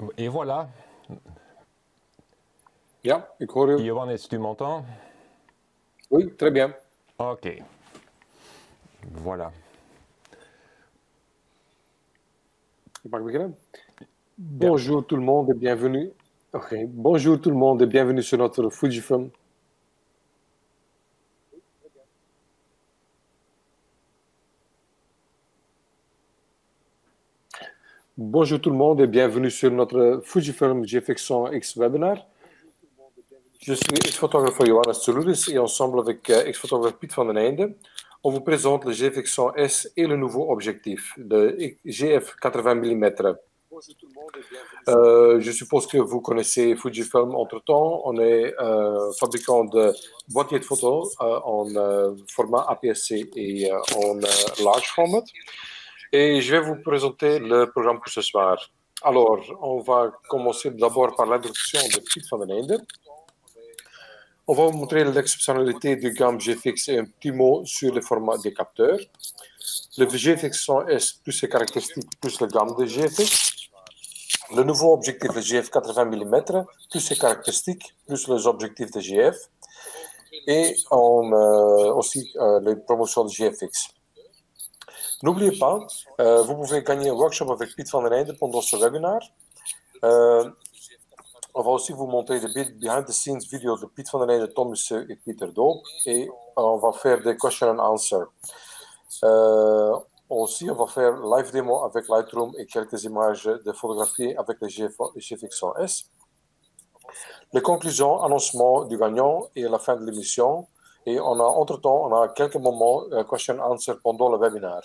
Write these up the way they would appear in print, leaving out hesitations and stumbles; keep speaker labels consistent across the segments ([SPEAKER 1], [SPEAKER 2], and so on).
[SPEAKER 1] Et voilà.
[SPEAKER 2] Ja, ik hoor u.
[SPEAKER 1] Johannes, tu m'entends?
[SPEAKER 2] Oui, très bien.
[SPEAKER 1] Ok. Voilà.
[SPEAKER 2] Ik mag beginnen.
[SPEAKER 1] Bien.
[SPEAKER 2] Bonjour tout le monde et bienvenue. Ok. Bonjour tout le monde et bienvenue sur notre Fujifilm. Bonjour tout le monde et bienvenue sur notre Fujifilm GFX100 X webinar. Je suis ex-photographe Johannes Tseloudis et ensemble avec ex-photographe Piet van den Einde, on vous présente le GFX100S et le nouveau objectif, le GF 80 mm. Je suppose que vous connaissez Fujifilm entre-temps. On est fabricant de boîtiers de photos en format APS-C et en large format. Et je vais vous présenter le programme pour ce soir. Alors, on va commencer d'abord par l'introduction de Piet van den Einde. On va vous montrer l'exceptionnalité du gamme GFX et un petit mot sur le format des capteurs. Le GFX 100S plus ses caractéristiques plus la gamme de GFX. Le nouveau objectif, le GF 80 mm, plus ses caractéristiques, plus les objectifs de GF. Et aussi les promotions de GFX. N'oubliez pas, vous pouvez gagner un workshop avec Piet van den Einde pendant ce webinaire. On va aussi vous montrer des behind-the-scenes vidéos de Piet van den Einde, Tom Musseux et Peter Doop. Et on va faire des question and answer. Aussi, on va faire live démo avec Lightroom et quelques images de photographie avec le GFX 100S. Les conclusions, annoncement du gagnant et la fin de l'émission. Et entre-temps, on a quelques moments question and answer pendant le webinaire.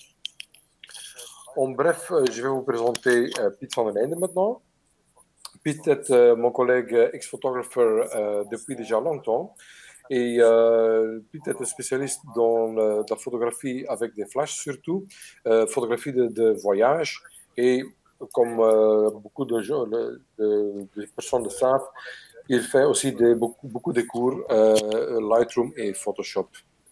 [SPEAKER 2] En bref, je vais vous présenter Piet van den Einde maintenant. Piet est mon collègue ex-photographe depuis déjà longtemps. Et Piet est un spécialiste dans la photographie avec des flashs surtout, photographie de voyage. Et comme beaucoup de personnes le savent, il fait aussi beaucoup de cours Lightroom et Photoshop.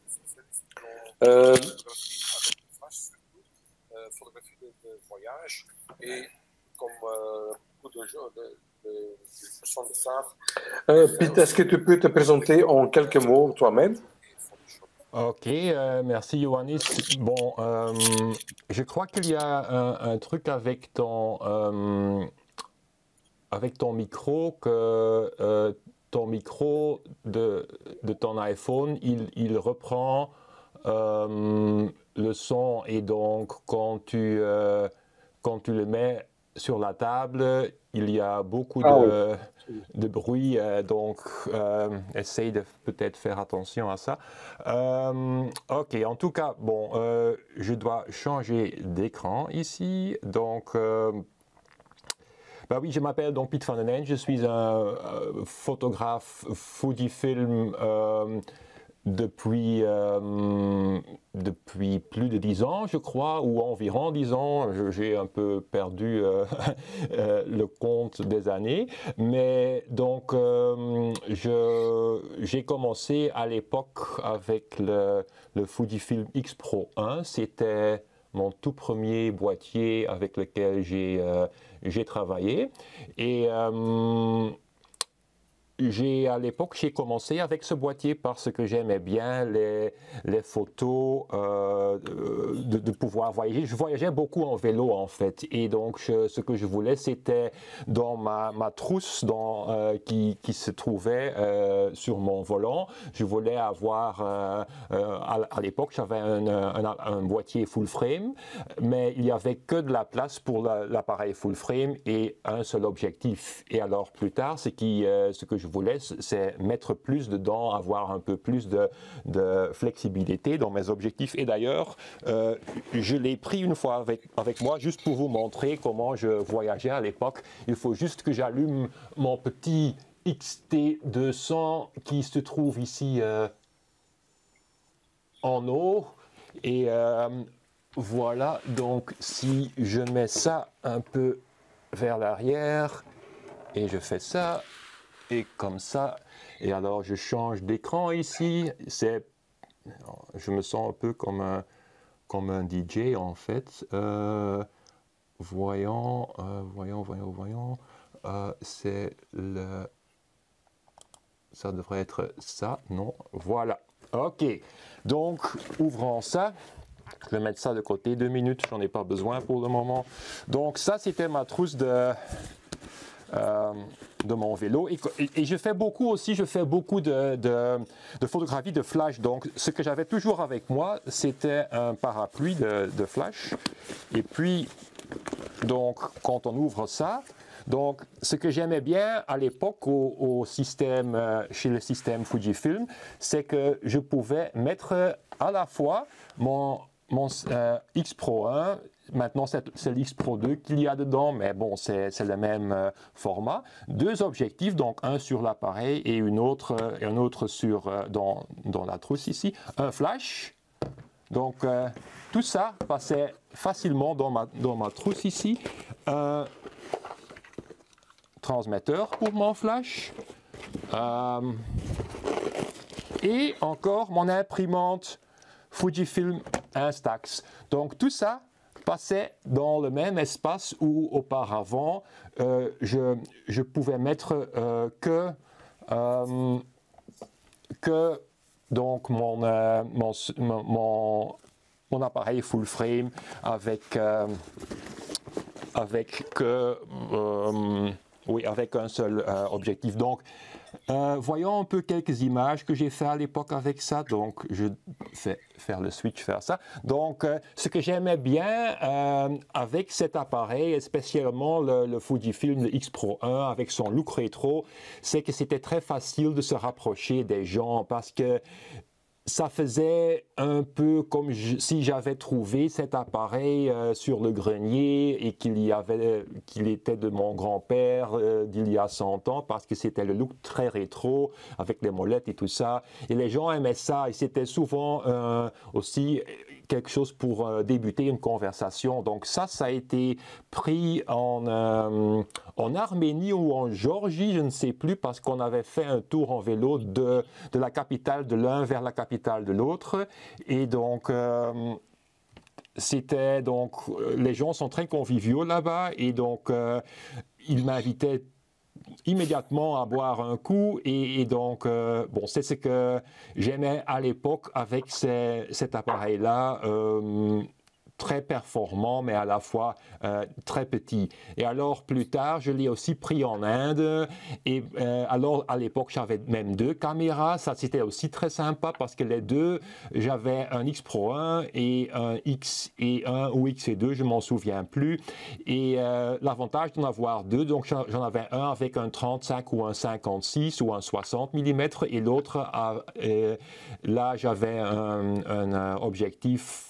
[SPEAKER 2] Photographie de voyage et comme beaucoup de personnes le savent. Piet, est-ce que tu peux te présenter en quelques mots toi-même?
[SPEAKER 1] Ok, merci Johannes. Bon, je crois qu'il y a un truc avec ton micro, que ton micro de ton iPhone, il reprend le son, et donc quand tu le mets sur la table, il y a beaucoup de bruit, donc essaye de peut-être faire attention à ça. Ok, en tout cas, bon, je dois changer d'écran ici, donc bah oui, je m'appelle donc Piet van den Einde, je suis un photographe Fujifilm depuis plus de 10 ans, je crois, ou environ 10 ans. J'ai un peu perdu le compte des années. Mais donc, j'ai commencé à l'époque avec le Fujifilm X Pro 1. C'était mon tout premier boîtier avec lequel j'ai travaillé. Et à l'époque, j'ai commencé avec ce boîtier parce que j'aimais bien les photos, de pouvoir voyager. Je voyageais beaucoup en vélo en fait, et donc ce que je voulais, c'était dans ma trousse qui se trouvait sur mon volant. Je voulais avoir, à l'époque, j'avais un boîtier full frame, mais il n'y avait que de la place pour l'appareil full frame et un seul objectif. Et alors plus tard, ce que je voulais, c'est mettre plus dedans, avoir un peu plus de flexibilité dans mes objectifs. Et d'ailleurs, je l'ai pris une fois avec moi, juste pour vous montrer comment je voyageais à l'époque. Il faut juste que j'allume mon petit XT200 qui se trouve ici en haut. Et voilà, donc si je mets ça un peu vers l'arrière, et je fais ça, et comme ça, et alors je change d'écran ici, je me sens un peu comme un DJ en fait. voyons, c'est le... Ça devrait être ça, non? Voilà. OK. Donc, ouvrons ça. Je vais mettre ça de côté 2 minutes, j'en ai pas besoin pour le moment. Donc, ça, c'était ma trousse de mon vélo. Et je fais beaucoup de photographies de flash. Donc, ce que j'avais toujours avec moi, c'était un parapluie de flash. Et puis, donc, quand on ouvre ça, donc, ce que j'aimais bien à l'époque chez le système Fujifilm, c'est que je pouvais mettre à la fois mon X Pro 1, maintenant c'est l'X Pro 2 qu'il y a dedans, mais bon, c'est le même format. 2 objectifs, donc un sur l'appareil et un autre dans la trousse ici. Un flash. Donc, tout ça passait facilement dans ma trousse ici. Un transmetteur pour mon flash. Et encore mon imprimante Fujifilm Instax. Donc, tout ça passait dans le même espace où auparavant je pouvais mettre que donc mon appareil full frame avec un seul objectif. Donc, voyons un peu quelques images que j'ai fait à l'époque avec ça. Donc, je vais faire le switch, faire ça. Donc, ce que j'aimais bien avec cet appareil, et spécialement le Fujifilm le X Pro 1 avec son look rétro, c'est que c'était très facile de se rapprocher des gens parce que ça faisait un peu comme si j'avais trouvé cet appareil sur le grenier et qu'il était de mon grand-père d'il y a 100 ans parce que c'était le look très rétro avec les molettes et tout ça. Et les gens aimaient ça et c'était souvent aussi quelque chose pour débuter une conversation. Donc ça a été pris en Arménie ou en Géorgie, je ne sais plus, parce qu'on avait fait un tour en vélo de la capitale de l'un vers la capitale de l'autre. Et donc, les gens sont très conviviaux là-bas et donc ils m'invitaient immédiatement à boire un coup et donc bon, c'est ce que j'aimais à l'époque avec cet appareil-là, très performant mais à la fois très petit. Et alors plus tard, je l'ai aussi pris en Inde et alors à l'époque j'avais même 2 caméras, ça c'était aussi très sympa parce que les deux, j'avais un X Pro 1 et un X1 ou X2, je m'en souviens plus. Et l'avantage d'en avoir 2, donc j'en avais un avec un 35 ou un 56 ou un 60 mm et l'autre, là j'avais un objectif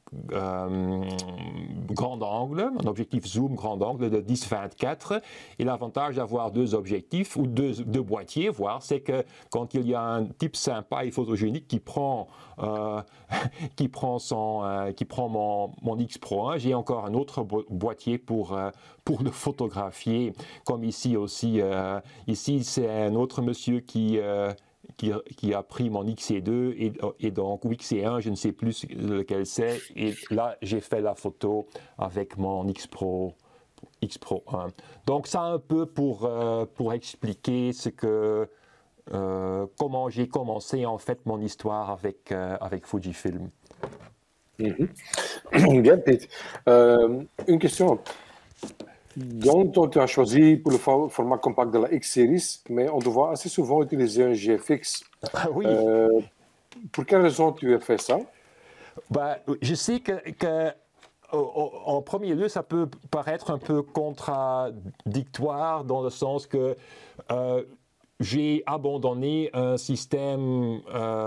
[SPEAKER 1] grand angle, un objectif zoom grand angle de 10-24 et l'avantage d'avoir 2 objectifs ou deux boîtiers, c'est que quand il y a un type sympa et photogénique qui prend mon X Pro 1, j'ai encore un autre boîtier pour le photographier, comme ici aussi. Ici c'est un autre monsieur qui a pris mon XC2 et donc ou XC1, je ne sais plus lequel c'est. Et là, j'ai fait la photo avec mon X Pro 1. Donc, ça un peu pour expliquer comment j'ai commencé en fait mon histoire avec Fujifilm.
[SPEAKER 2] Bien, Pete. Une question. Donc, tu as choisi pour le format compact de la X-Series, mais on te voit assez souvent utiliser un GFX.
[SPEAKER 1] Oui.
[SPEAKER 2] Pour quelle raison tu as fait ça?
[SPEAKER 1] Je sais que en premier lieu, ça peut paraître un peu contradictoire dans le sens que j'ai abandonné un système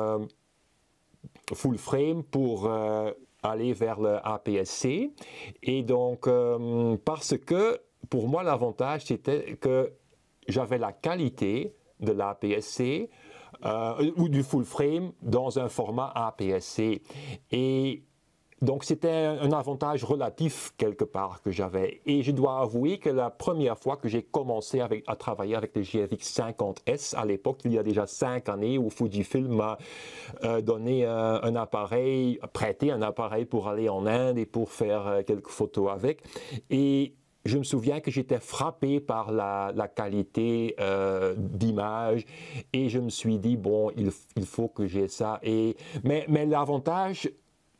[SPEAKER 1] full frame pour aller vers le APS-C. Et donc, parce que pour moi, l'avantage, c'était que j'avais la qualité de l'APS-C ou du full frame dans un format APS-C. Et Donc c'était un avantage relatif quelque part que j'avais. Et je dois avouer que la première fois que j'ai commencé à travailler avec le GFX 50S, à l'époque, il y a déjà 5 années, où Fujifilm m'a donné un appareil, prêté un appareil pour aller en Inde et pour faire quelques photos avec. Et je me souviens que j'étais frappé par la qualité d'image et je me suis dit, bon, il faut que j'ai ça. Mais l'avantage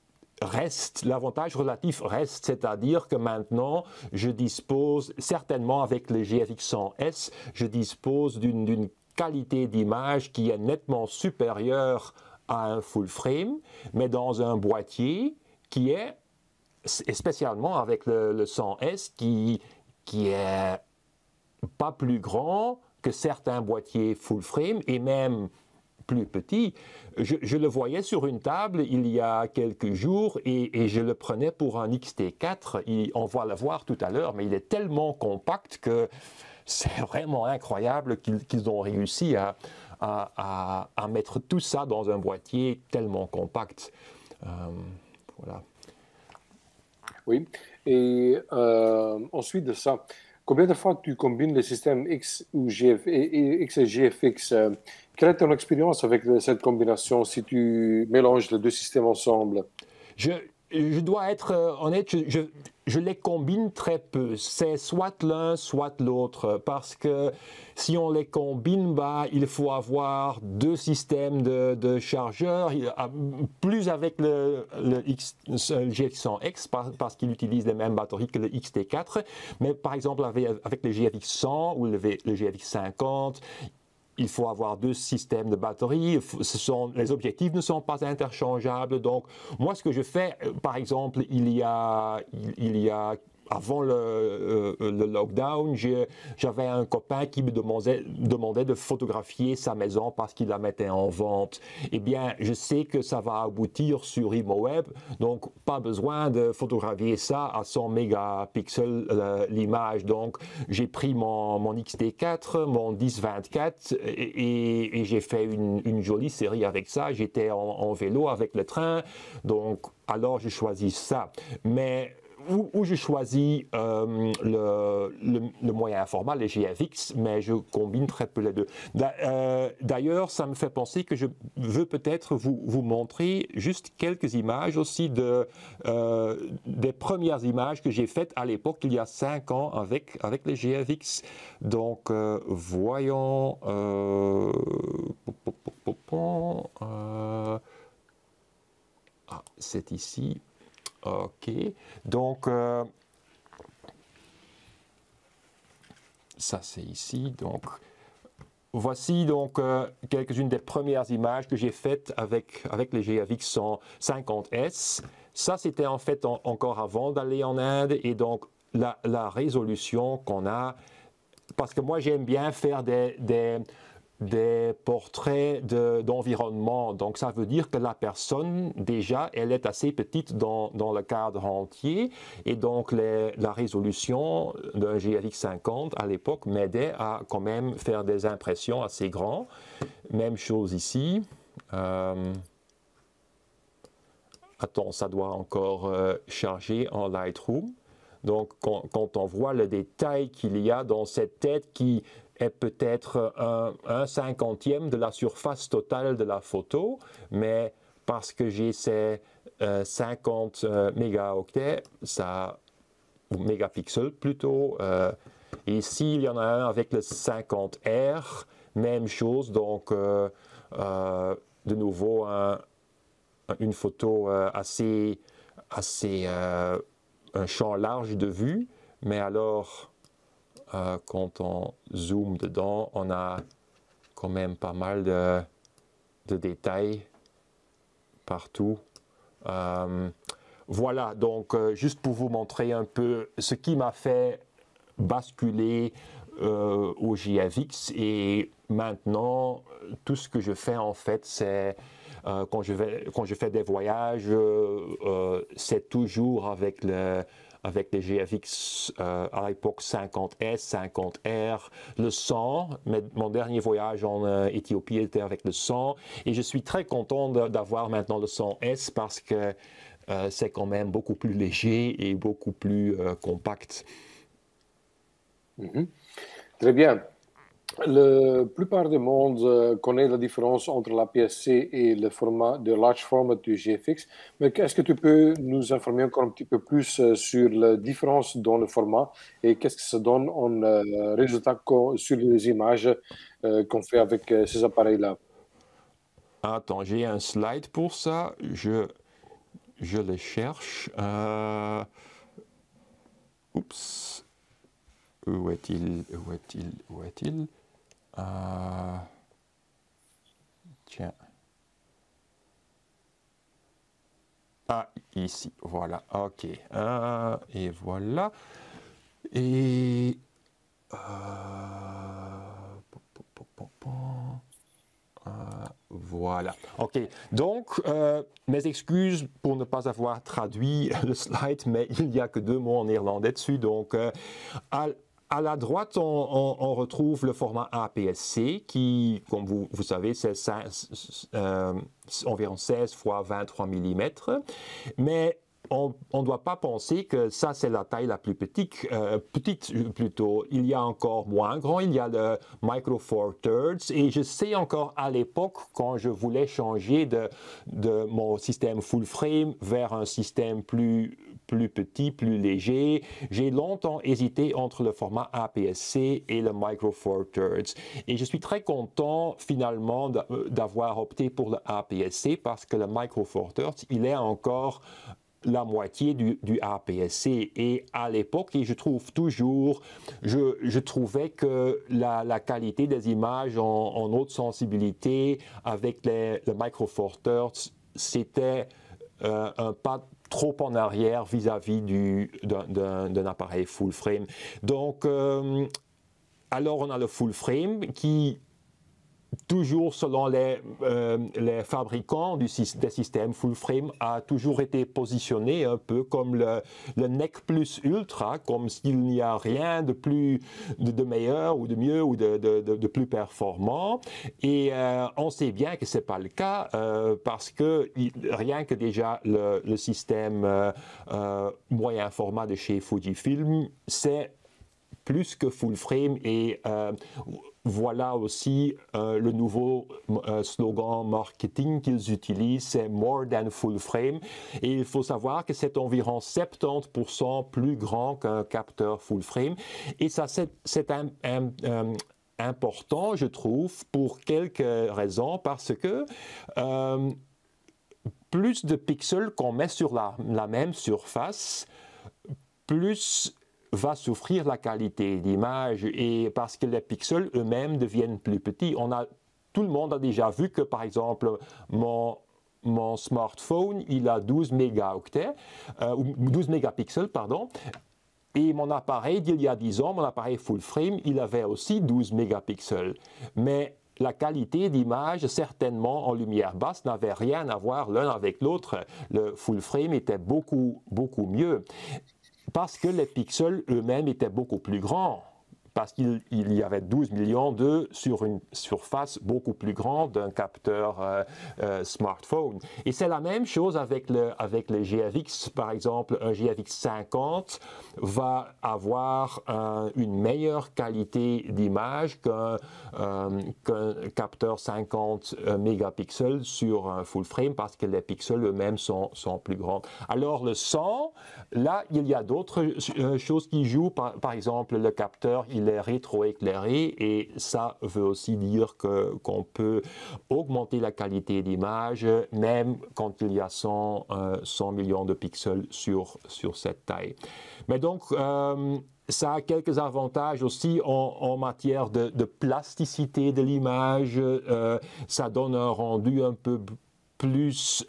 [SPEAKER 1] relatif reste, c'est-à-dire que maintenant, je dispose, certainement avec le GFX 100S, je dispose d'une qualité d'image qui est nettement supérieure à un full frame, mais dans un boîtier qui est, et spécialement avec le 100S, qui est pas plus grand que certains boîtiers full frame et même plus petit. Je le voyais sur une table il y a quelques jours et je le prenais pour un XT4. On va le voir tout à l'heure, mais il est tellement compact que c'est vraiment incroyable qu'ils ont réussi à mettre tout ça dans un boîtier tellement compact. Voilà.
[SPEAKER 2] Oui, et ensuite de ça, combien de fois tu combines les systèmes X et GFX? Quelle est ton expérience avec cette combinaison si tu mélanges les deux systèmes ensemble?
[SPEAKER 1] Je dois être honnête, je les combine très peu. C'est soit l'un, soit l'autre. Parce que si on les combine, il faut avoir deux systèmes de chargeurs. Plus avec le GFX100X, parce qu'il utilise les mêmes batteries que le XT4. Mais par exemple, avec le GFX100 ou le GFX50, il faut avoir deux systèmes de batterie, les objectifs ne sont pas interchangeables. Donc, moi, ce que je fais, par exemple, il y a avant le lockdown, j'avais un copain qui me demandait de photographier sa maison parce qu'il la mettait en vente. Eh bien, je sais que ça va aboutir sur ImoWeb, donc pas besoin de photographier ça à 100 mégapixels l'image. Donc, j'ai pris mon XT4, mon 10-24 et j'ai fait une jolie série avec ça. J'étais en vélo avec le train, donc alors j'ai choisi ça. Mais où je choisis le moyen format, les GFX, mais je combine très peu les deux. D'ailleurs, ça me fait penser que je veux peut-être vous montrer juste quelques images aussi des premières images que j'ai faites à l'époque, il y a 5 ans, avec les GFX. Donc, voyons... c'est ici. Ok, donc ça c'est ici. Donc voici donc quelques-unes des premières images que j'ai faites avec les GFX 150S. Ça c'était en fait encore avant d'aller en Inde et donc la résolution qu'on a, parce que moi j'aime bien faire des portraits d'environnement. Donc, ça veut dire que la personne, déjà, elle est assez petite dans le cadre entier. Et donc, la résolution d'un GFX 50 à l'époque m'aidait à quand même faire des impressions assez grandes. Même chose ici. Attends, ça doit encore charger en Lightroom. Donc, quand on voit le détail qu'il y a dans cette tête qui est peut-être un cinquantième de la surface totale de la photo, mais parce que j'ai ces 50 mégaoctets, ou mégapixels plutôt, et ici il y en a un avec le 50R, même chose, donc de nouveau une photo assez un champ large de vue, mais alors quand on zoome dedans, on a quand même pas mal de détails partout. Voilà, donc juste pour vous montrer un peu ce qui m'a fait basculer au GFX, et maintenant tout ce que je fais en fait, c'est quand je fais des voyages, c'est toujours avec les GFX à l'époque 50S, 50R, le 100. Mais mon dernier voyage en Éthiopie était avec le 100. Et je suis très content d'avoir maintenant le 100S parce que c'est quand même beaucoup plus léger et beaucoup plus compact.
[SPEAKER 2] Très bien. La plupart du monde connaît la différence entre l'APS-C et le format de large format du GFX. Mais est-ce que tu peux nous informer encore un petit peu plus sur la différence dans le format et qu'est-ce que ça donne en résultat sur les images qu'on fait avec ces appareils-là?
[SPEAKER 1] Attends, j'ai un slide pour ça. Je le cherche. Oups. Où est-il? Où est-il? Où est-il? Tiens. Ah, ici, voilà, ok. Et voilà. Et... voilà. Ok, donc, mes excuses pour ne pas avoir traduit le slide, mais il n'y a que 2 mots en néerlandais dessus. Donc, à la droite, on retrouve le format APS-C qui, comme vous savez, c'est environ 16 x 23 mm. Mais on ne doit pas penser que ça, c'est la taille la plus petite, plutôt. Il y a encore moins grand, il y a le Micro Four Thirds. Et je sais encore à l'époque, quand je voulais changer de mon système full frame vers un système plus petit, plus léger, j'ai longtemps hésité entre le format APS-C et le Micro Four Thirds. Et je suis très content finalement d'avoir opté pour le APS-C parce que le Micro Four Thirds, il est encore la moitié du APS-C. Et à l'époque, et je trouve toujours, je trouvais que la qualité des images en haute sensibilité avec le Micro Four Thirds, c'était un pas trop en arrière vis-à-vis d'un appareil full frame. Donc, alors on a le full frame qui, toujours selon les fabricants des systèmes full frame, a toujours été positionné un peu comme le NEC Plus Ultra, comme s'il n'y a rien de meilleur ou de mieux ou de plus performant. Et on sait bien que ce n'est pas le cas parce que rien que déjà le système moyen format de chez Fujifilm, c'est plus que full frame et voilà aussi le nouveau slogan marketing qu'ils utilisent, c'est more than full frame. Et il faut savoir que c'est environ 70% plus grand qu'un capteur full frame. Et ça, c'est important, je trouve, pour quelques raisons, parce que plus de pixels qu'on met sur la même surface, plus va souffrir la qualité d'image et parce que les pixels eux-mêmes deviennent plus petits. Tout le monde a déjà vu que, par exemple, mon smartphone, il a 12 mégaoctets, 12 mégapixels, pardon, et mon appareil d'il y a 10 ans, mon appareil full frame, il avait aussi 12 mégapixels. Mais la qualité d'image, certainement en lumière basse, n'avait rien à voir l'un avec l'autre. Le full frame était beaucoup, beaucoup mieux. Parce que les pixels eux-mêmes étaient beaucoup plus grands, parce qu'il y avait 12 millions d'eux sur une surface beaucoup plus grande d'un capteur smartphone. Et c'est la même chose avec le GFX. Par exemple, un GFX 50 va avoir une meilleure qualité d'image qu'un capteur 50 mégapixels sur un full frame parce que les pixels eux-mêmes sont plus grands. Alors le son, là, il y a d'autres choses qui jouent. Par exemple, le capteur, il est rétroéclairé et ça veut aussi dire qu'on peut augmenter la qualité d'image même quand il y a 100 millions de pixels sur cette taille. Mais donc, ça a quelques avantages aussi en matière de plasticité de l'image. Ça donne un rendu un peu plus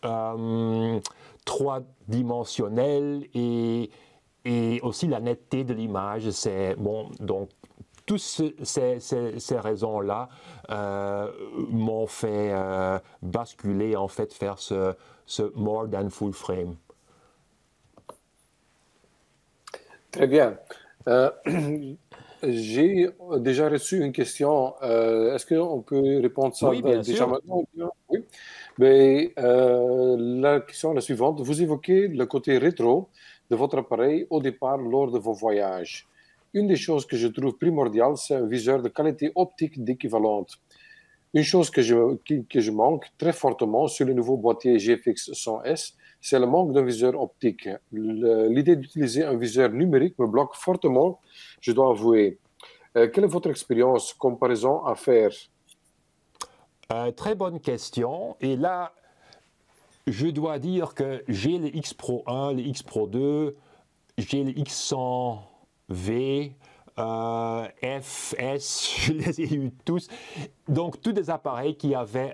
[SPEAKER 1] trois-dimensionnel et aussi la netteté de l'image. C'est bon, donc toutes ces raisons-là m'ont fait basculer, en fait, faire ce more than full frame.
[SPEAKER 2] Très bien. J'ai déjà reçu une question. Est-ce qu'on peut répondre ça
[SPEAKER 1] Oui, bien
[SPEAKER 2] déjà
[SPEAKER 1] sûr.
[SPEAKER 2] maintenant? Oui. Mais, la question est la suivante. Vous évoquez le côté rétro de votre appareil au départ lors de vos voyages. Une des choses que je trouve primordiale, c'est un viseur de qualité optique d'équivalente. Une chose que je manque très fortement sur le nouveau boîtier GFX 100S, c'est le manque d'un viseur optique. L'idée d'utiliser un viseur numérique me bloque fortement, je dois avouer. Quelle est votre expérience, comparaison à faire?
[SPEAKER 1] Très bonne question. Et là, je dois dire que j'ai les X Pro 1, les X Pro 2, j'ai les X100V, F, S, je les ai eus tous. Donc, tous des appareils qui avaient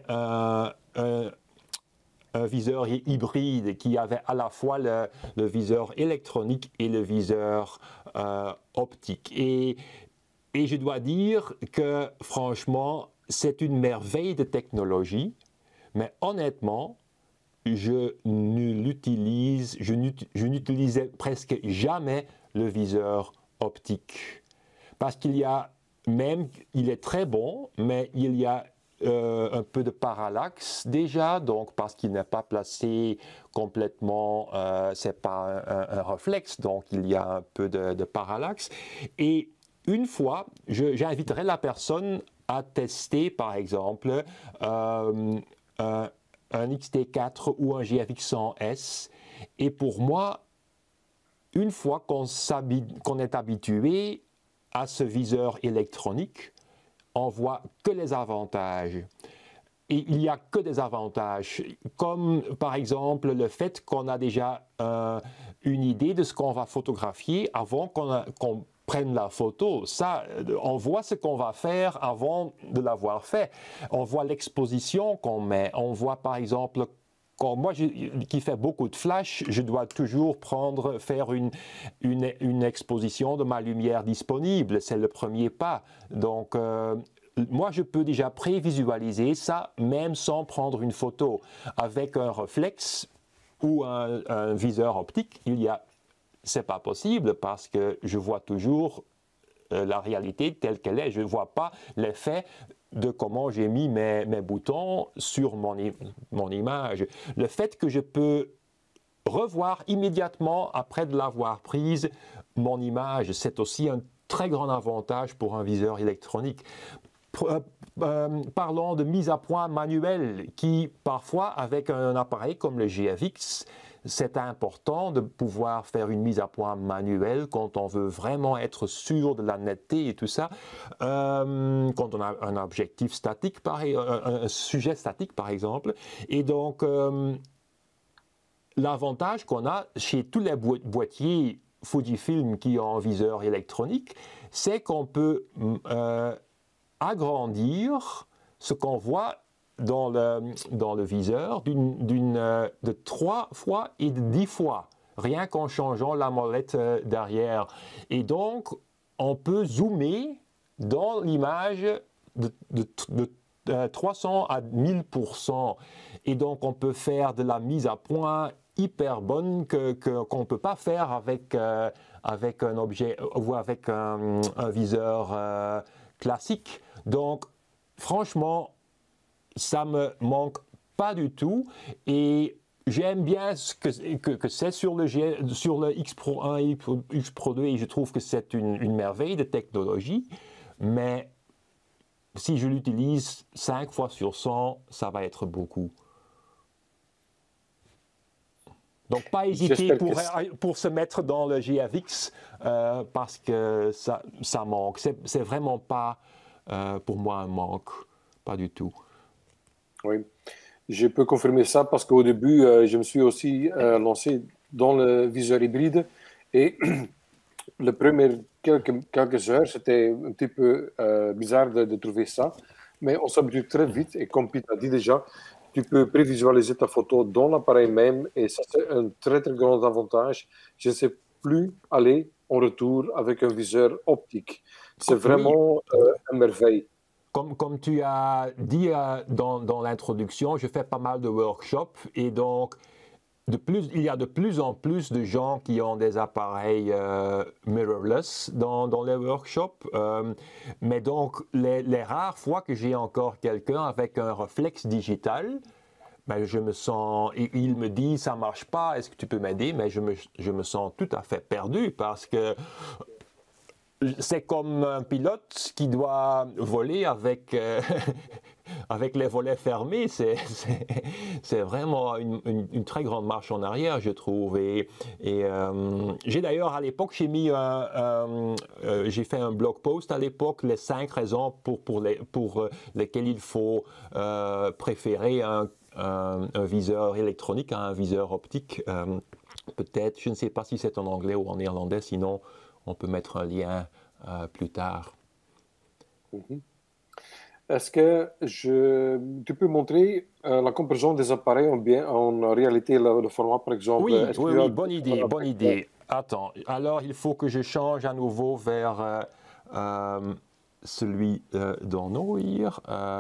[SPEAKER 1] un viseur hybride, qui avait à la fois le viseur électronique et le viseur optique. Et je dois dire que, franchement, c'est une merveille de technologie, mais honnêtement, je n'utilisais presque jamais le viseur optique. Parce qu'il y a même, il est très bon, mais il y a un peu de parallaxe déjà, donc parce qu'il n'est pas placé complètement, c'est pas un réflexe, donc il y a un peu de parallaxe. Et une fois, j'inviterai la personne à tester, par exemple, un, un XT4 ou un GFX 100S. Et pour moi, une fois qu'on est habitué à ce viseur électronique, on voit que les avantages. Et il n'y a que des avantages, comme par exemple le fait qu'on a déjà une idée de ce qu'on va photographier avant qu'on prenne la photo. Ça, on voit ce qu'on va faire avant de l'avoir fait. On voit l'exposition qu'on met. On voit par exemple quand moi qui fais beaucoup de flash, je dois toujours faire une exposition de ma lumière disponible. C'est le premier pas. Donc, moi, je peux déjà prévisualiser ça même sans prendre une photo. Avec un réflexe ou un viseur optique, c'est pas possible parce que je vois toujours la réalité telle qu'elle est. Je ne vois pas l'effet de comment j'ai mis mes boutons sur mon image. Le fait que je peux revoir immédiatement après de l'avoir prise mon image, c'est aussi un très grand avantage pour un viseur électronique. Parlons de mise à point manuelle qui, parfois, avec un appareil comme le GFX, c'est important de pouvoir faire une mise à point manuelle quand on veut vraiment être sûr de la netteté et tout ça. Quand on a un objectif statique, un sujet statique par exemple. Et donc, l'avantage qu'on a chez tous les boîtiers Fujifilm qui ont un viseur électronique, c'est qu'on peut agrandir ce qu'on voit dans le viseur de 3 fois et de 10 fois, rien qu'en changeant la molette derrière. Et donc, on peut zoomer dans l'image de 300 à 1000%. Et donc, on peut faire de la mise à point hyper bonne qu'on ne peut pas faire avec un objet ou avec un viseur classique. Donc, franchement, ça me manque pas du tout et j'aime bien ce que c'est sur le X Pro 1 et X Pro 2 et je trouve que c'est une merveille de technologie, mais si je l'utilise 5 fois sur 100, ça va être beaucoup. Donc, pas hésiter pour se mettre dans le GFX parce que ça manque. C'est vraiment pas pour moi un manque, pas du tout.
[SPEAKER 2] Oui, je peux confirmer ça parce qu'au début, je me suis aussi lancé dans le viseur hybride et les premières quelques heures, c'était un petit peu bizarre de trouver ça, mais on s'habitue très vite et comme Pete a dit déjà, tu peux prévisualiser ta photo dans l'appareil même et ça, c'est un très, très grand avantage. Je ne sais plus aller en retour avec un viseur optique. C'est vraiment une merveille.
[SPEAKER 1] Comme tu as dit dans l'introduction, je fais pas mal de workshops et donc il y a de plus en plus de gens qui ont des appareils mirrorless dans les workshops. Mais donc, les rares fois que j'ai encore quelqu'un avec un réflexe digital, ben, je me sens, il me dit ça marche pas, est-ce que tu peux m'aider? Mais je me sens tout à fait perdu parce que c'est comme un pilote qui doit voler avec, avec les volets fermés. C'est vraiment une très grande marche en arrière, je trouve. J'ai d'ailleurs, à l'époque, j'ai fait un blog post à l'époque, les 5 raisons pour lesquelles il faut préférer un viseur électronique à un viseur optique. Peut-être, je ne sais pas si c'est en anglais ou en néerlandais, sinon on peut mettre un lien plus tard.
[SPEAKER 2] Est-ce que tu peux montrer la comparaison des appareils en réalité, le format, par exemple?
[SPEAKER 1] Oui, bonne idée. Attends, alors il faut que je change à nouveau vers celui d'Ennoir.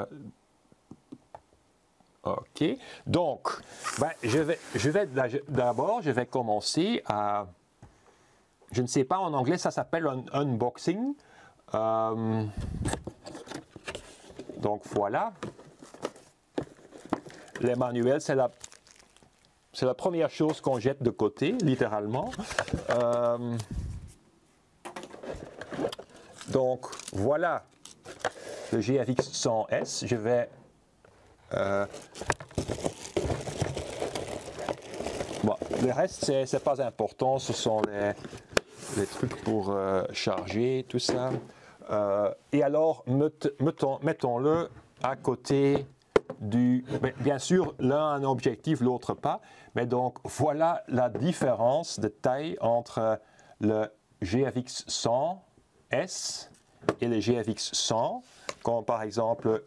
[SPEAKER 1] OK. Donc, ben, d'abord, je vais commencer à... Je ne sais pas, en anglais, ça s'appelle un unboxing. Donc, voilà. Les manuels, c'est la première chose qu'on jette de côté, littéralement. Donc, voilà le GFX 100S. Je vais... Bon, le reste, c'est pas important. Ce sont les trucs pour charger, tout ça. Et alors, mettons-le à côté du... Bien sûr, l'un a un objectif, l'autre pas. Mais donc, voilà la différence de taille entre le GFX 100S et le GFX 100. Quand, par exemple,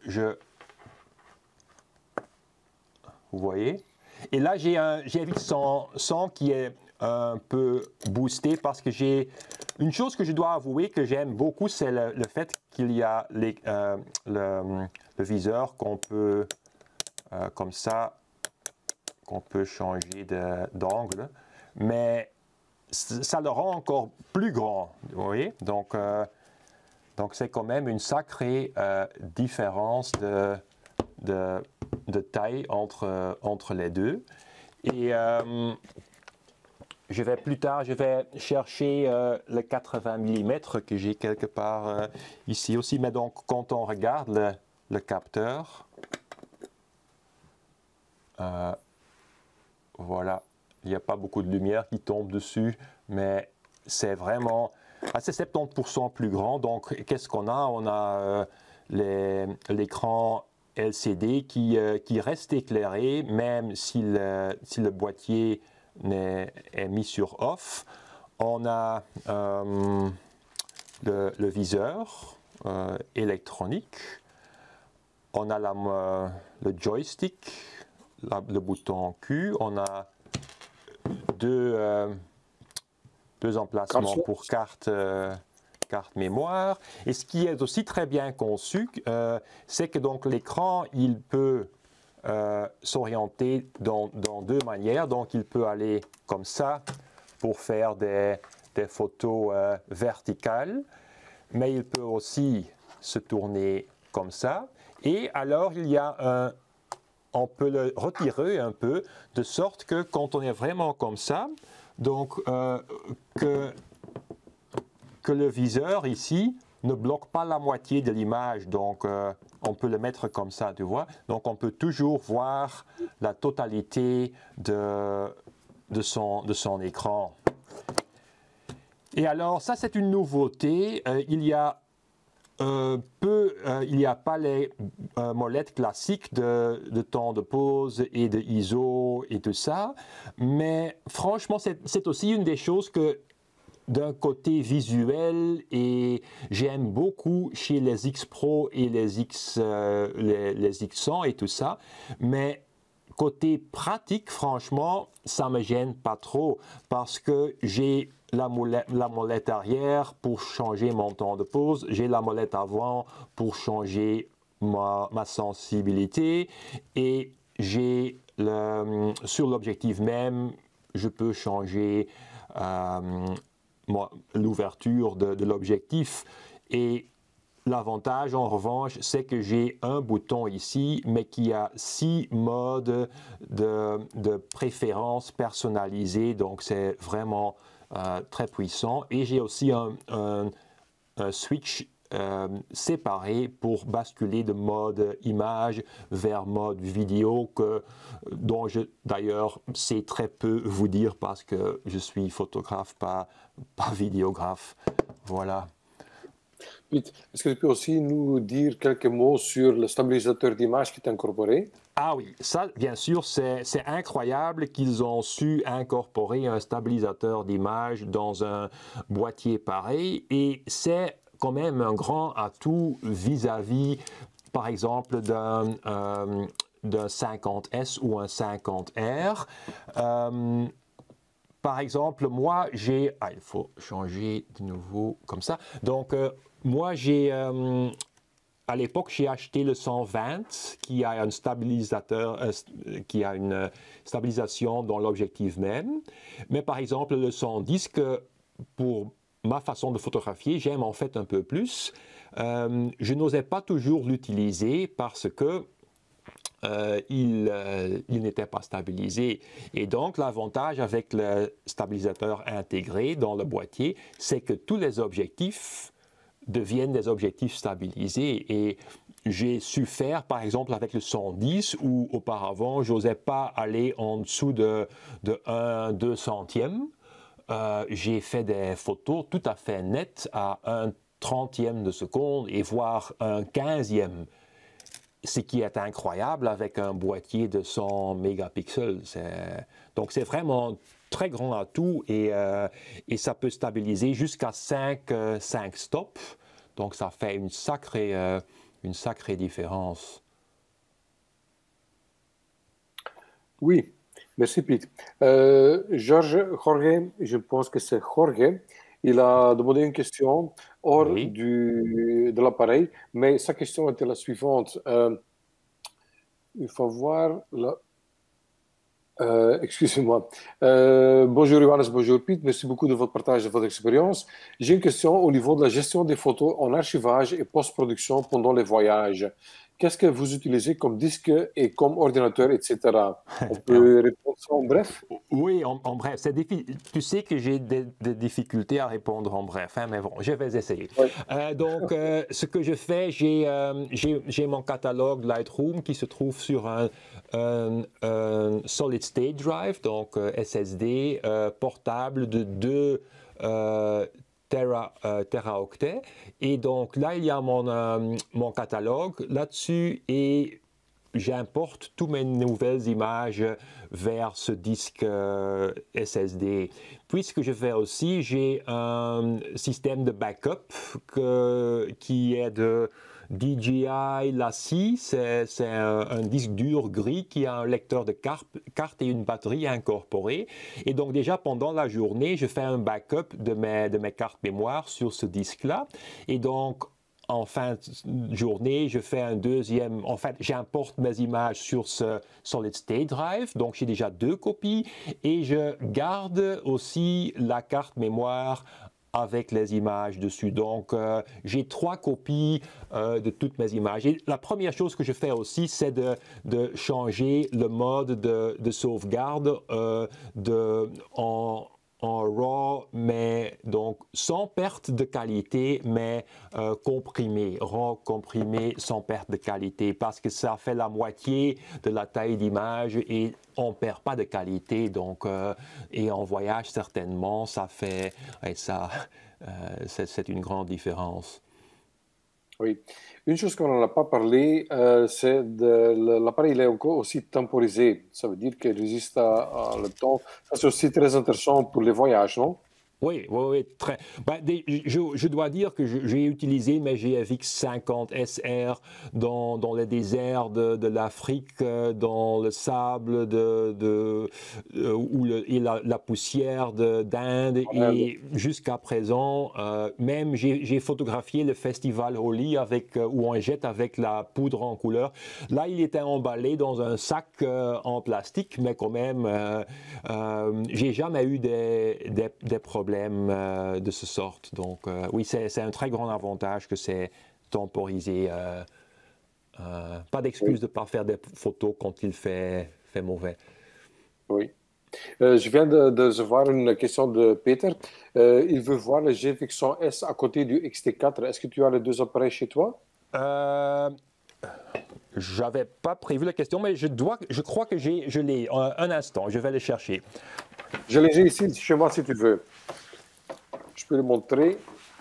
[SPEAKER 1] vous voyez? Et là, j'ai un GFX 100 qui est un peu boosté parce que j'ai une chose que je dois avouer que j'aime beaucoup, c'est le fait qu'il y a le viseur qu'on peut, comme ça, qu'on peut changer d'angle, mais ça le rend encore plus grand, vous voyez? Donc c'est quand même une sacrée différence de taille entre les deux. Et plus tard, je vais chercher le 80 mm que j'ai quelque part ici aussi. Mais donc, quand on regarde le capteur, voilà, il n'y a pas beaucoup de lumière qui tombe dessus, mais c'est vraiment assez 70% plus grand. Donc, qu'est-ce qu'on a? On a l'écran LCD qui reste éclairé, même si le boîtier est mis sur off. On a le viseur électronique. On a le joystick, le bouton Q. On a deux emplacements pour carte mémoire. Et ce qui est aussi très bien conçu, c'est que donc l'écran, il peut s'orienter dans 2 manières. Donc il peut aller comme ça pour faire des photos verticales, mais il peut aussi se tourner comme ça. Et alors on peut le retirer un peu, de sorte que quand on est vraiment comme ça, donc que le viseur ici ne bloque pas la moitié de l'image. Donc on peut le mettre comme ça, tu vois. Donc on peut toujours voir la totalité de son écran. Et alors ça, c'est une nouveauté. Il n'y a pas les molettes classiques de temps de pause et de ISO et tout ça. Mais franchement, c'est aussi une des choses que d'un côté visuel, et j'aime beaucoup chez les X Pro et les X100 et tout ça, mais côté pratique, franchement, ça me gêne pas trop parce que j'ai la molette arrière pour changer mon temps de pause, j'ai la molette avant pour changer ma sensibilité, et sur l'objectif même, je peux changer l'ouverture de l'objectif. Et l'avantage, en revanche, c'est que j'ai un bouton ici, mais qui a 6 modes de préférence personnalisés. Donc, c'est vraiment très puissant. Et j'ai aussi un switch séparé pour basculer de mode image vers mode vidéo, dont je d'ailleurs sais très peu vous dire parce que je suis photographe, pas vidéographe. Voilà.
[SPEAKER 2] Piet, est-ce que tu peux aussi nous dire quelques mots sur le stabilisateur d'image qui est incorporé?
[SPEAKER 1] Ah oui, ça, bien sûr, c'est incroyable qu'ils ont su incorporer un stabilisateur d'image dans un boîtier pareil, et c'est quand même un grand atout vis-à-vis, par exemple, d'un 50S ou un 50R. Par exemple, moi, j'ai... Ah, il faut changer de nouveau comme ça. Donc, moi, j'ai... à l'époque, j'ai acheté le 120 qui a un stabilisateur, qui a une stabilisation dans l'objectif même. Mais par exemple, le 110, que pour ma façon de photographier, j'aime en fait un peu plus. Je n'osais pas toujours l'utiliser parce que il n'était pas stabilisé. Et donc, l'avantage avec le stabilisateur intégré dans le boîtier, c'est que tous les objectifs deviennent des objectifs stabilisés. Et j'ai su faire, par exemple, avec le 110, où auparavant, je n'osais pas aller en dessous de 1/2 centième. J'ai fait des photos tout à fait nettes à 1/30 de seconde et voire 1/15. Ce qui est incroyable avec un boîtier de 100 mégapixels. Donc c'est vraiment très grand atout, et ça peut stabiliser jusqu'à 5 stops. Donc ça fait une sacrée différence.
[SPEAKER 2] Oui, merci Piet. Jorge, je pense que c'est Jorge, il a demandé une question hors
[SPEAKER 1] Oui.
[SPEAKER 2] de l'appareil, mais sa question était la suivante. Il faut voir la... excusez-moi. Bonjour Johannes, bonjour Piet, merci beaucoup de votre partage de votre expérience. J'ai une question au niveau de la gestion des photos en archivage et post-production pendant les voyages. Qu'est-ce que vous utilisez comme disque et comme ordinateur, etc. On peut répondre ça en bref?
[SPEAKER 1] Oui, en bref. Tu sais que j'ai des difficultés à répondre en bref, hein, mais bon, je vais essayer.
[SPEAKER 2] Oui.
[SPEAKER 1] Donc, ce que je fais, j'ai mon catalogue Lightroom qui se trouve sur un Solid State Drive, donc SSD portable de 2 teraoctets. Et donc là, il y a mon catalogue là-dessus, et j'importe toutes mes nouvelles images vers ce disque SSD. Puis ce que je fais aussi, j'ai un système de backup qui est de DJI LaCie. C'est un disque dur gris qui a un lecteur de carte et une batterie incorporée. Et donc déjà pendant la journée, je fais un backup de mes cartes mémoire sur ce disque-là. Et donc en fin de journée, je fais un deuxième. En fait, j'importe mes images sur ce Solid State Drive. Donc, j'ai déjà 2 copies. Et je garde aussi la carte mémoire avec les images dessus. Donc, j'ai 3 copies de toutes mes images. Et la première chose que je fais aussi, c'est de changer le mode de sauvegarde en RAW, mais donc sans perte de qualité, mais comprimé, RAW comprimé sans perte de qualité, parce que ça fait la moitié de la taille d'image et on ne perd pas de qualité. Donc, et en voyage, certainement, ça fait, et ça, c'est une grande différence.
[SPEAKER 2] Oui. Une chose qu'on n'en a pas parlé, c'est l'appareil, il est encore aussi temporisé. Ça veut dire qu'il résiste à le temps. Ça, c'est aussi très intéressant pour les voyages, non?
[SPEAKER 1] Oui, oui, oui, très. Je dois dire que j'ai utilisé mes GFX 50 SR dans les déserts de l'Afrique, dans le sable et la poussière d'Inde. Et jusqu'à présent, même j'ai photographié le festival Holi où on jette avec la poudre en couleur. Là, il était emballé dans un sac en plastique, mais quand même, j'ai jamais eu des problèmes de ce sorte. Donc, oui, c'est un très grand avantage que c'est temporisé. Pas d'excuse
[SPEAKER 2] Oui,
[SPEAKER 1] de ne pas faire des photos quand il fait mauvais.
[SPEAKER 2] oui. Je viens de recevoir une question de Peter. Il veut voir le GFX100S à côté du XT4. Est-ce que tu as les deux appareils chez toi?
[SPEAKER 1] Euh, J'avais pas prévu la question, mais je crois que je l'ai. Un instant, je vais le chercher.
[SPEAKER 2] Je les ai ici chez moi si tu veux. Je peux le montrer.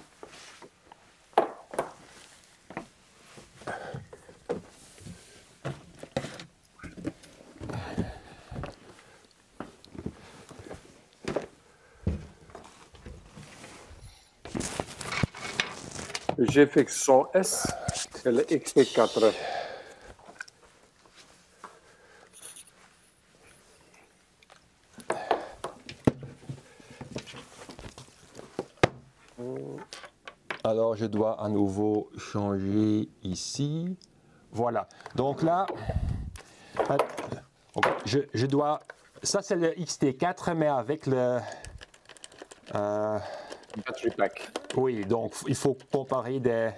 [SPEAKER 2] Le GFX100S et le XT4.
[SPEAKER 1] Alors, je dois à nouveau changer ici. Voilà. Donc là, je dois. Ça, c'est le XT4, mais avec le.
[SPEAKER 2] Battery pack.
[SPEAKER 1] Oui, donc il faut comparer des.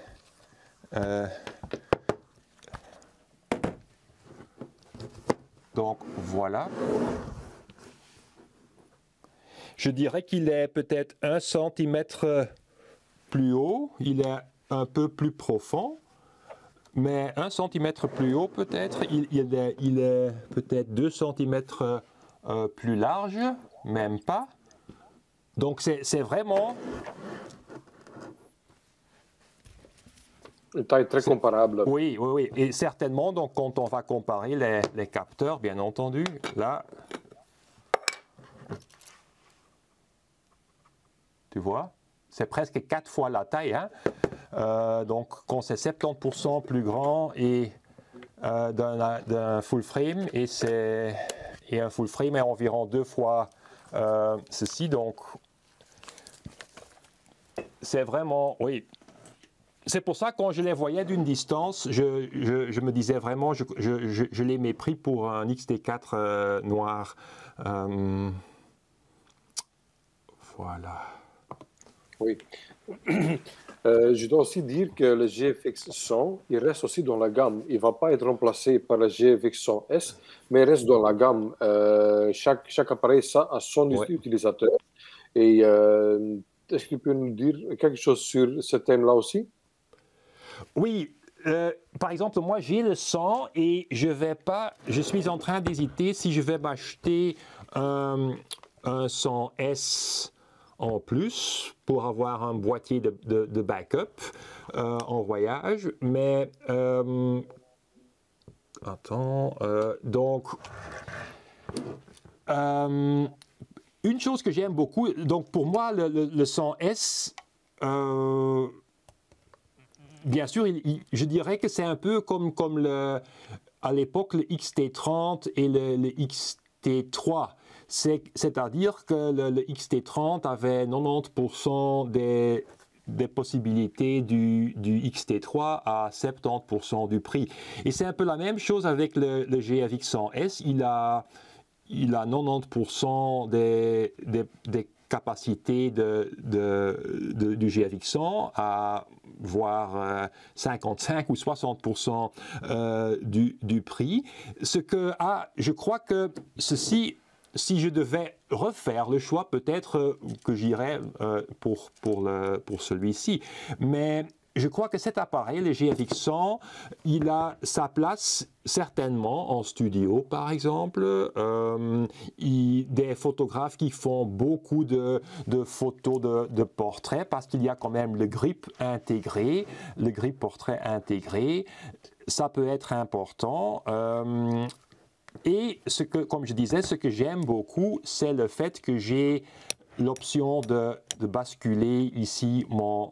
[SPEAKER 1] Donc voilà. Je dirais qu'il est peut-être 1 centimètre plus haut, il est un peu plus profond, mais 1 centimètre plus haut peut-être, il est peut-être 2 centimètres plus large, même pas. Donc c'est vraiment.
[SPEAKER 2] Une taille très comparable.
[SPEAKER 1] Oui, oui, oui. Et certainement, donc, quand on va comparer les capteurs, bien entendu, là, tu vois, c'est presque 4 fois la taille. Hein? Donc, quand c'est 70% plus grand et d'un full frame, et un full frame est environ 2 fois ceci. Donc, c'est vraiment, oui. C'est pour ça, quand je les voyais d'une distance, je me disais vraiment, je les mépris pour un XT4 noir. Voilà.
[SPEAKER 2] Oui. Je dois aussi dire que le GFX 100, il reste aussi dans la gamme. Il ne va pas être remplacé par le GFX 100S, mais il reste dans la gamme. Chaque appareil a son
[SPEAKER 1] Ouais.
[SPEAKER 2] utilisateur. Et est-ce que tu peux nous dire quelque chose sur ce thème-là aussi?
[SPEAKER 1] Oui, par exemple, moi j'ai le 100 et je suis en train d'hésiter si je vais m'acheter un 100S en plus pour avoir un boîtier de backup en voyage. Mais attends, donc une chose que j'aime beaucoup, donc pour moi le 100S, bien sûr, je dirais que c'est un peu comme à l'époque le XT30 et le XT3. C'est-à-dire que le XT30 avait 90% des possibilités du XT3 à 70% du prix. Et c'est un peu la même chose avec le GFX 100S. Il a 90% des capacités du GFX 100 à voire 55 ou 60% du prix. Je crois que ceci, si je devais refaire le choix, peut-être que j'irais pour celui-ci. Mais je crois que cet appareil, le GFX 100, il a sa place certainement en studio, par exemple. Des photographes qui font beaucoup de photos de portraits, parce qu'il y a quand même le grip intégré, le grip portrait intégré. Ça peut être important. Et comme je disais, ce que j'aime beaucoup, c'est le fait que j'ai l'option de basculer ici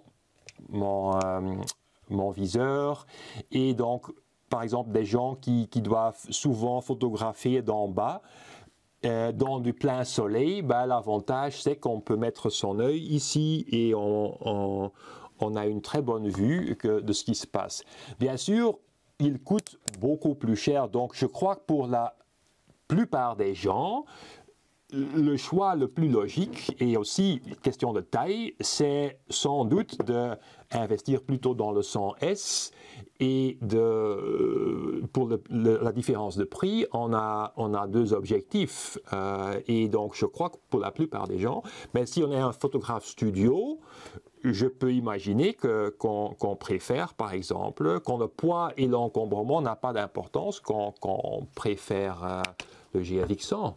[SPEAKER 1] mon viseur. Et donc, par exemple, des gens qui doivent souvent photographier d'en bas, dans du plein soleil, ben, l'avantage c'est qu'on peut mettre son œil ici et on a une très bonne vue de ce qui se passe. Bien sûr, il coûte beaucoup plus cher, donc je crois que pour la plupart des gens, le choix le plus logique et aussi question de taille, c'est sans doute d'investir plutôt dans le 100S et pour la différence de prix, on a deux objectifs et donc je crois que pour la plupart des gens, mais si on est un photographe studio, je peux imaginer qu'on préfère, par exemple, quand le poids et l'encombrement n'a pas d'importance, qu'on préfère le GFX100.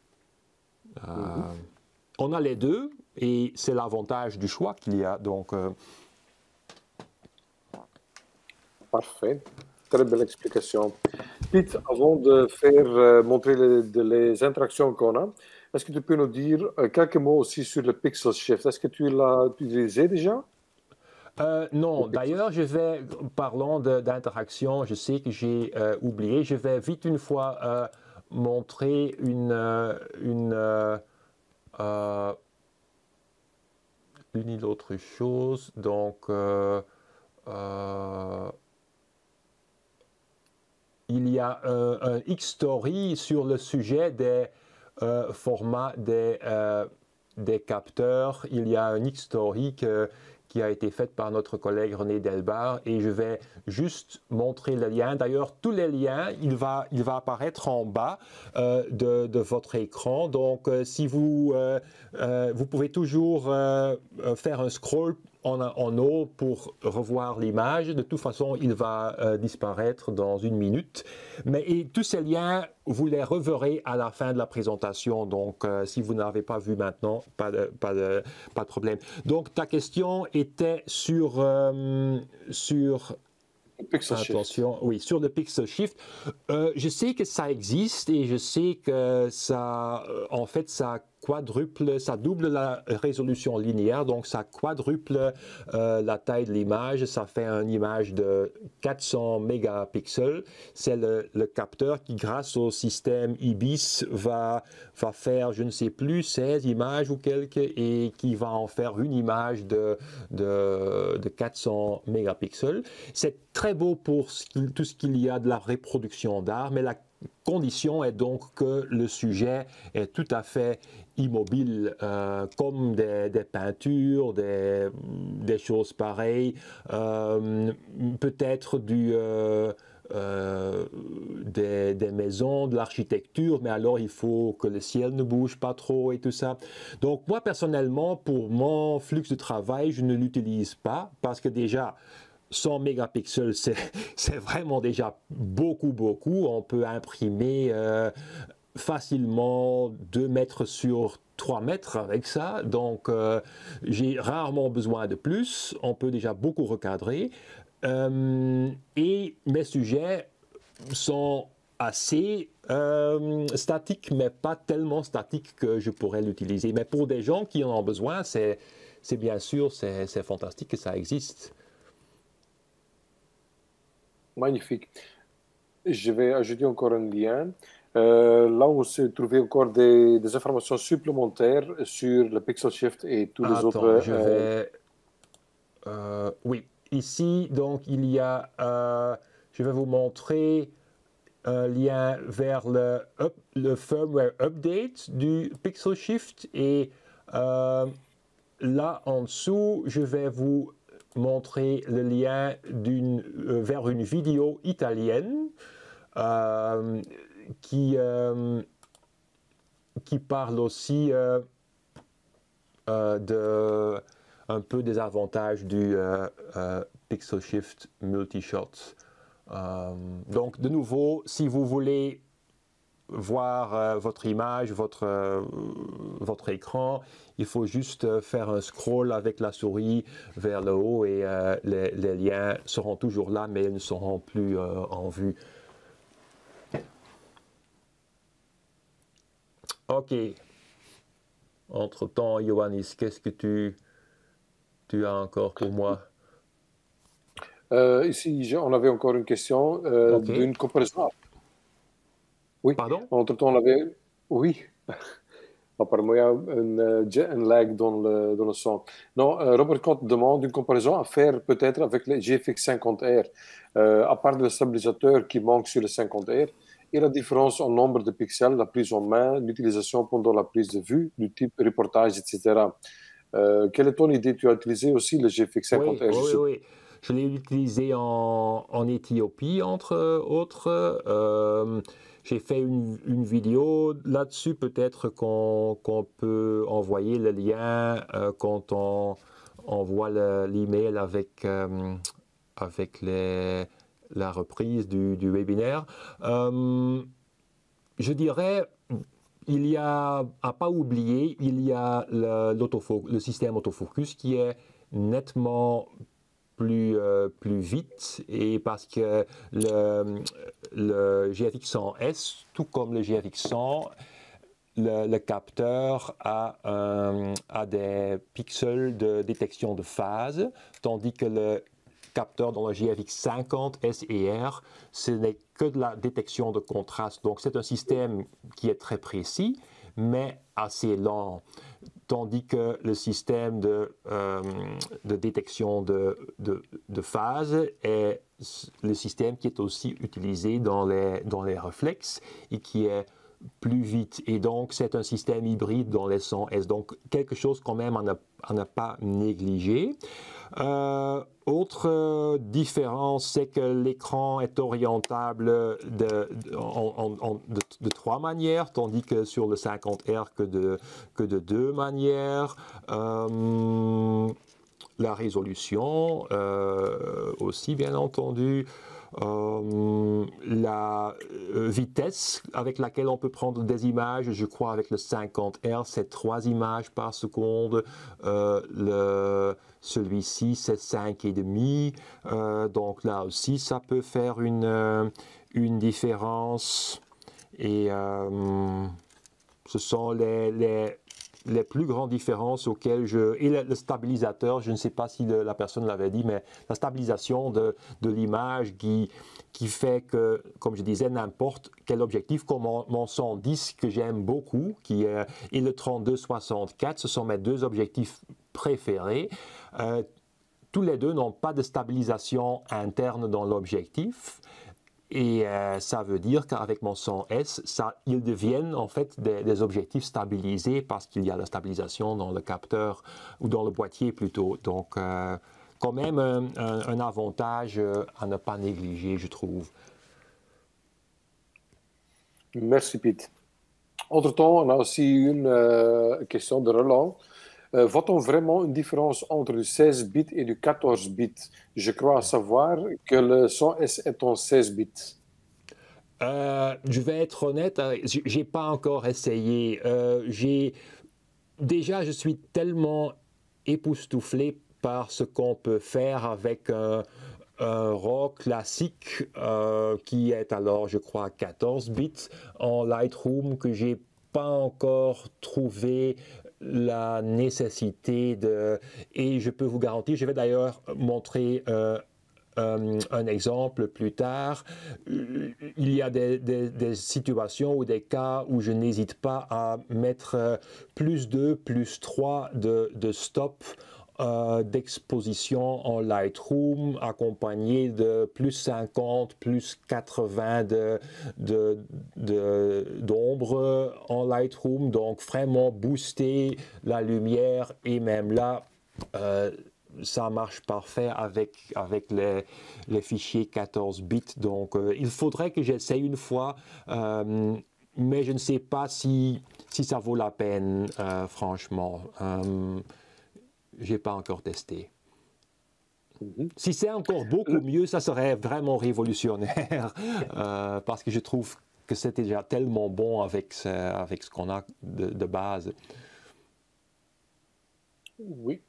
[SPEAKER 1] On a les deux et c'est l'avantage du choix qu'il y a. Donc,
[SPEAKER 2] Parfait. Très belle explication. Pete, avant de faire montrer les interactions qu'on a, est-ce que tu peux nous dire quelques mots aussi sur le Pixel Shift? Est-ce que tu l'as utilisé déjà?
[SPEAKER 1] Non, d'ailleurs, parlant d'interaction, je sais que j'ai oublié, je vais vite une fois montrer une ou l'autre chose. Donc, il y a un X-Story sur le sujet des formats des capteurs. Il y a un X-Story qui a été fait par notre collègue René Delbar et je vais juste montrer le lien. D'ailleurs, tous les liens, il va apparaître en bas de votre écran. Donc, si vous pouvez toujours faire un scroll en haut pour revoir l'image. De toute façon, il va disparaître dans une minute. Et tous ces liens, vous les reverrez à la fin de la présentation. Donc, si vous n'avez pas vu maintenant, pas de problème. Donc, ta question était sur
[SPEAKER 2] Pixel
[SPEAKER 1] attention,
[SPEAKER 2] Shift.
[SPEAKER 1] oui, sur le Pixel Shift. Je sais que ça existe et je sais que en fait, ça double la résolution linéaire, donc ça quadruple la taille de l'image. Ça fait une image de 400 mégapixels. C'est le capteur qui, grâce au système IBIS, va faire, je ne sais plus, 16 images ou quelques, et qui va en faire une image de 400 mégapixels. C'est très beau pour tout ce qu'il y a de la reproduction d'art, mais la condition est donc que le sujet est tout à fait immobile, comme des peintures, des choses pareilles, peut-être des maisons, de l'architecture, mais alors il faut que le ciel ne bouge pas trop et tout ça. Donc moi personnellement, pour mon flux de travail, je ne l'utilise pas parce que déjà 100 mégapixels, c'est vraiment déjà beaucoup. On peut imprimer facilement 2 mètres sur 3 mètres avec ça. Donc, j'ai rarement besoin de plus. On peut déjà beaucoup recadrer. Et mes sujets sont assez statiques, mais pas tellement statiques que je pourrais l'utiliser. Mais pour des gens qui en ont besoin, c'est bien sûr, c'est fantastique que ça existe.
[SPEAKER 2] Magnifique. Je vais ajouter encore un lien. Là où se trouvaient encore des informations supplémentaires sur le Pixel Shift et tous les autres.
[SPEAKER 1] Je vais... oui, ici, donc, il y a... je vais vous montrer un lien vers le firmware update du Pixel Shift. Et là, en dessous, je vais vous montrer le lien vers une vidéo italienne qui parle aussi un peu des avantages du Pixel Shift Multishot. Donc, de nouveau, si vous voulez voir votre image, votre écran, il faut juste faire un scroll avec la souris vers le haut et les liens seront toujours là, mais ils ne seront plus en vue. Ok. Entre-temps, Ioannis, qu'est-ce que tu as encore pour moi?
[SPEAKER 2] Ici, on avait encore une question
[SPEAKER 1] Ok.
[SPEAKER 2] d'une comparaison. Oui,
[SPEAKER 1] Pardon?
[SPEAKER 2] entre-temps, on avait... Oui, apparemment, il y a un lag dans le son. Non, Robert Scott demande une comparaison à faire peut-être avec les GFX 50R. À part le stabilisateur qui manque sur le 50R, et la différence en nombre de pixels, la prise en main, l'utilisation pendant la prise de vue, du type reportage, etc. Quelle est ton idée? Tu as utilisé aussi le GFX
[SPEAKER 1] Oui,
[SPEAKER 2] 50R, je
[SPEAKER 1] oui, oui,
[SPEAKER 2] suppose.
[SPEAKER 1] oui. Je l'ai utilisé en Éthiopie, entre autres. J'ai fait une vidéo là-dessus. Peut-être qu'on peut envoyer le lien quand on envoie l'email avec la reprise du webinaire. Je dirais, il y a, à pas oublier, il y a le système autofocus qui est nettement plus vite et parce que le GFX 100S, tout comme le GFX 100, le capteur a des pixels de détection de phase, tandis que le capteur dans le GFX 50 S et R, ce n'est que de la détection de contraste. Donc c'est un système qui est très précis, mais assez lent. Tandis que le système de détection de phase est le système qui est aussi utilisé dans les réflexes et qui est plus vite. Et donc, c'est un système hybride dans les 100S. Donc, quelque chose quand même à ne pas négliger. Autre différence, c'est que l'écran est orientable de trois manières, tandis que sur le 50R que de deux manières. La résolution aussi, bien entendu. La vitesse avec laquelle on peut prendre des images, je crois avec le 50R, c'est 3 images par seconde. Celui-ci, c'est 5,5. Donc là aussi, ça peut faire une différence. Et ce sont les plus grandes différences auxquelles Et le stabilisateur, je ne sais pas si la personne l'avait dit, mais la stabilisation de l'image qui fait que, comme je disais, n'importe quel objectif, comme mon 110 que j'aime beaucoup, et le 32-64, ce sont mes deux objectifs préférés. Tous les deux n'ont pas de stabilisation interne dans l'objectif. Et ça veut dire qu'avec mon 100S, ils deviennent en fait des objectifs stabilisés parce qu'il y a la stabilisation dans le capteur ou dans le boîtier plutôt. Donc, quand même un avantage à ne pas négliger, je trouve.
[SPEAKER 2] Merci, Pete. Entre-temps, on a aussi une question de Roland. Voit-on vraiment une différence entre du 16 bits et du 14 bits? Je crois savoir que le 100S est en 16 bits.
[SPEAKER 1] Je vais être honnête, j'ai pas encore essayé. Déjà, je suis tellement époustouflé par ce qu'on peut faire avec un RAW classique qui est alors, je crois, 14 bits en Lightroom que j'ai pas encore trouvé la nécessité de... Et je peux vous garantir, je vais d'ailleurs montrer un exemple plus tard. Il y a des situations ou des cas où je n'hésite pas à mettre plus 2, plus 3 de stop d'exposition en Lightroom accompagné de plus 50, plus 80 d'ombre en Lightroom. Donc vraiment booster la lumière et même là, ça marche parfait avec les fichiers 14 bits. Donc, il faudrait que j'essaye une fois, mais je ne sais pas si ça vaut la peine, franchement. Je n'ai pas encore testé. Si c'est encore beaucoup mieux, ça serait vraiment révolutionnaire, parce que je trouve que c'est déjà tellement bon avec ce qu'on a de base.
[SPEAKER 2] Oui.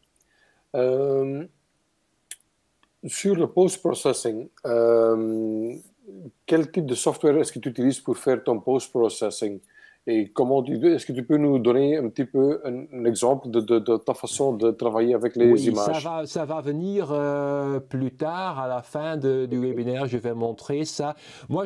[SPEAKER 2] Sur le post-processing, quel type de software est-ce que tu utilises pour faire ton post-processing? Et est-ce que tu peux nous donner un petit peu un exemple de ta façon de travailler avec les
[SPEAKER 1] Oui,
[SPEAKER 2] images?
[SPEAKER 1] ça va venir plus tard, à la fin du webinaire, je vais montrer ça. Moi,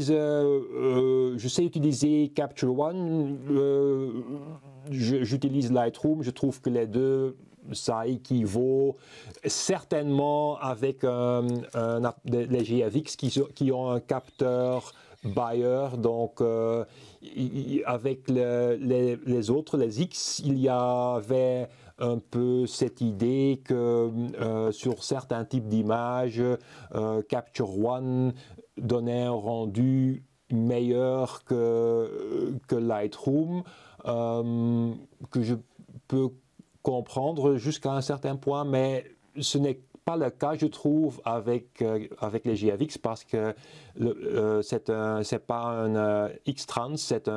[SPEAKER 1] je sais utiliser Capture One, j'utilise Lightroom, je trouve que les deux, ça équivaut certainement avec les GFX qui ont un capteur Bayer, donc avec les autres, les X, il y avait un peu cette idée que sur certains types d'images, Capture One donnait un rendu meilleur que Lightroom, que je peux comprendre jusqu'à un certain point, mais ce n'est pas le cas, je trouve, avec les GFX parce que c'est pas un X-Trans, c'est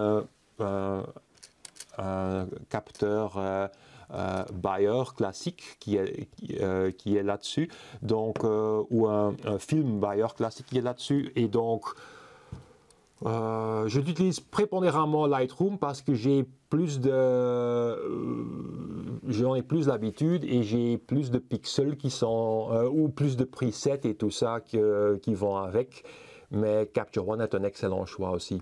[SPEAKER 1] un capteur Bayer classique qui est là-dessus, donc ou un film Bayer classique qui est là-dessus, et donc je l'utilise prépondéramment Lightroom parce que j'en ai plus l'habitude et j'ai plus de pixels qui sont ou plus de presets et tout ça qui vont avec. Mais Capture One est un excellent choix aussi.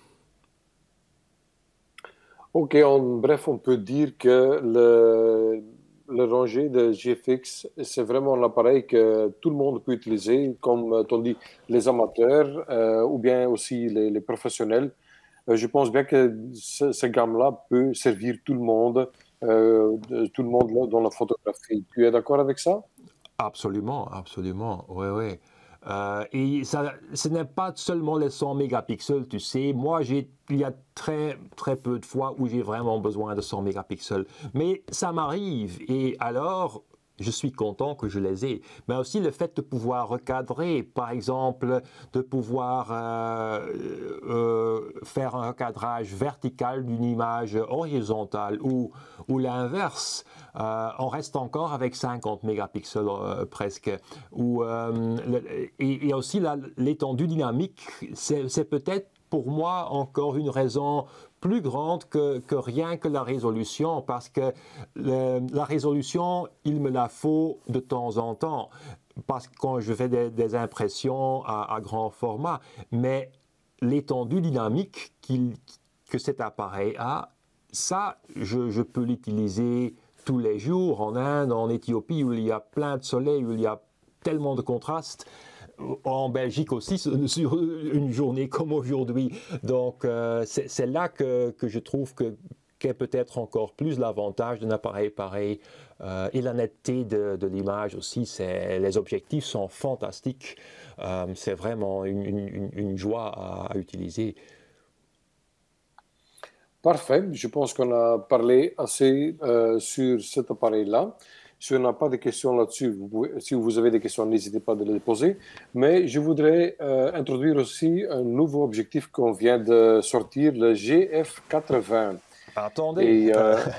[SPEAKER 2] Ok, bref, on peut dire que le rangé de GFX, c'est vraiment l'appareil que tout le monde peut utiliser, comme on dit, les amateurs ou bien aussi les professionnels. Je pense bien que cette gamme-là peut servir tout le monde là, dans la photographie. Tu es d'accord avec ça?
[SPEAKER 1] Absolument, absolument, oui, oui. Et ça, ce n'est pas seulement les 100 mégapixels, tu sais. Moi, il y a très, très peu de fois où j'ai vraiment besoin de 100 mégapixels. Mais ça m'arrive. Et alors, je suis content que je les ai. Mais aussi le fait de pouvoir recadrer, par exemple, de pouvoir faire un recadrage vertical d'une image horizontale ou l'inverse. On reste encore avec 50 mégapixels presque. Et aussi l'étendue dynamique, c'est peut-être pour moi encore une raison plus grande que rien que la résolution, parce que la résolution, il me la faut de temps en temps, parce que quand je fais des impressions à grand format, mais l'étendue dynamique que cet appareil a, ça, je peux l'utiliser tous les jours en Inde, en Éthiopie, où il y a plein de soleil, où il y a tellement de contrastes, en Belgique aussi, sur une journée comme aujourd'hui. Donc, c'est là que je trouve qu'est peut-être encore plus l'avantage d'un appareil pareil. Et la netteté de l'image aussi, les objectifs sont fantastiques. C'est vraiment une joie à utiliser.
[SPEAKER 2] Parfait. Je pense qu'on a parlé assez sur cet appareil-là. Si on n'a pas de questions là-dessus, si vous avez des questions, n'hésitez pas de les poser. Mais je voudrais introduire aussi un nouveau objectif qu'on vient de sortir, le GF80.
[SPEAKER 1] Attendez.
[SPEAKER 2] Et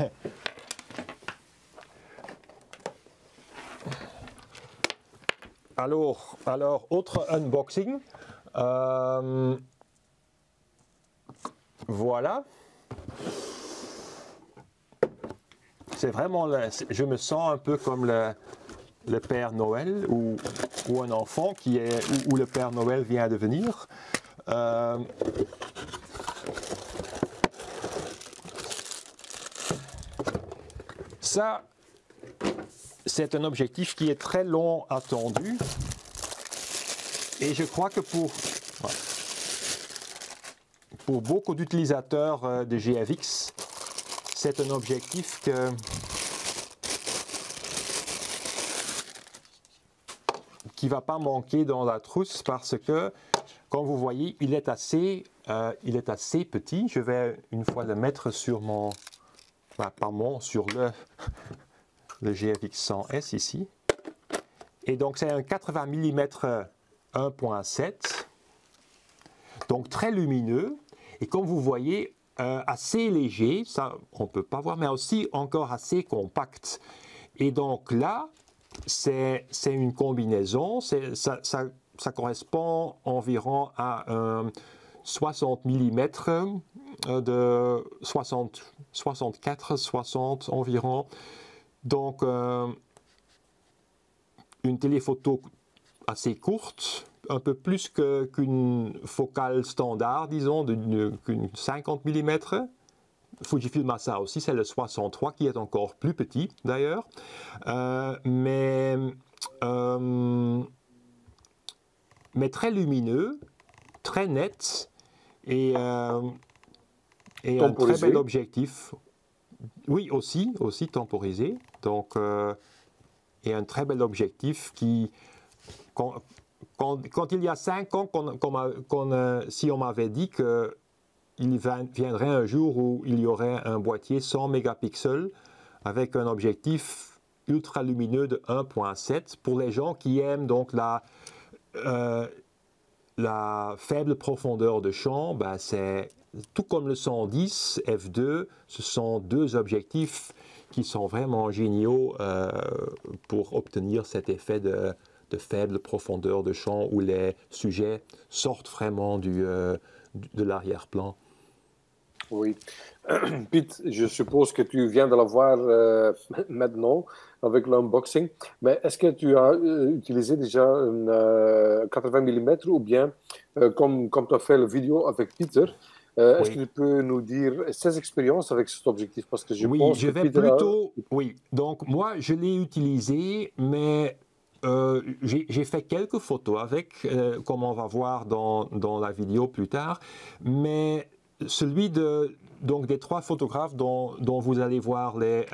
[SPEAKER 1] Alors, autre unboxing. Voilà. C'est vraiment, je me sens un peu comme le Père Noël ou un enfant où le Père Noël vient de venir. Ça, c'est un objectif qui est très long attendu. Et je crois que pour beaucoup d'utilisateurs de GFX, c'est un objectif qui ne va pas manquer dans la trousse parce que, comme vous voyez, il est assez petit. Je vais une fois le mettre sur sur le GFX 100S ici. Et donc, c'est un 80 mm 1.7, donc très lumineux. Et comme vous voyez, assez léger, ça on ne peut pas voir, mais aussi encore assez compact. Et donc là, c'est une combinaison, ça correspond environ à 60 mm de 64, 60 environ. Donc, une téléphoto assez courte, un peu plus qu'une focale standard, disons, qu'une 50 mm. Fujifilm a ça aussi, c'est le 63 qui est encore plus petit d'ailleurs. Mais très lumineux, très net et un très bel objectif. Oui, aussi temporisé. Donc, et un très bel objectif qui, quand il y a 5 ans, si on m'avait dit qu'il viendrait un jour où il y aurait un boîtier 100 mégapixels avec un objectif ultra lumineux de 1.7 pour les gens qui aiment donc la faible profondeur de champ, ben c'est tout comme le 110 f2, ce sont deux objectifs qui sont vraiment géniaux pour obtenir cet effet de faible profondeur de champ où les sujets sortent vraiment de l'arrière-plan.
[SPEAKER 2] Oui. Pete, je suppose que tu viens de la voir maintenant avec l'unboxing, mais est-ce que tu as utilisé déjà une 80 mm ou bien, comme tu as fait la vidéo avec Peter, est-ce que tu peux nous dire ses expériences avec cet objectif? Parce que je pense
[SPEAKER 1] je
[SPEAKER 2] que
[SPEAKER 1] vais
[SPEAKER 2] Peter
[SPEAKER 1] plutôt... Oui, donc moi je l'ai utilisé, mais j'ai fait quelques photos avec, comme on va voir dans la vidéo plus tard, mais celui donc des 3 photographes dont vous allez voir les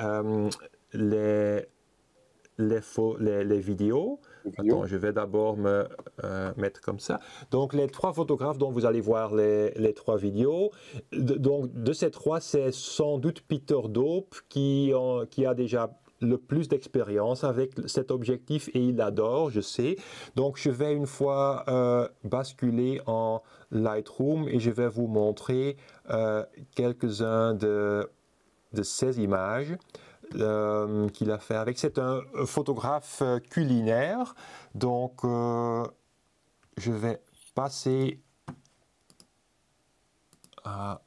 [SPEAKER 1] vidéos. Attends, je vais d'abord me mettre comme ça. Donc, les 3 photographes dont vous allez voir les 3 vidéos. Donc, de ces 3, c'est sans doute Peter Dope qui a déjà le plus d'expérience avec cet objectif et il l'adore, je sais. Donc, je vais une fois basculer en Lightroom et je vais vous montrer quelques-uns de ces images qu'il a fait avec. C'est un photographe culinaire, donc je vais passer à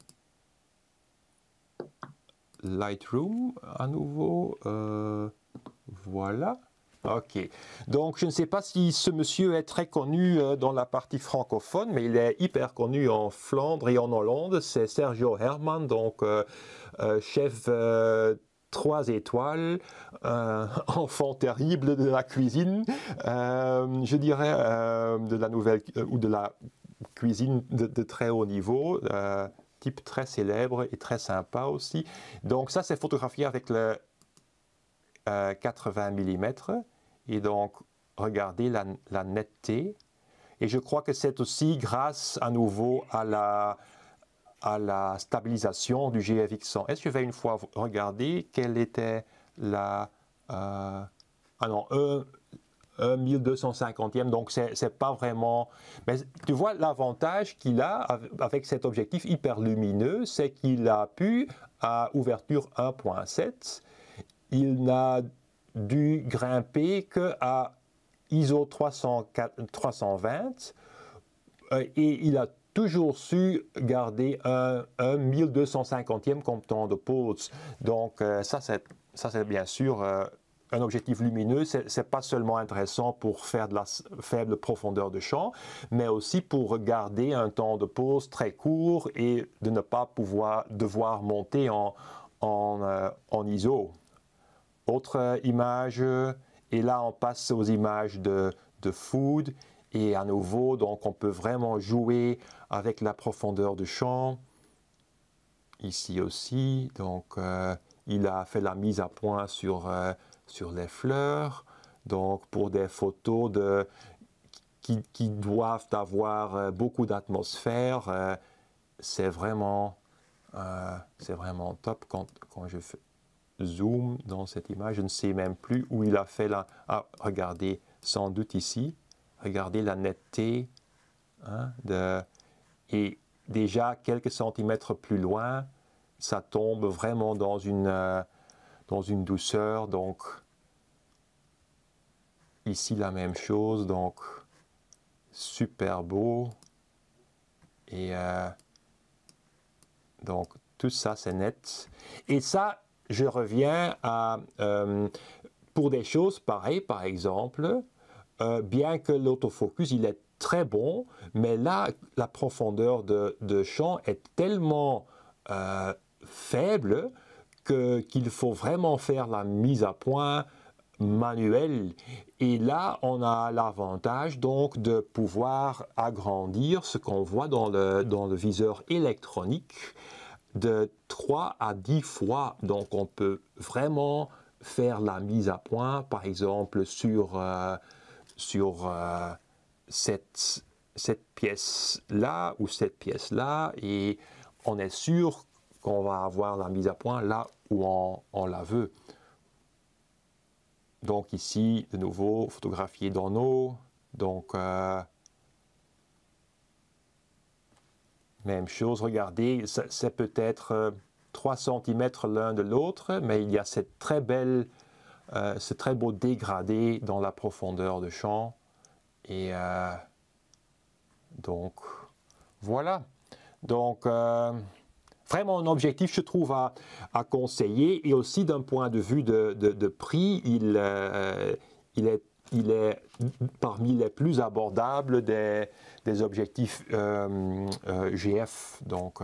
[SPEAKER 1] Lightroom à nouveau. Voilà. Ok. Donc, je ne sais pas si ce monsieur est très connu dans la partie francophone, mais il est hyper connu en Flandre et en Hollande. C'est Sergio Herman, donc chef 3 étoiles, enfant terrible de la cuisine, je dirais, de la nouvelle ou de la cuisine de très haut niveau. Type très célèbre et très sympa aussi. Donc ça, c'est photographié avec le 80 mm. Et donc, regardez la netteté. Et je crois que c'est aussi grâce à nouveau à la stabilisation du GFX100. Est-ce que je vais une fois regarder quelle était la... ah non, 1250e, donc c'est pas vraiment... Mais tu vois, l'avantage qu'il a avec cet objectif hyper lumineux, c'est qu'il a pu, à ouverture 1.7, il n'a dû grimper qu'à ISO 320 et il a toujours su garder un 1250e comme temps de pause. Donc ça c'est bien sûr un objectif lumineux, c'est pas seulement intéressant pour faire de la faible profondeur de champ, mais aussi pour garder un temps de pause très court et de ne pas devoir monter en ISO. Autre image, et là on passe aux images de food, et à nouveau, donc on peut vraiment jouer avec la profondeur de champ. Ici aussi, donc il a fait la mise à point sur les fleurs, donc pour des photos qui doivent avoir beaucoup d'atmosphère, c'est vraiment top quand je fais zoom dans cette image. Je ne sais même plus où il a fait la... Ah, regardez, sans doute ici. Regardez la netteté. Et déjà quelques centimètres plus loin, ça tombe vraiment dans une douceur. Donc, ici la même chose. Donc, super beau. Et donc, tout ça, c'est net. Et ça, je reviens à, pour des choses pareilles, par exemple, bien que l'autofocus, il est très bon, mais là, la profondeur de champ est tellement faible qu'il faut vraiment faire la mise à point manuelle. Et là, on a l'avantage donc de pouvoir agrandir ce qu'on voit dans le viseur électronique de 3 à 10 fois. Donc, on peut vraiment faire la mise à point, par exemple, sur cette pièce-là ou cette pièce-là, et on est sûr qu'on va avoir la mise à point là où on la veut. Donc ici, de nouveau, photographier dans l'eau. Donc, même chose, regardez, c'est peut-être 3 cm l'un de l'autre, mais il y a cette très belle, ce très beau dégradé dans la profondeur de champ. Et donc, voilà. Donc, vraiment un objectif, je trouve, à conseiller. Et aussi d'un point de vue de prix, il est parmi les plus abordables des objectifs GF. Donc,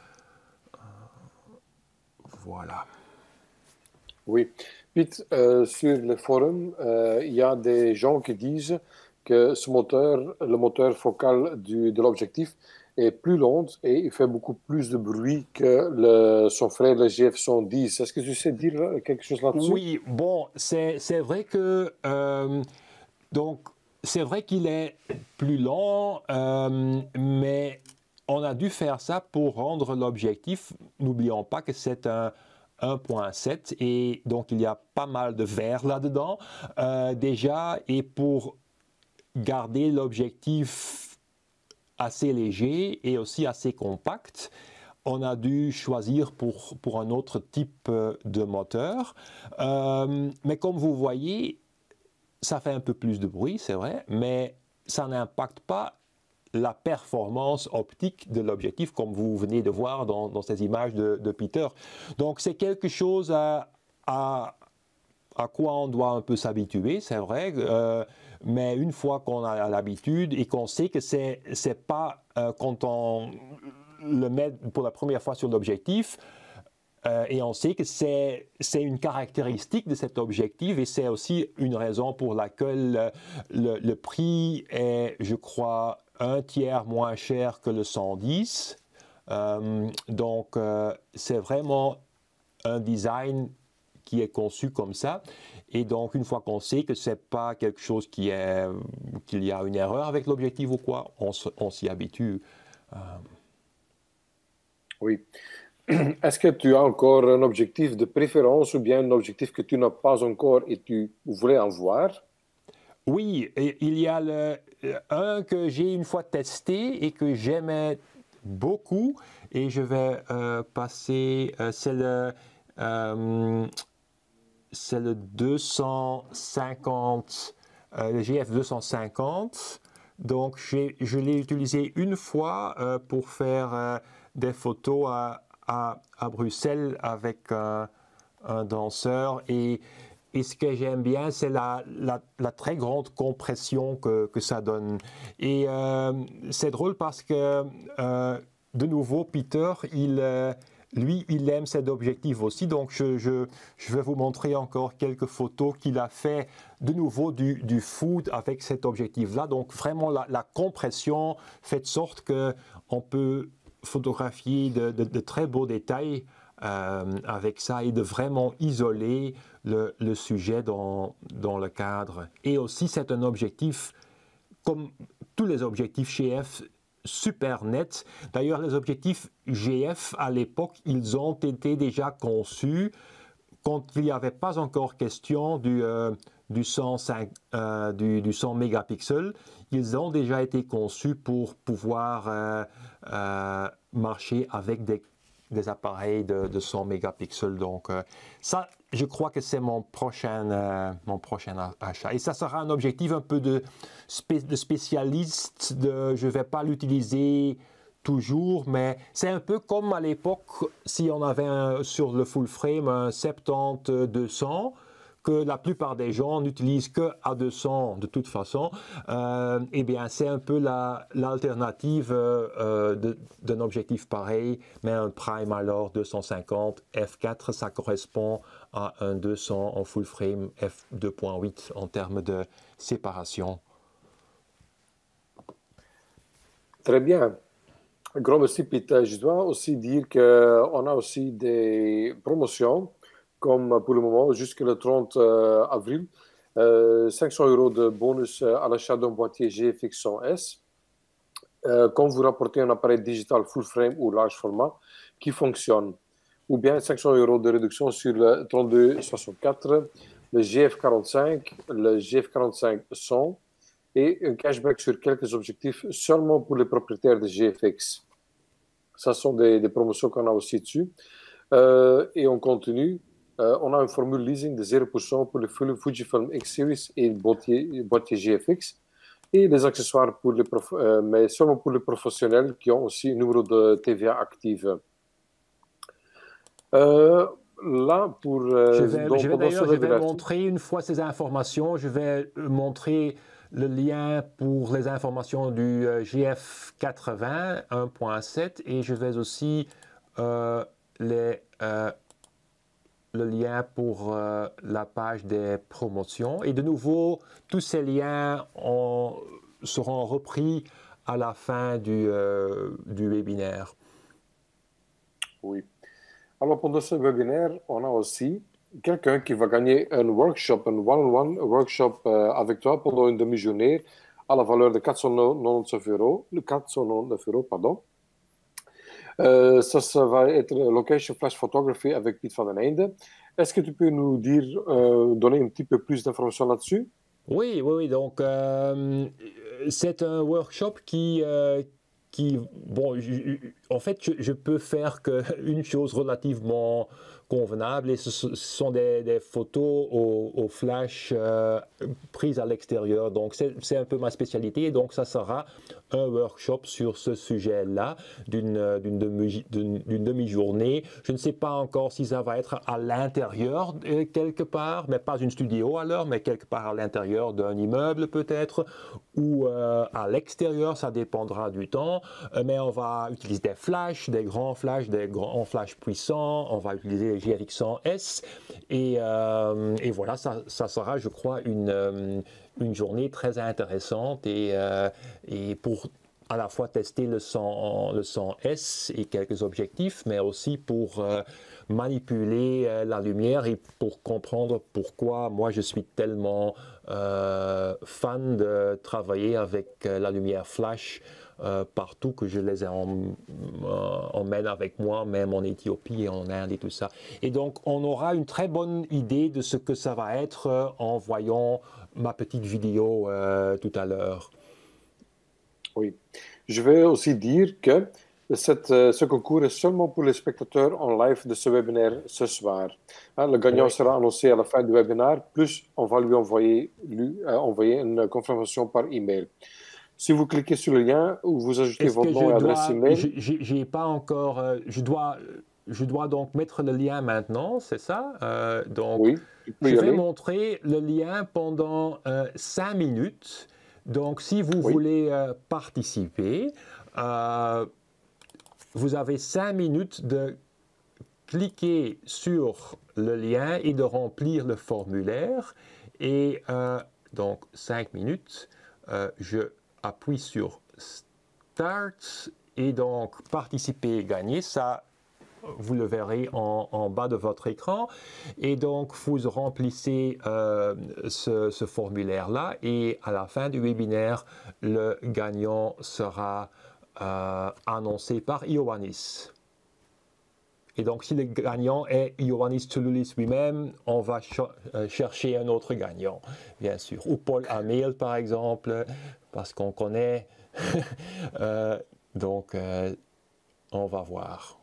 [SPEAKER 1] voilà.
[SPEAKER 2] Oui. Pete, sur le forum, il y a des gens qui disent que ce moteur, le moteur focal de l'objectif, est plus lent et il fait beaucoup plus de bruit que son frère, le GF 110. Est-ce que tu sais dire quelque chose là-dessus?
[SPEAKER 1] Oui, bon, c'est vrai que donc c'est vrai qu'il est plus lent, mais on a dû faire ça pour rendre l'objectif. N'oublions pas que c'est un 1.7 et donc il y a pas mal de verre là-dedans déjà, et pour garder l'objectif assez léger et aussi assez compact, on a dû choisir pour un autre type de moteur. Mais comme vous voyez, ça fait un peu plus de bruit, c'est vrai, mais ça n'impacte pas la performance optique de l'objectif, comme vous venez de voir dans ces images de Peter. Donc c'est quelque chose à quoi on doit un peu s'habituer, c'est vrai, mais une fois qu'on a l'habitude et qu'on sait que c'est pas quand on le met pour la première fois sur l'objectif, et on sait que c'est une caractéristique de cet objectif, et c'est aussi une raison pour laquelle le prix est, je crois, un tiers moins cher que le 110. Donc, c'est vraiment un design qui est conçu comme ça. Et donc, une fois qu'on sait que ce n'est pas quelque chose qu'il y a une erreur avec l'objectif ou quoi, on s'y habitue.
[SPEAKER 2] Oui. Est-ce que tu as encore un objectif de préférence ou bien un objectif que tu n'as pas encore et tu voulais en voir?
[SPEAKER 1] Oui, il y a un que j'ai une fois testé et que j'aimais beaucoup, et je vais passer, c'est le 250, le GF 250. Donc, je l'ai utilisé une fois pour faire des photos à Bruxelles avec un danseur. Et ce que j'aime bien, c'est la très grande compression que ça donne. Et c'est drôle parce que, de nouveau, Peter, lui, il aime cet objectif aussi. Donc, je vais vous montrer encore quelques photos qu'il a fait de nouveau du food avec cet objectif-là. Donc, vraiment, la compression fait de sorte qu'on peut photographier de très beaux détails avec ça, et de vraiment isoler le sujet dans le cadre. Et aussi, c'est un objectif, comme tous les objectifs GF, super net. D'ailleurs, les objectifs GF, à l'époque, ils ont été déjà conçus quand il n'y avait pas encore question du 100 mégapixels. Ils ont déjà été conçus pour pouvoir marcher avec des appareils de 100 mégapixels. Donc ça, je crois que c'est mon prochain achat. Et ça sera un objectif un peu de spécialiste. Je ne vais pas l'utiliser toujours, mais c'est un peu comme à l'époque, si on avait sur le full frame un 70-200, que la plupart des gens n'utilisent que A200 de toute façon, eh bien c'est un peu l'alternative d'un objectif pareil, mais un prime alors 250 f4, ça correspond à un 200 en full frame f2.8 en termes de séparation.
[SPEAKER 2] Très bien. Un grand merci, Peter. Je dois aussi dire qu'on a aussi des promotions, comme pour le moment, jusqu'au 30 avril. 500 € de bonus à l'achat d'un boîtier GFX 100S. Quand vous rapportez un appareil digital full frame ou large format qui fonctionne. Ou bien 500 € de réduction sur le 3264, le GF45, le GF45 100 et un cashback sur quelques objectifs seulement pour les propriétaires de GFX. Ça sont des promotions qu'on a aussi dessus. Et on continue. On a une formule leasing de 0% pour le Fujifilm X-Series et boîtier GFX. Et les accessoires, mais seulement pour les professionnels qui ont aussi un numéro de TVA active. Là,
[SPEAKER 1] je vais montrer, une fois ces informations, je vais montrer le lien pour les informations du GF80 1.7 et je vais aussi le lien pour la page des promotions. Et de nouveau, tous ces liens seront repris à la fin du webinaire.
[SPEAKER 2] Oui. Alors, pendant ce webinaire, on a aussi quelqu'un qui va gagner un workshop, un one-on-one workshop avec toi pendant une demi-journée à la valeur de 499 €. 499 €, pardon. Ça va être Location Flash Photography avec Piet van den Einde. Est-ce que tu peux nous dire, donner un petit peu plus d'informations là-dessus?
[SPEAKER 1] Oui. Donc, c'est un workshop qui bon, en fait, je peux faire qu'une chose relativement convenable et ce sont des photos au flash prises à l'extérieur. Donc, c'est un peu ma spécialité. Et donc, ça sera un workshop sur ce sujet-là d'une demi-journée. Je ne sais pas encore si ça va être à l'intérieur quelque part, mais pas une studio alors, mais quelque part à l'intérieur d'un immeuble peut-être, ou à l'extérieur, ça dépendra du temps. Mais on va utiliser des flashs, des grands flashs puissants, on va utiliser les GFX 100S et voilà, ça sera, je crois, une journée très intéressante et pour à la fois tester le 100S et quelques objectifs, mais aussi pour manipuler la lumière et pour comprendre pourquoi moi je suis tellement fan de travailler avec la lumière flash partout que je les emmène avec moi, même en Éthiopie et en Inde et tout ça. Et donc on aura une très bonne idée de ce que ça va être en voyant ma petite vidéo tout à l'heure.
[SPEAKER 2] Oui. Je vais aussi dire que ce concours est seulement pour les spectateurs en live de ce webinaire ce soir. Le gagnant sera annoncé à la fin du webinaire, plus on va lui envoyer une confirmation par email. Si vous cliquez sur le lien, vous ajoutez votre nom et adresse email.
[SPEAKER 1] J'ai pas encore. Je dois donc mettre le lien maintenant, c'est ça? Donc,
[SPEAKER 2] oui,
[SPEAKER 1] je vais montrer le lien pendant 5 minutes. Donc, si vous voulez participer, vous avez 5 minutes de cliquer sur le lien et de remplir le formulaire. Et donc, 5 minutes, je appuie sur Start et donc participer et gagner. Ça, vous le verrez en bas de votre écran. Et donc, vous remplissez ce formulaire-là et à la fin du webinaire, le gagnant sera annoncé par Ioannis. Et donc, si le gagnant est Ioannis Touloulis lui-même, on va chercher un autre gagnant, bien sûr. Ou Paul Hamel, par exemple, parce qu'on connaît. Donc, on va voir.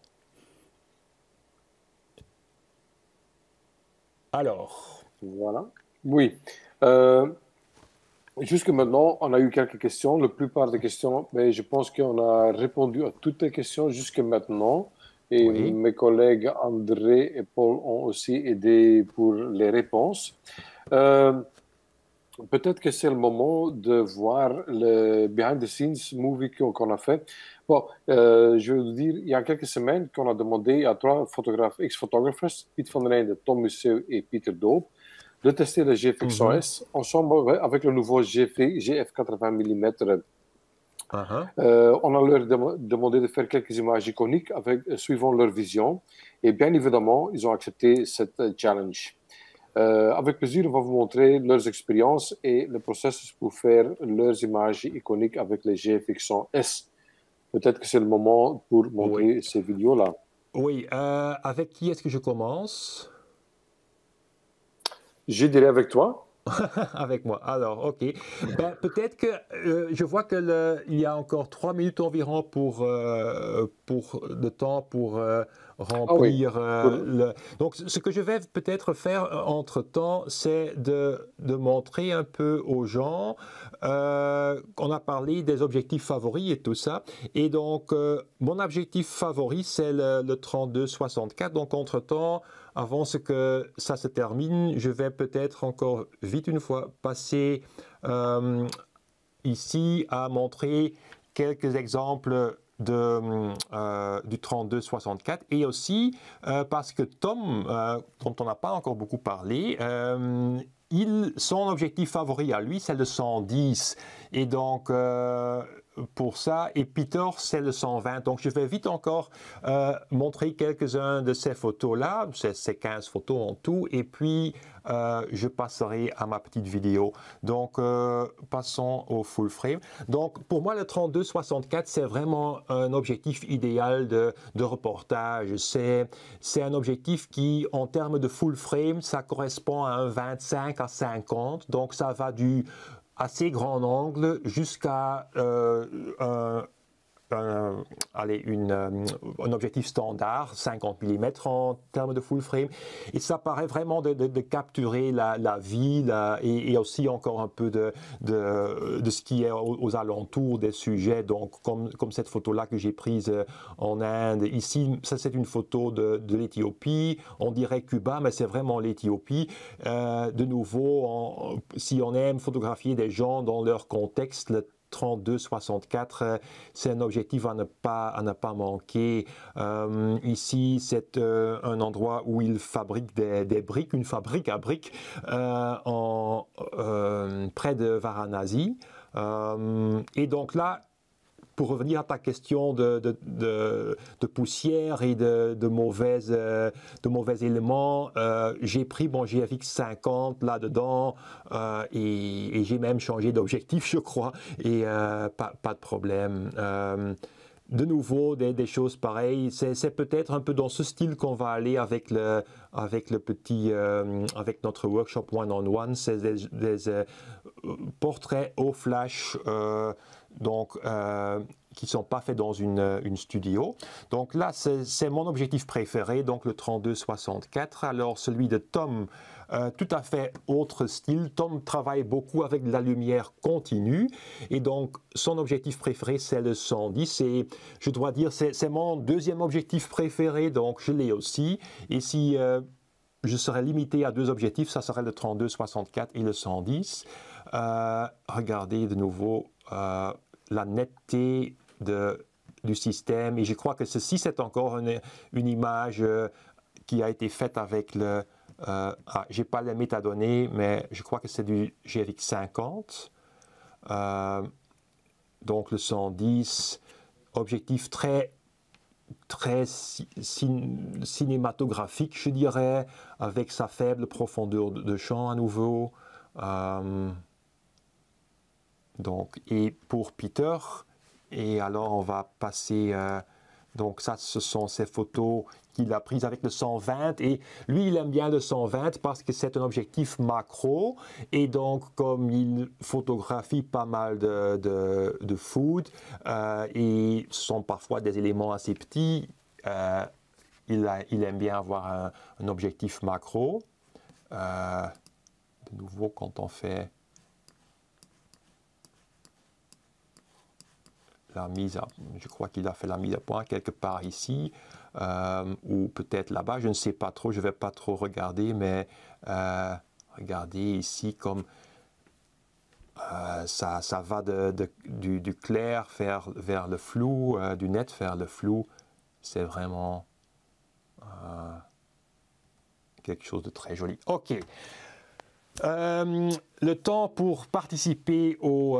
[SPEAKER 1] Alors.
[SPEAKER 2] Voilà. Oui. Jusque maintenant, on a eu quelques questions. La plupart des questions, mais je pense qu'on a répondu à toutes les questions jusque maintenant. Et
[SPEAKER 1] Oui.
[SPEAKER 2] mes collègues André et Paul ont aussi aidé pour les réponses. Euh, Peut-être que c'est le moment de voir le behind the scenes movie qu'on a fait. Bon, je veux vous dire, il y a quelques semaines qu'on a demandé à trois photographes, ex-photographers, Piet van der Einde, Tom Museeuw et Peter Doop, de tester le GFX
[SPEAKER 1] Mhm.
[SPEAKER 2] 100S ensemble avec le nouveau GF 80 mm.
[SPEAKER 1] Uh-huh.
[SPEAKER 2] On a leur demandé de faire quelques images iconiques suivant leur vision. Et bien évidemment, ils ont accepté cette challenge. Avec plaisir, on va vous montrer leurs expériences et le processus pour faire leurs images iconiques avec les GFX 100S. Peut-être que c'est le moment pour
[SPEAKER 1] Oui.
[SPEAKER 2] montrer ces vidéos-là.
[SPEAKER 1] Oui. Avec qui est-ce que je commence?
[SPEAKER 2] Je dirais avec toi.
[SPEAKER 1] Avec moi. Alors, ok. Ben, peut-être que je vois que il y a encore 3 minutes environ pour de temps pour
[SPEAKER 2] Ah oui,
[SPEAKER 1] remplir
[SPEAKER 2] pour-
[SPEAKER 1] le. Donc, ce que je vais peut-être faire entre-temps, c'est de montrer un peu aux gens. On a parlé des objectifs favoris et tout ça. Et donc, mon objectif favori, c'est le 32-64. Donc, entre-temps, avant que ça se termine, je vais peut-être encore vite une fois passer euh, ici à montrer quelques exemples du 32-64 et aussi parce que Tom, dont on n'a pas encore beaucoup parlé, son objectif favori à lui, c'est le 110. Et donc, pour ça, et Peter, c'est le 120. Donc, je vais vite encore montrer quelques-uns de ces photos-là. C'est 15 photos en tout. Et puis, je passerai à ma petite vidéo. Donc, passons au full frame. Donc, pour moi, le 32-64, c'est vraiment un objectif idéal de reportage. C'est un objectif qui, en termes de full frame, ça correspond à un 25 à 50. Donc, ça va du assez grand angle jusqu'à un, allez, un objectif standard, 50 mm en termes de full frame. Et ça paraît vraiment de capturer la vie et aussi encore un peu de ce qui est aux alentours des sujets. Donc, comme cette photo-là que j'ai prise en Inde. Ici, ça c'est une photo de l'Éthiopie. On dirait Cuba, mais c'est vraiment l'Éthiopie. De nouveau, si on aime photographier des gens dans leur contexte, le 32-64, c'est un objectif à ne pas manquer. Ici, c'est un endroit où ils fabriquent des briques, une fabrique à briques près de Varanasi. Et donc là, pour revenir à ta question de poussière et de mauvais éléments, j'ai pris mon GFX 50 là-dedans et j'ai même changé d'objectif, je crois, et pas de problème. De nouveau, des choses pareilles. C'est peut-être un peu dans ce style qu'on va aller avec le petit, avec notre workshop one-on-one. C'est des portraits au flash. Donc, qui ne sont pas faits dans une studio. Donc là, c'est mon objectif préféré, donc le 32-64. Alors celui de Tom, tout à fait autre style. Tom travaille beaucoup avec de la lumière continue et donc son objectif préféré, c'est le 110. Et je dois dire, c'est mon deuxième objectif préféré, donc je l'ai aussi. Et si je serais limité à deux objectifs, ça serait le 32-64 et le 110. Regardez de nouveau la netteté du système. Et je crois que ceci, c'est encore une image qui a été faite avec le... je n'ai pas les métadonnées, mais je crois que c'est du GFX 50. Donc le 110, objectif très cinématographique, je dirais, avec sa faible profondeur de champ à nouveau. Donc, et pour Peter, et alors on va passer, donc ça ce sont ces photos qu'il a prises avec le 120 et lui il aime bien le 120 parce que c'est un objectif macro et donc comme il photographie pas mal de food et ce sont parfois des éléments assez petits, il aime bien avoir un objectif macro. De nouveau quand on fait je crois qu'il a fait la mise à point quelque part ici, ou peut-être là-bas, je ne sais pas trop, je ne vais pas trop regarder, mais regardez ici comme ça va du clair vers le flou, du net vers le flou. C'est vraiment quelque chose de très joli. Ok. Le temps pour participer au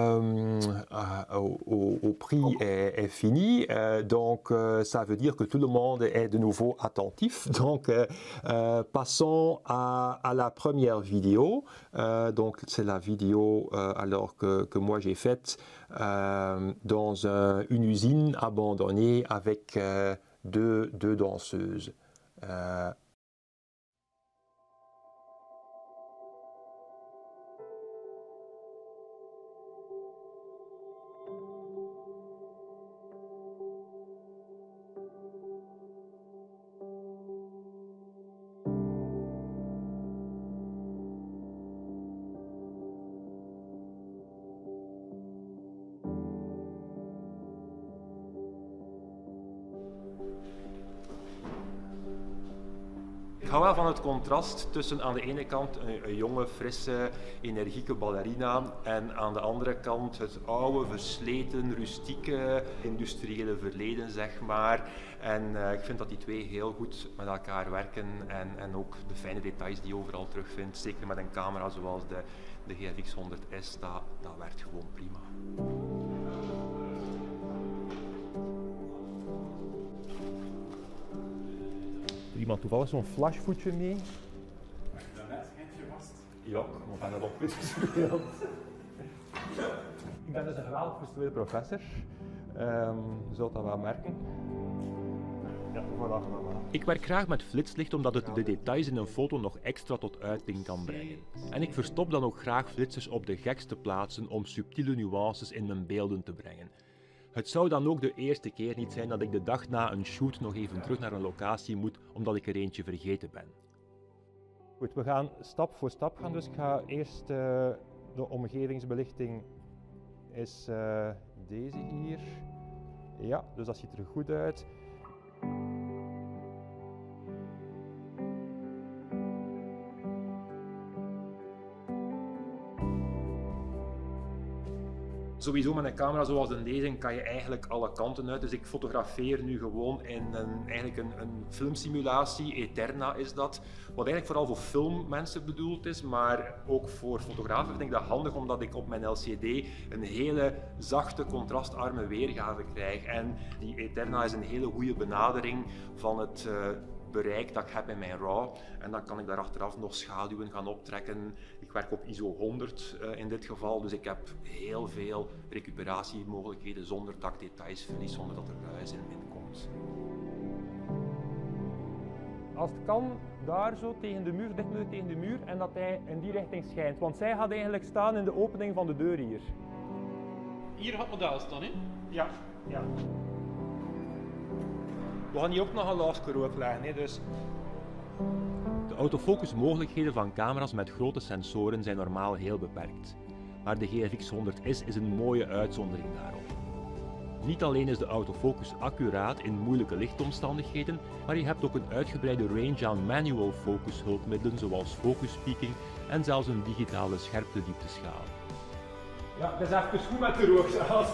[SPEAKER 1] prix est fini, donc ça veut dire que tout le monde est de nouveau attentif. Donc passons à la première vidéo. Donc c'est la vidéo alors que moi j'ai faite dans une usine abandonnée avec deux danseuses. Ik hou wel van het contrast tussen aan de ene kant een jonge, frisse, energieke ballerina en aan de andere kant het oude, versleten, rustieke, industriële verleden, zeg maar. En ik vind dat die twee heel goed met elkaar werken en ook de fijne details die je overal terugvindt, zeker met een camera zoals de GFX 100S, dat werkt gewoon prima. Iemand toevallig zo'n flashvoetje mee?
[SPEAKER 3] Daarnet eentje vast.
[SPEAKER 1] Ja, we gaan dat op gespeeld. Ik ben dus een geweldig frustrerende professor. Je zult dat wel merken. Ja, voilà. Ik werk graag met flitslicht omdat het de details in een foto nog extra tot uiting kan brengen. En ik verstop dan ook graag flitsers op de gekste plaatsen om subtiele nuances in mijn beelden te brengen. Het zou dan ook de eerste keer niet zijn dat ik de dag na een shoot nog even terug naar een locatie moet, omdat ik er eentje vergeten ben. Goed, we gaan stap voor stap gaan. Dus ik ga eerst de omgevingsbelichting is deze hier. Ja, dus dat ziet er goed uit. Sowieso met een camera zoals deze kan je eigenlijk alle kanten uit. Dus ik fotografeer nu gewoon in eigenlijk een filmsimulatie, Eterna is dat. Wat eigenlijk vooral voor filmmensen bedoeld is, maar ook voor fotografen vind ik dat handig omdat ik op mijn LCD een hele zachte, contrastarme weergave krijg. En die Eterna is een hele goede benadering van het bereik dat ik heb in mijn RAW en dan kan ik daar achteraf nog schaduwen gaan optrekken. Ik werk op ISO 100 in dit geval, dus ik heb heel veel recuperatiemogelijkheden zonder dat ik details verlies, zonder dat er ruis in komt. Als het kan, daar zo tegen de muur, dicht tegen de muur en dat hij in die richting schijnt, want zij gaat eigenlijk staan in de opening van de deur hier.
[SPEAKER 3] Hier gaat het model staan, hè?
[SPEAKER 1] Ja, ja. We gaan hier ook nog een laagje rook leggen, hè, dus. De autofocusmogelijkheden van camera's met grote sensoren zijn normaal heel beperkt. Maar de GFX 100S is een mooie uitzondering daarop. Niet alleen is de autofocus accuraat in moeilijke lichtomstandigheden, maar je hebt ook een uitgebreide range aan manual focus hulpmiddelen zoals focus peaking en zelfs een digitale scherptediepteschaal. Ja, dat is even goed met de rook zelfs.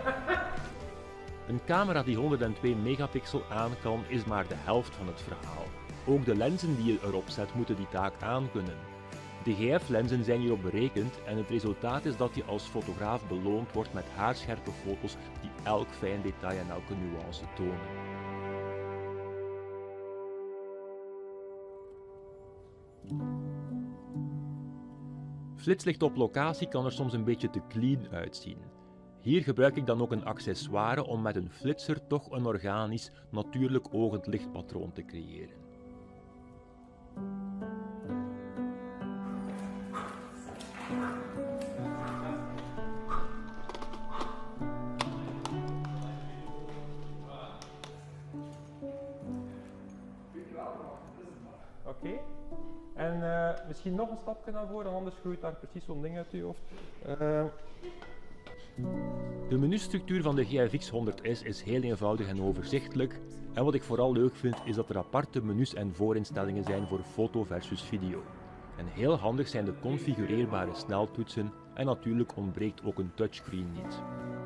[SPEAKER 1] Een camera die 102 megapixel aan kan, is maar de helft van het verhaal. Ook de lenzen die je erop zet moeten die taak aankunnen. De GF-lenzen zijn hierop berekend en het resultaat is dat je als fotograaf beloond wordt met haarscherpe foto's die elk fijn detail en elke nuance tonen. Flitslicht op locatie kan er soms een beetje te clean uitzien. Hier gebruik ik dan ook een accessoire om met een flitser toch een organisch, natuurlijk ogend lichtpatroon te creëren. Oké. En misschien nog een stapje naar voren, anders groeit daar precies zo'n ding uit je hoofd. De menustructuur van de GFX 100S is heel eenvoudig en overzichtelijk. En wat ik vooral leuk vind is dat er aparte menus en voorinstellingen zijn voor foto versus video. En heel handig zijn de configureerbare sneltoetsen en natuurlijk ontbreekt ook een touchscreen niet.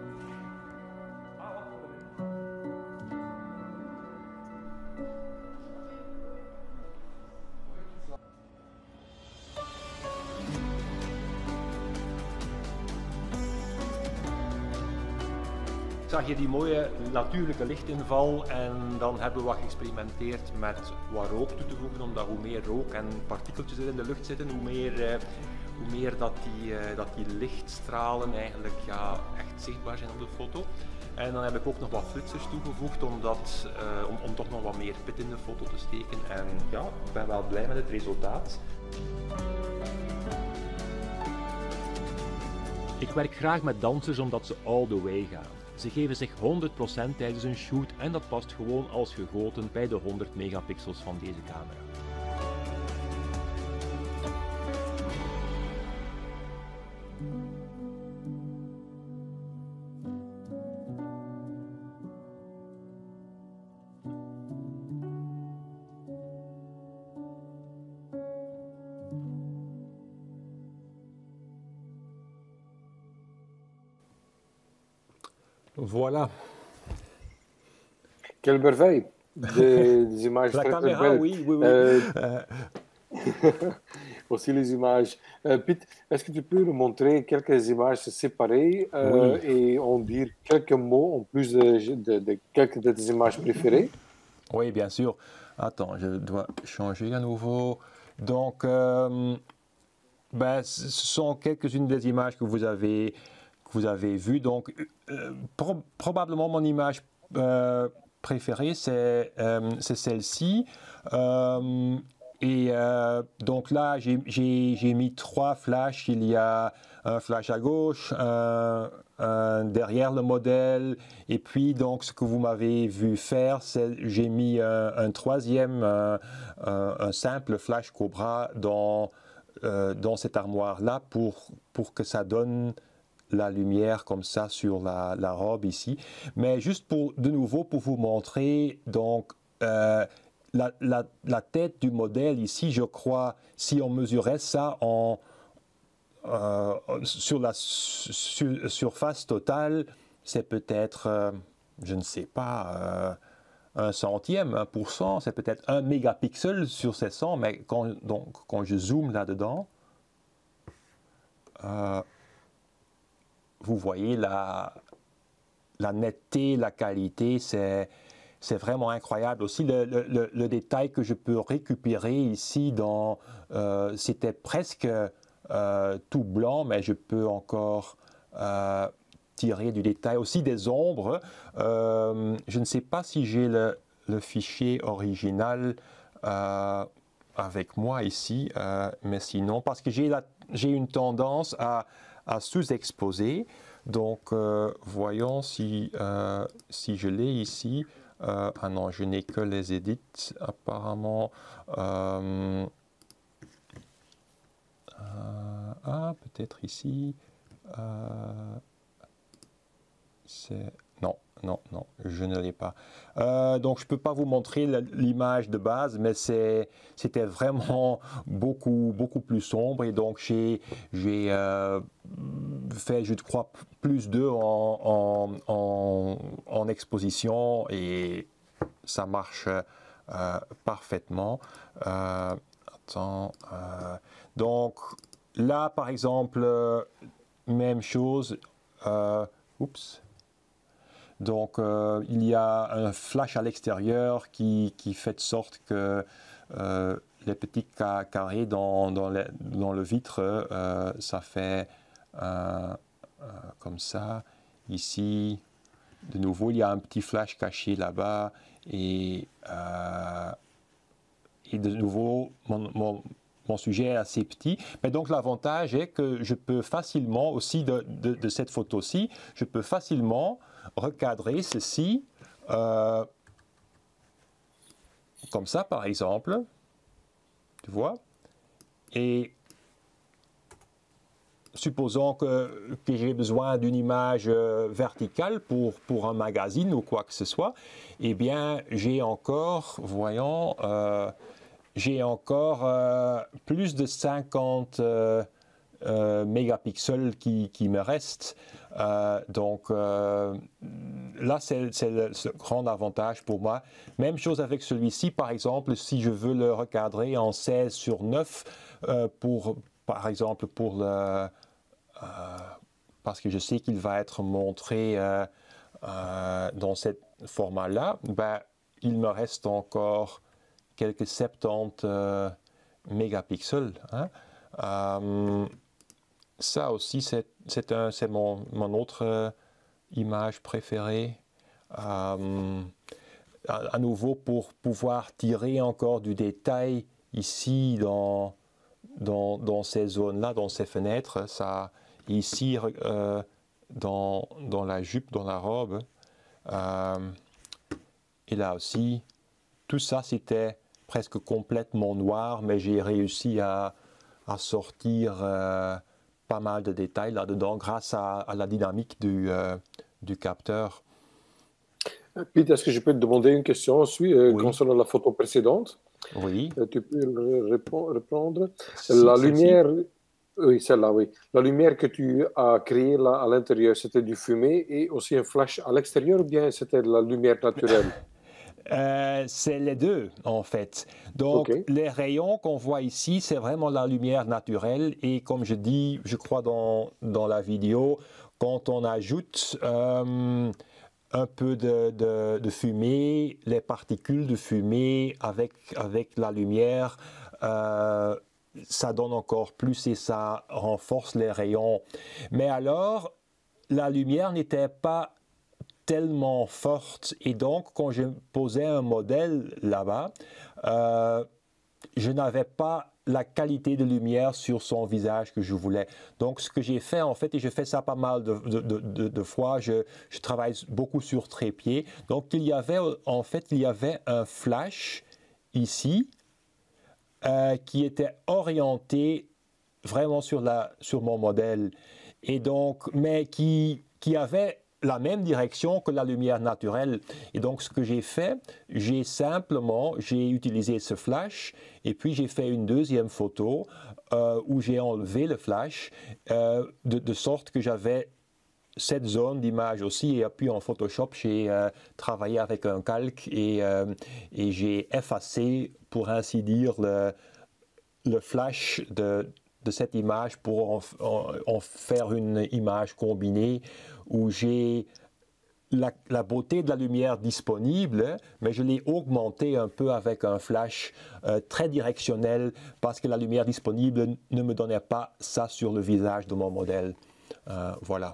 [SPEAKER 1] Ik zag hier die mooie natuurlijke lichtinval en dan hebben we wat geëxperimenteerd met wat rook toe te voegen, omdat hoe meer rook en partikeltjes er in de lucht zitten, hoe meer dat die lichtstralen eigenlijk ja, echt zichtbaar zijn op de foto. En dan heb ik ook nog wat flitsers toegevoegd om toch nog wat meer pit in de foto te steken. En ja, ik ben wel blij met het resultaat. Ik werk graag met dansers omdat ze all the way gaan. Ze geven zich 100% tijdens een shoot en dat past gewoon als gegoten bij de 100 megapixels van deze camera. Voilà.
[SPEAKER 2] Quelle merveille! Des images
[SPEAKER 1] La
[SPEAKER 2] très, très
[SPEAKER 1] caméra,
[SPEAKER 2] belles.
[SPEAKER 1] oui, oui, oui.
[SPEAKER 2] Aussi les images. Pete, est-ce que tu peux nous montrer quelques images séparées
[SPEAKER 1] Oui.
[SPEAKER 2] et en dire quelques mots en plus de quelques de tes images préférées?
[SPEAKER 1] Oui, bien sûr. Attends, je dois changer à nouveau. Donc, ce sont quelques-unes des images que vous avez vues. Donc, probablement mon image préférée, c'est celle-ci. Donc là, j'ai mis 3 flashs. Il y a un flash à gauche, un derrière le modèle, et puis donc ce que vous m'avez vu faire, c'est j'ai mis un troisième, un simple flash Cobra dans cette armoire-là pour que ça donne la lumière comme ça sur la robe ici. Mais juste de nouveau pour vous montrer, donc la tête du modèle ici, je crois, si on mesurait ça sur la surface totale, c'est peut-être, je ne sais pas, 1/100, 1%, c'est peut-être 1 mégapixel sur ces 100, mais quand je zoome là-dedans, vous voyez la netteté, la qualité, c'est vraiment incroyable. Aussi, le détail que je peux récupérer ici, c'était presque tout blanc, mais je peux encore tirer du détail. Aussi des ombres. Je ne sais pas si j'ai le fichier original avec moi ici, mais sinon, parce que j'ai une tendance à sous-exposer. Donc, voyons si je l'ai ici. Ah non, je n'ai que les edits apparemment. Peut-être ici. Non, je ne l'ai pas. Donc je ne peux pas vous montrer l'image de base, mais c'était vraiment beaucoup plus sombre, et donc j'ai fait, je crois, plus d'eux en exposition, et ça marche parfaitement. Donc là, par exemple, même chose. Oups. Donc, il y a un flash à l'extérieur qui fait de sorte que les petits carrés dans le vitre, ça fait comme ça. Ici, de nouveau, il y a un petit flash caché là-bas. Et de nouveau, mon sujet est assez petit. Mais donc, l'avantage est que je peux facilement, aussi de cette photo-ci, je peux facilement recadrer ceci comme ça, par exemple, tu vois, et supposons que j'ai besoin d'une image verticale pour un magazine ou quoi que ce soit, eh bien, j'ai encore, voyons, j'ai encore plus de 50 mégapixels qui me restent. Donc là, c'est le grand avantage pour moi. Même chose avec celui-ci, par exemple, si je veux le recadrer en 16:9, par exemple, parce que je sais qu'il va être montré dans ce format-là, ben, il me reste encore quelques 70 mégapixels. Hein. Ça aussi, c'est mon autre image préférée. À nouveau, pour pouvoir tirer encore du détail ici dans ces zones-là, dans ces fenêtres, ça, ici dans la jupe, dans la robe. Et là aussi, tout ça, c'était presque complètement noir, mais j'ai réussi à sortir pas mal de détails là-dedans grâce à la dynamique du capteur.
[SPEAKER 2] Pete, est-ce que je peux te demander une question ensuite concernant la photo précédente?
[SPEAKER 1] Oui.
[SPEAKER 2] Tu peux répondre.
[SPEAKER 1] La
[SPEAKER 2] lumière, oui, celle-là, oui. La lumière que tu as créée là à l'intérieur, c'était du fumée et aussi un flash à l'extérieur ou bien c'était de la lumière naturelle?
[SPEAKER 1] C'est les deux, en fait. Donc, les rayons qu'on voit ici, c'est vraiment la lumière naturelle. Et comme je dis, je crois dans la vidéo, quand on ajoute un peu de fumée, les particules de fumée avec la lumière, ça donne encore plus et ça renforce les rayons. Mais alors, la lumière n'était pas tellement forte et donc quand je posais un modèle là-bas, je n'avais pas la qualité de lumière sur son visage que je voulais. Donc ce que j'ai fait en fait, et je fais ça pas mal de fois, je travaille beaucoup sur trépied. Donc il y avait un flash ici qui était orienté vraiment sur mon modèle et donc mais qui avait la même direction que la lumière naturelle. Et donc, ce que j'ai fait, j'ai utilisé ce flash et puis j'ai fait une deuxième photo où j'ai enlevé le flash de sorte que j'avais cette zone d'image aussi. Et puis en Photoshop, j'ai travaillé avec un calque et j'ai effacé, pour ainsi dire, le flash de cette image pour en faire une image combinée où j'ai la beauté de la lumière disponible, mais je l'ai augmentée un peu avec un flash très directionnel parce que la lumière disponible ne me donnait pas ça sur le visage de mon modèle. Voilà.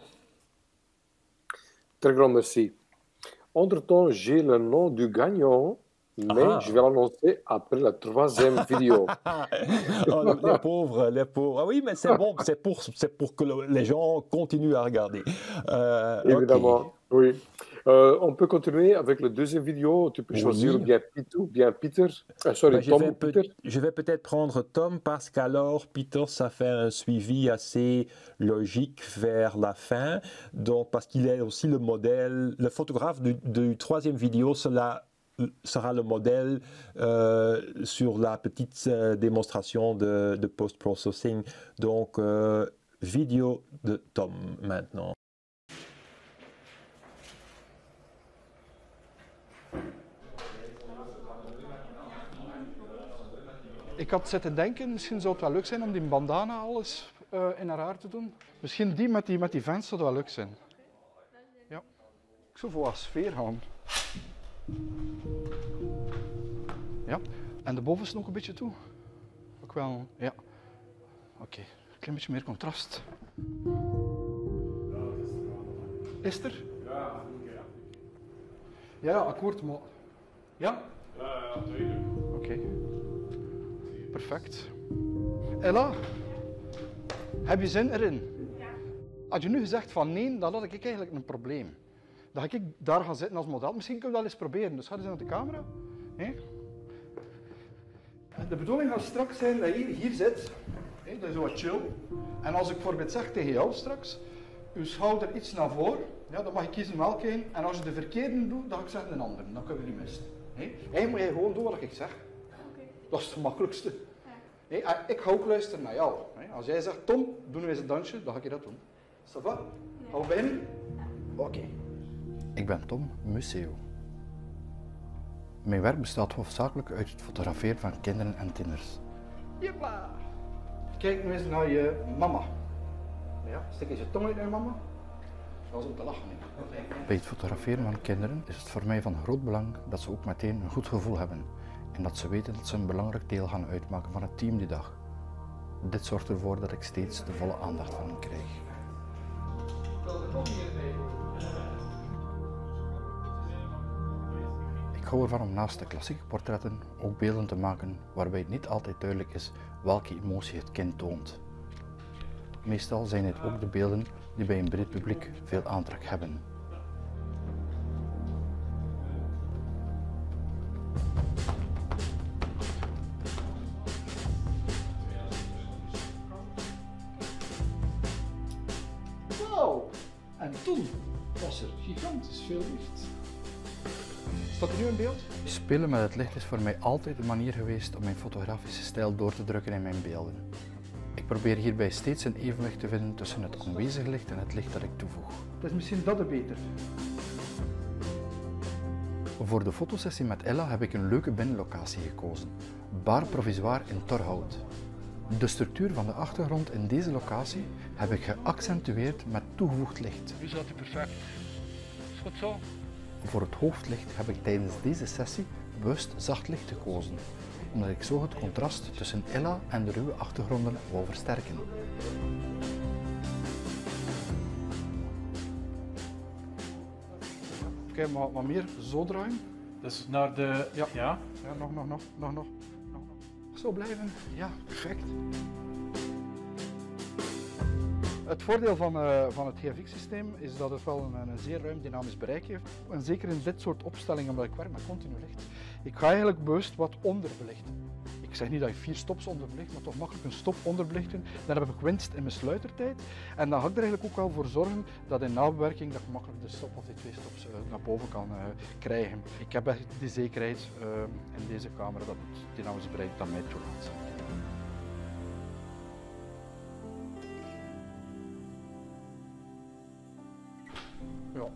[SPEAKER 2] Très grand merci. Entre-temps, j'ai le nom du gagnant. Mais je vais l'annoncer après la 3e vidéo.
[SPEAKER 1] Oh, les pauvres. Ah oui, mais c'est bon, c'est pour que les gens continuent à regarder.
[SPEAKER 2] Évidemment, oui. On peut continuer avec la 2e vidéo. Tu peux choisir ou bien Pete ou bien Peter. Tom ou Peter.
[SPEAKER 1] Je vais peut-être prendre Tom parce qu'alors Peter, ça fait un suivi assez logique vers la fin. Donc, parce qu'il est aussi le modèle, le photographe du 3e vidéo, sera le modèle sur la petite démonstration de post-processing. Donc, vidéo de Tom maintenant.
[SPEAKER 4] Ik had zitten denken, misschien zou het wel leuk zijn om die bandana alles in haar haar te doen. Misschien die met die vents zou wel leuk zijn. Ja, ik zou voor wat sfeer gaan. Ja, en de bovenste nog een beetje toe. Ook wel, ja. Oké, een klein beetje meer contrast. Is er?
[SPEAKER 3] Ja,
[SPEAKER 4] ja, akkoord, maar... Ja?
[SPEAKER 3] Ja, natuurlijk.
[SPEAKER 4] Oké. Perfect. Ella, heb je zin erin? Ja. Had je nu gezegd van nee, dan had ik eigenlijk een probleem. Dan ga ik daar gaan zitten als model. Misschien kunnen we dat eens proberen. Dus ga eens naar de camera. Nee? De bedoeling gaat straks zijn dat je hier zit. Hey, dat is wat chill. En als ik bijvoorbeeld zeg tegen jou straks, uw schouder iets naar voren, ja, dan mag je kiezen welke een. En als je de verkeerde doet, dan ga ik zeggen een andere. Dan kunnen we niet missen. Hey, moet je gewoon doen wat ik zeg. Dat is het makkelijkste. Hey, ik ga ook luisteren naar jou. Als jij zegt, Tom, doen we eens een dansje, dan ga ik dat doen. Ça va? Gaan we beginnen? Oké. Ik ben Tom Museo. Mijn werk bestaat hoofdzakelijk uit het fotograferen van kinderen en tieners. Jepla! Kijk nu eens naar je mama. Ja, steek eens je tong uit naar je mama. Dat is om te lachen. Bij het fotograferen van kinderen is het voor mij van groot belang dat ze ook meteen een goed gevoel hebben. En dat ze weten dat ze een belangrijk deel gaan uitmaken van het team die dag. Dit zorgt ervoor dat ik steeds de volle aandacht van hen krijg. Ik hou ervan om naast de klassieke portretten ook beelden te maken waarbij het niet altijd duidelijk is welke emotie het kind toont. Meestal zijn het ook de beelden die bij een breed publiek veel aantrek hebben. Wow! En toen was er gigantisch veel licht. Staat er nu in beeld? Spelen met het licht is voor mij altijd een manier geweest om mijn fotografische stijl door te drukken in mijn beelden. Ik probeer hierbij steeds een evenwicht te vinden tussen het aanwezige licht en het licht dat ik toevoeg. Het is misschien dat het beter. Voor de fotosessie met Ella heb ik een leuke binnenlocatie gekozen. Bar Provisoire in Torhout. De structuur van de achtergrond in deze locatie heb ik geaccentueerd met toegevoegd licht.
[SPEAKER 5] Nu staat hij perfect. Is goed zo?
[SPEAKER 4] Voor het hoofdlicht heb ik tijdens deze sessie bewust zacht licht gekozen, omdat ik zo het contrast tussen Ella en de ruwe achtergronden wou versterken. Kijk, maar wat meer zo draaien.
[SPEAKER 5] Dus naar de...
[SPEAKER 4] Ja.
[SPEAKER 5] Ja.
[SPEAKER 4] Ja, nog. Zo blijven. Ja, perfect. Het voordeel van het GFX-systeem is dat het wel een zeer ruim dynamisch bereik heeft. En zeker in dit soort opstellingen, omdat ik werk met continu licht. Ik ga eigenlijk bewust wat onderbelichten. Ik zeg niet dat je 4 stops onderbelicht, maar toch makkelijk een stop onderbelichten. Dan heb ik winst in mijn sluitertijd. En dan ga ik er eigenlijk ook wel voor zorgen dat in nabewerking dat ik makkelijk de stop of die 2 stops naar boven kan krijgen. Ik heb echt die zekerheid in deze camera dat het dynamisch bereik dat mij toelaat. Ja.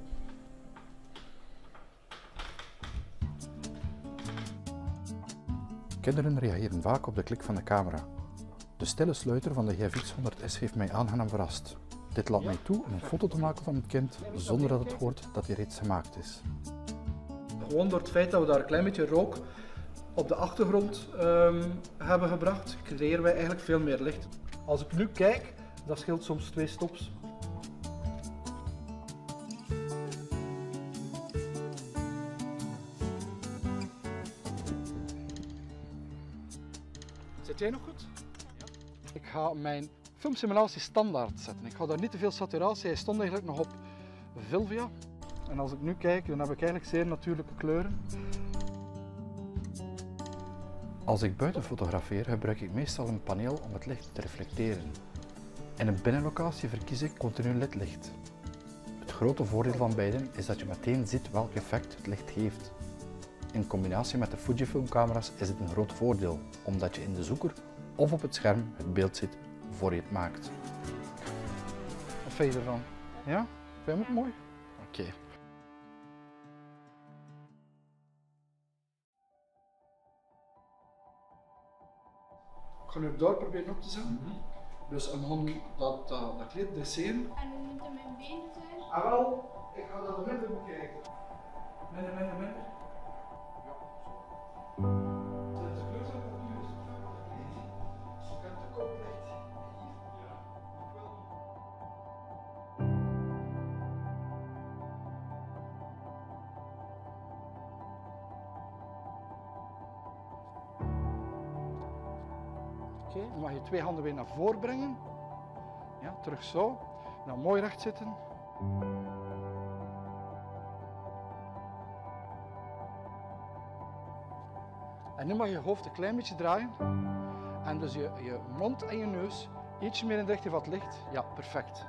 [SPEAKER 4] Kinderen reageren vaak op de klik van de camera. De stille sluiter van de GFX 100S heeft mij aangenaam verrast. Dit laat mij toe om een foto te maken van het kind zonder dat het hoort dat hij reeds gemaakt is. Gewoon door het feit dat we daar een klein beetje rook op de achtergrond hebben gebracht, creëren wij eigenlijk veel meer licht. Als ik nu kijk, dat scheelt soms 2 stops. Zit jij nog goed? Ik ga mijn filmsimulatie standaard zetten. Ik ga daar niet te veel saturatie, hij stond eigenlijk nog op Vilvia. En als ik nu kijk, dan heb ik eigenlijk zeer natuurlijke kleuren. Als ik buiten fotografeer, gebruik ik meestal een paneel om het licht te reflecteren. In een binnenlocatie verkies ik continu ledlicht. Het grote voordeel van beiden is dat je meteen ziet welk effect het licht heeft. In combinatie met de Fujifilm-camera's is het een groot voordeel, omdat je in de zoeker of op het scherm het beeld ziet voor je het maakt. Wat vind je ervan? Ja? Vind je hem ook mooi? Oké. Ik ga nu daar proberen op te zetten. Dus een hond dat kleed dresseren.
[SPEAKER 6] En hoe moeten mijn benen zijn?
[SPEAKER 4] Ah wel, ik ga dat minder bekijken. Minder. Oké, dan mag je 2 handen weer naar voren brengen. Ja, terug zo. Dan mooi recht zitten. En nu mag je hoofd een klein beetje draaien. En dus je mond en je neus ietsje meer in de richting van het licht. Ja, perfect.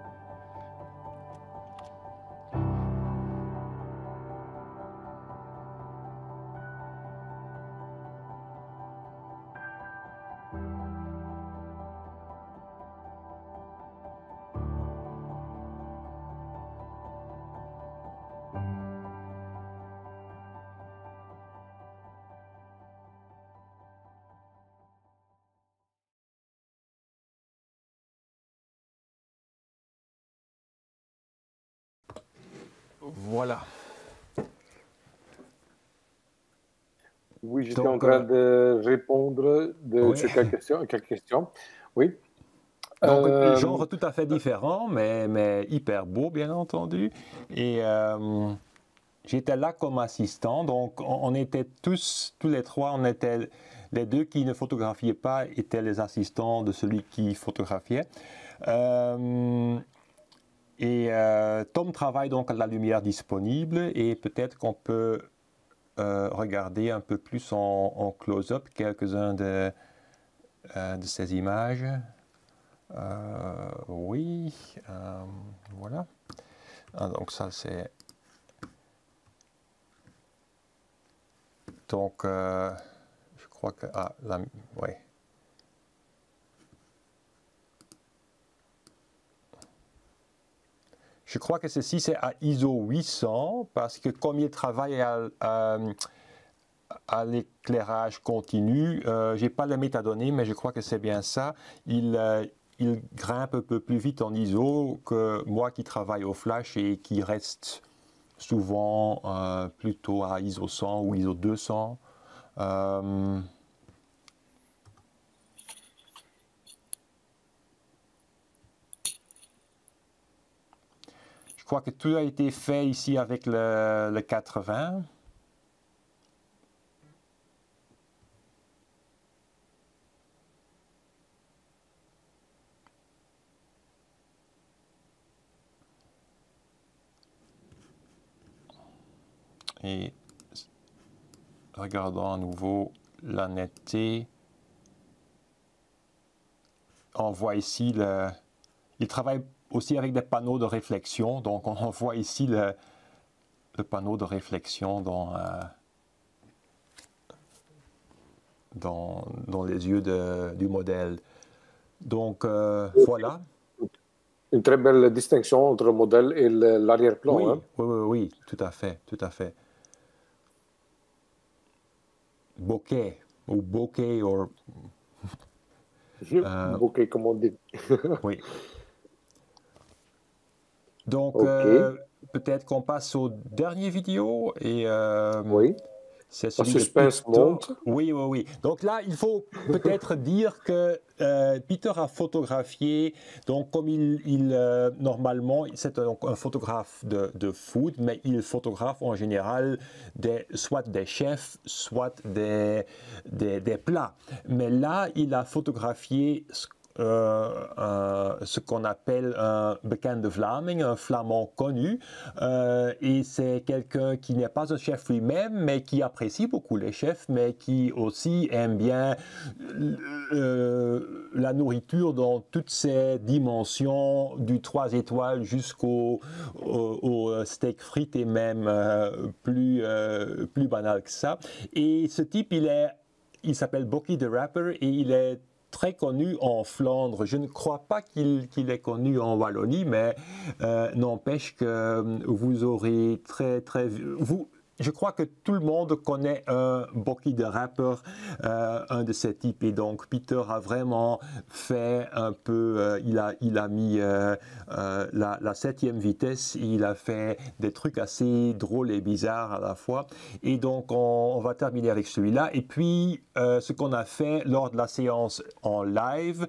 [SPEAKER 1] Voilà.
[SPEAKER 2] Oui, j'étais
[SPEAKER 1] Donc,
[SPEAKER 2] en train de répondre
[SPEAKER 1] oui.
[SPEAKER 2] sur quelques questions. Oui.
[SPEAKER 1] Donc, genre tout à fait différent, mais hyper beau, bien entendu. Et j'étais là comme assistant, donc on était tous les trois, on était les deux qui ne photographiaient pas étaient les assistants de celui qui photographiait. Tom travaille donc à la lumière disponible et peut-être qu'on peut regarder un peu plus en close-up quelques-uns de ces images. Oui, voilà. Ah, donc ça c'est... Donc je crois que... Ah, là, ouais. Je crois que ceci c'est à ISO 800 parce que comme il travaille à l'éclairage continu, j'ai pas les métadonnées mais je crois que c'est bien ça. Il grimpe un peu plus vite en ISO que moi qui travaille au flash et qui reste souvent plutôt à ISO 100 ou ISO 200. Je crois que tout a été fait ici avec le 80. Et regardons à nouveau la netteté. On voit ici il travaille aussi avec des panneaux de réflexion. Donc on voit ici le panneau de réflexion dans les yeux du modèle. Donc voilà.
[SPEAKER 2] Une très belle distinction entre le modèle et l'arrière-plan.
[SPEAKER 1] Oui,
[SPEAKER 2] Hein.
[SPEAKER 1] oui, tout à fait, tout à fait. Bokeh, ou bokeh, ou...
[SPEAKER 2] Bokeh, comme on dit.
[SPEAKER 1] Oui. Donc,
[SPEAKER 2] Okay.
[SPEAKER 1] peut-être qu'on passe au dernier vidéo et
[SPEAKER 2] Oui.
[SPEAKER 1] c'est
[SPEAKER 2] Le
[SPEAKER 1] celui de
[SPEAKER 2] suspense
[SPEAKER 1] Peter.
[SPEAKER 2] monte.
[SPEAKER 1] Oui, oui, oui. Donc là, il faut peut-être dire que Peter a photographié, donc comme normalement, c'est un photographe de food, mais il photographe en général soit des chefs, soit des plats. Mais là, il a photographié ce qu'on appelle un bekende Vlaming, un flamand connu, et c'est quelqu'un qui n'est pas un chef lui-même, mais qui apprécie beaucoup les chefs, mais qui aussi aime bien la nourriture dans toutes ses dimensions, du 3 étoiles jusqu'au steak frites et même plus banal que ça. Et ce type, il s'appelle Bocky the Rapper et il est très connu en Flandre. Je ne crois pas qu'il est connu en Wallonie, mais n'empêche que vous aurez je crois que tout le monde connaît un Bocky the Rapper, un de ces types. Et donc, Peter a vraiment fait un peu, il a mis la 7e vitesse, il a fait des trucs assez drôles et bizarres à la fois. Et donc, on va terminer avec celui-là. Et puis, ce qu'on a fait lors de la séance en live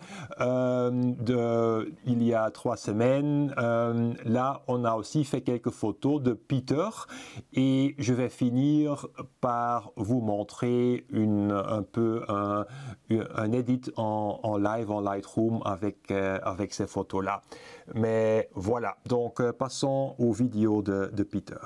[SPEAKER 1] il y a 3 semaines, là, on a aussi fait quelques photos de Peter. Et je vais finir par vous montrer un peu un edit en live, en Lightroom avec ces photos-là. Mais voilà, donc passons aux vidéos de Peter.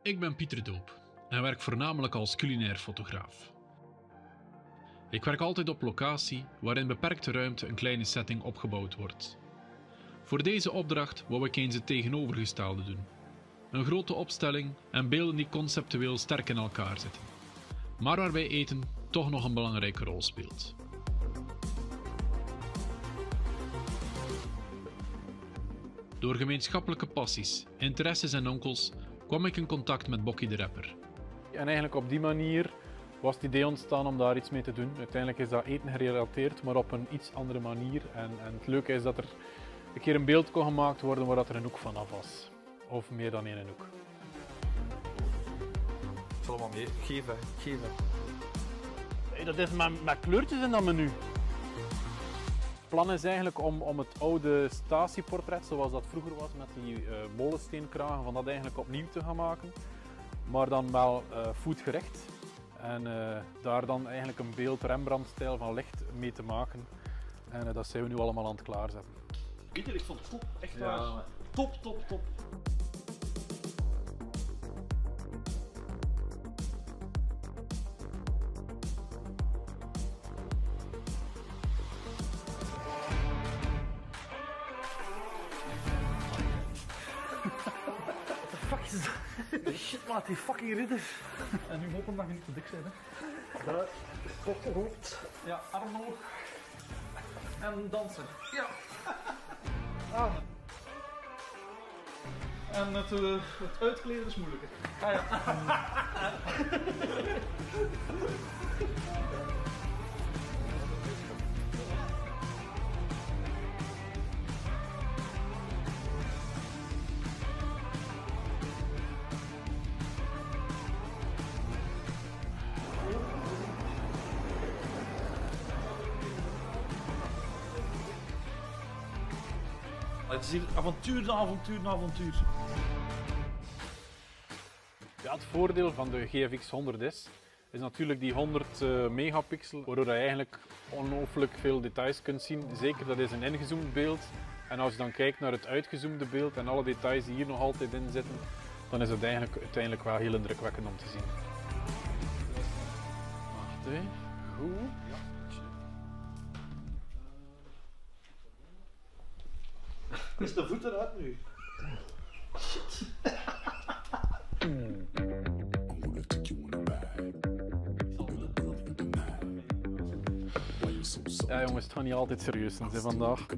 [SPEAKER 7] Ik ben Pieter Doop en werk voornamelijk als culinair fotograaf. Ik werk altijd op locatie waar in beperkte ruimte een kleine setting opgebouwd wordt. Voor deze opdracht wou ik eens het tegenovergestelde doen. Een grote opstelling en beelden die conceptueel sterk in elkaar zitten, maar waarbij eten toch nog een belangrijke rol speelt. Door gemeenschappelijke passies, interesses en onkels kwam ik in contact met Bokkie de Rapper.
[SPEAKER 5] En eigenlijk op die manier was het idee ontstaan om daar iets mee te doen. Uiteindelijk is dat eten gerelateerd, maar op een iets andere manier. En het leuke is dat er een keer een beeld kon gemaakt worden waar dat er een hoek vanaf was. Of meer dan één hoek.
[SPEAKER 8] Ik zal allemaal mee. Geven.
[SPEAKER 5] Hey, dat is met kleurtjes in dat menu. Het plan is eigenlijk om het oude statieportret, zoals dat vroeger was, met die molensteenkragen, van dat eigenlijk opnieuw te gaan maken. Maar dan wel voetgerecht. En daar dan eigenlijk een beeld Rembrandt-stijl van licht mee te maken. En dat zijn we nu allemaal aan het klaarzetten.
[SPEAKER 3] Pieter, ik vond het top. Echt waar. Top.
[SPEAKER 8] Shit maat, die fucking ridders. En nu hopen dat je niet te dik bent, hè. Daar, hoofd. Ja, arm omhoog. En dansen. Ja. Ah. En het uitkleden is moeilijker. Ah ja. Het is hier avontuur na avontuur.
[SPEAKER 5] Ja, het voordeel van de GFX 100 is natuurlijk die 100 megapixel, waardoor je eigenlijk ongelooflijk veel details kunt zien. Zeker dat is een ingezoomd beeld. En als je dan kijkt naar het uitgezoomde beeld en alle details die hier nog altijd in zitten, dan is het eigenlijk uiteindelijk wel heel indrukwekkend om te zien. Wacht, hè. Goed.
[SPEAKER 8] Is de voet eruit nu? Shit.
[SPEAKER 5] Ja jongens, het gaat niet altijd serieus zijn vandaag.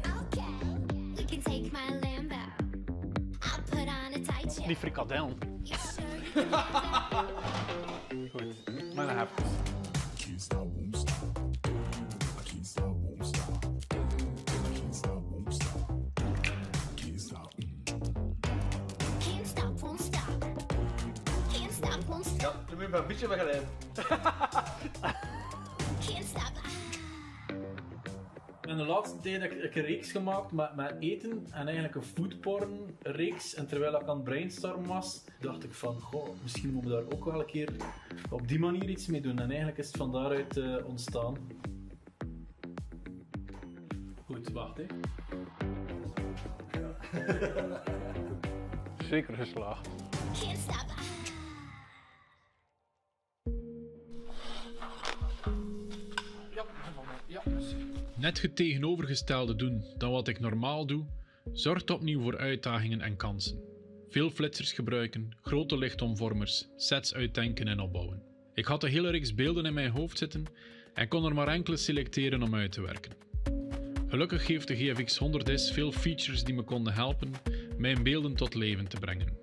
[SPEAKER 5] Die frikadellen. Goed, maar dan heb ik het.
[SPEAKER 8] Ja, toen ben ik een beetje weggeleid. In de laatste tijd heb ik een reeks gemaakt met eten en eigenlijk een foodporn reeks. En terwijl ik aan het brainstormen was, dacht ik van, goh, misschien moeten we daar ook wel een keer op die manier iets mee doen. En eigenlijk is het van daaruit ontstaan. Goed, wacht hè.
[SPEAKER 5] Zeker geslaagd.
[SPEAKER 7] Net het tegenovergestelde doen dan wat ik normaal doe, zorgt opnieuw voor uitdagingen en kansen. Veel flitsers gebruiken, grote lichtomvormers, sets uitdenken en opbouwen. Ik had een hele reeks beelden in mijn hoofd zitten en kon er maar enkele selecteren om uit te werken. Gelukkig geeft de GFX 100S veel features die me konden helpen mijn beelden tot leven te brengen.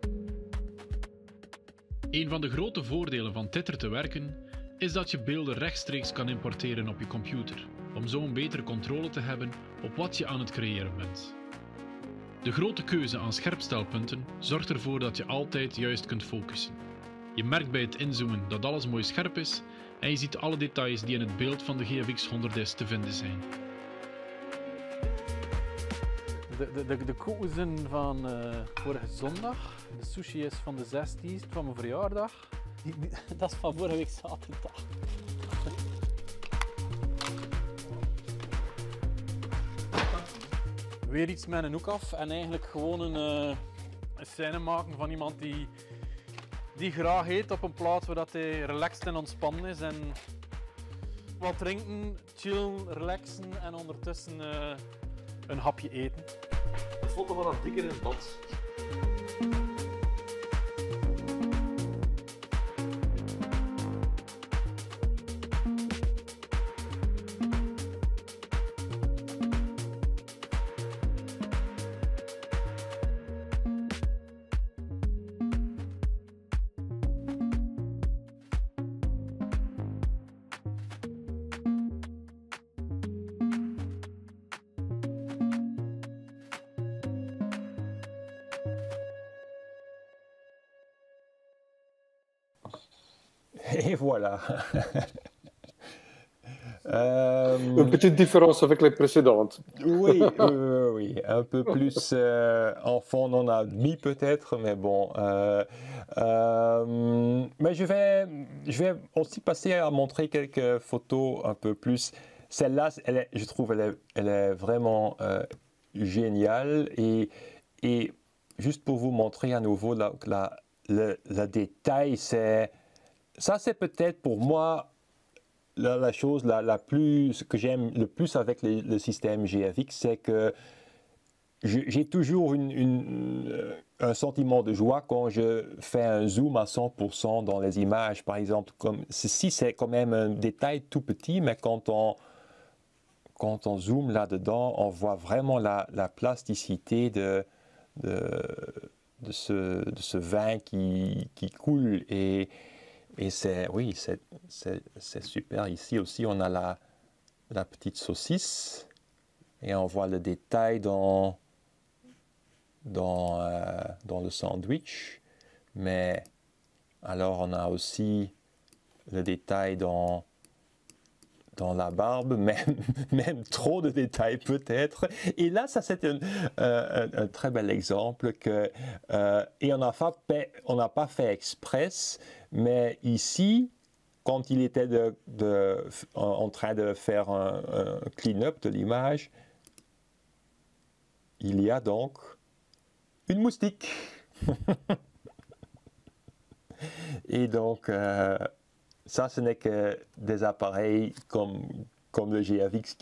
[SPEAKER 7] Een van de grote voordelen van Titter te werken is dat je beelden rechtstreeks kan importeren op je computer, om zo een betere controle te hebben op wat je aan het creëren bent. De grote keuze aan scherpstelpunten zorgt ervoor dat je altijd juist kunt focussen. Je merkt bij het inzoomen dat alles mooi scherp is en je ziet alle details die in het beeld van de GFX 100S te vinden zijn.
[SPEAKER 5] De kozen van vorige zondag, de sushi is van de 16e van mijn verjaardag. Dat is van vorige week zaterdag. Weer iets met een hoek af en eigenlijk gewoon een scène maken van iemand die die graag eet op een plaats waar dat hij relaxed en ontspannen is. En wat drinken, chillen, relaxen en ondertussen een hapje eten.
[SPEAKER 3] De foto van een dikker in het bad.
[SPEAKER 1] Et voilà.
[SPEAKER 2] Une petite différence avec les précédentes.
[SPEAKER 1] Oui, un peu plus enfant non admis peut-être, mais bon. Mais je vais aussi passer à montrer quelques photos un peu plus. Celle-là, je trouve, elle est vraiment géniale et juste pour vous montrer à nouveau le détail, ça c'est peut-être pour moi la chose que j'aime le plus avec le système GFX, c'est que j'ai toujours un sentiment de joie quand je fais un zoom à 100% dans les images. Par exemple, comme ceci, c'est quand même un détail tout petit, mais quand on zoome là-dedans, on voit vraiment la plasticité de ce vin qui coule. Et oui, c'est super. Ici aussi, on a la petite saucisse et on voit le détail dans le sandwich. Mais alors, on a aussi le détail dans la barbe, même trop de détails peut-être. Et là, ça c'est un très bel exemple et on n'a pas fait express, mais ici, quand il était en train de faire un clean-up de l'image, il y a donc une moustique. Et donc, ça, ce n'est que des appareils comme le GFX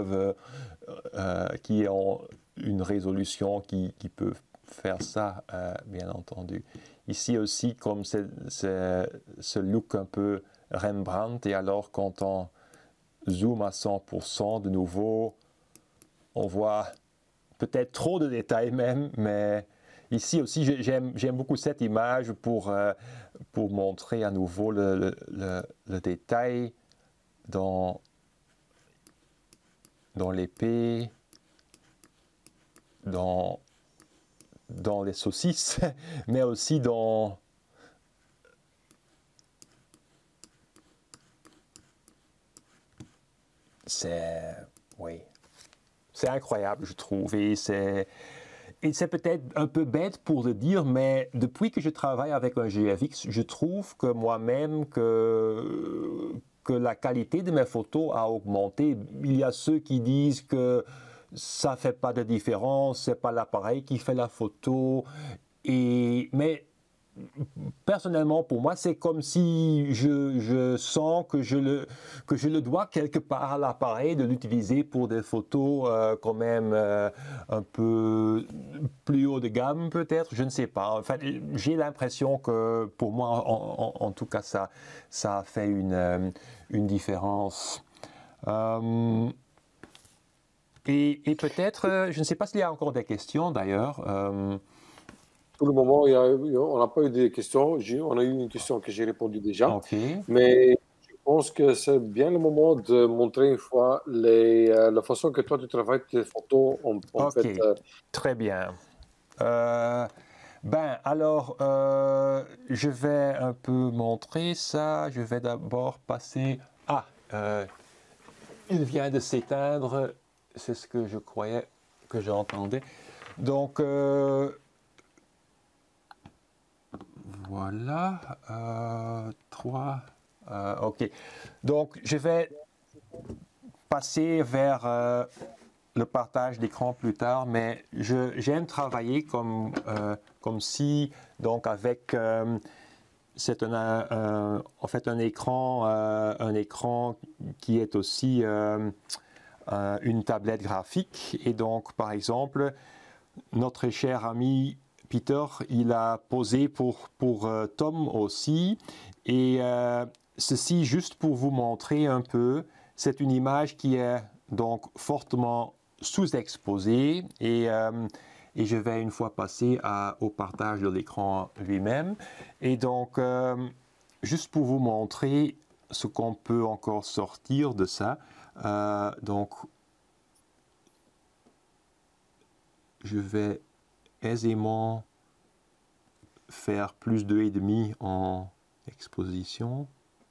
[SPEAKER 1] qui ont une résolution qui peuvent faire ça, bien entendu. Ici aussi, comme c'est ce look un peu Rembrandt, et alors quand on zoome à 100% de nouveau, on voit peut-être trop de détails même, mais ici aussi, j'aime beaucoup cette image pour montrer à nouveau le détail dans l'épée, dans les saucisses, mais aussi dans c'est incroyable, je trouve, et c'est peut-être un peu bête pour le dire, mais depuis que je travaille avec un GFX, je trouve que moi-même que la qualité de mes photos a augmenté. Il y a ceux qui disent que ça ne fait pas de différence, c'est pas l'appareil qui fait la photo, mais personnellement, pour moi, c'est comme si je sens que je le dois quelque part à l'appareil de l'utiliser pour des photos quand même un peu plus haut de gamme peut-être, je ne sais pas. En fait, j'ai l'impression que pour moi, en tout cas, ça a fait une différence. Et peut-être, je ne sais pas s'il y a encore des questions d'ailleurs.
[SPEAKER 2] Pour le moment, on n'a pas eu de questions. On a eu une question que j'ai répondu déjà.
[SPEAKER 1] Okay.
[SPEAKER 2] Mais je pense que c'est bien le moment de montrer une fois la façon que toi tu travailles tes photos. En fait,
[SPEAKER 1] très bien. Alors, je vais un peu montrer ça. Je vais d'abord passer... il vient de s'éteindre. C'est ce que je croyais que j'entendais. Donc... voilà, 3, ok. Donc, je vais passer vers le partage d'écran plus tard, mais j'aime travailler comme si, donc avec c'est en fait un écran qui est aussi une tablette graphique. Et donc, par exemple, notre cher ami Peter, il a posé pour Tom aussi. Et ceci, juste pour vous montrer un peu, c'est une image qui est donc fortement sous-exposée. Et je vais une fois passer au partage de l'écran lui-même. Et donc, juste pour vous montrer ce qu'on peut encore sortir de ça. Donc, je vais aisément faire plus 2,5 en exposition.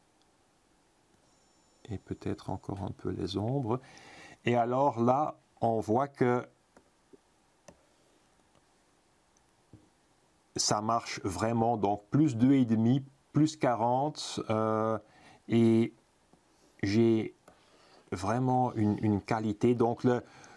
[SPEAKER 1] Et peut-être encore un peu les ombres. Et alors là, on voit que ça marche vraiment. Donc plus 2,5, plus 40. Et j'ai vraiment une qualité. Donc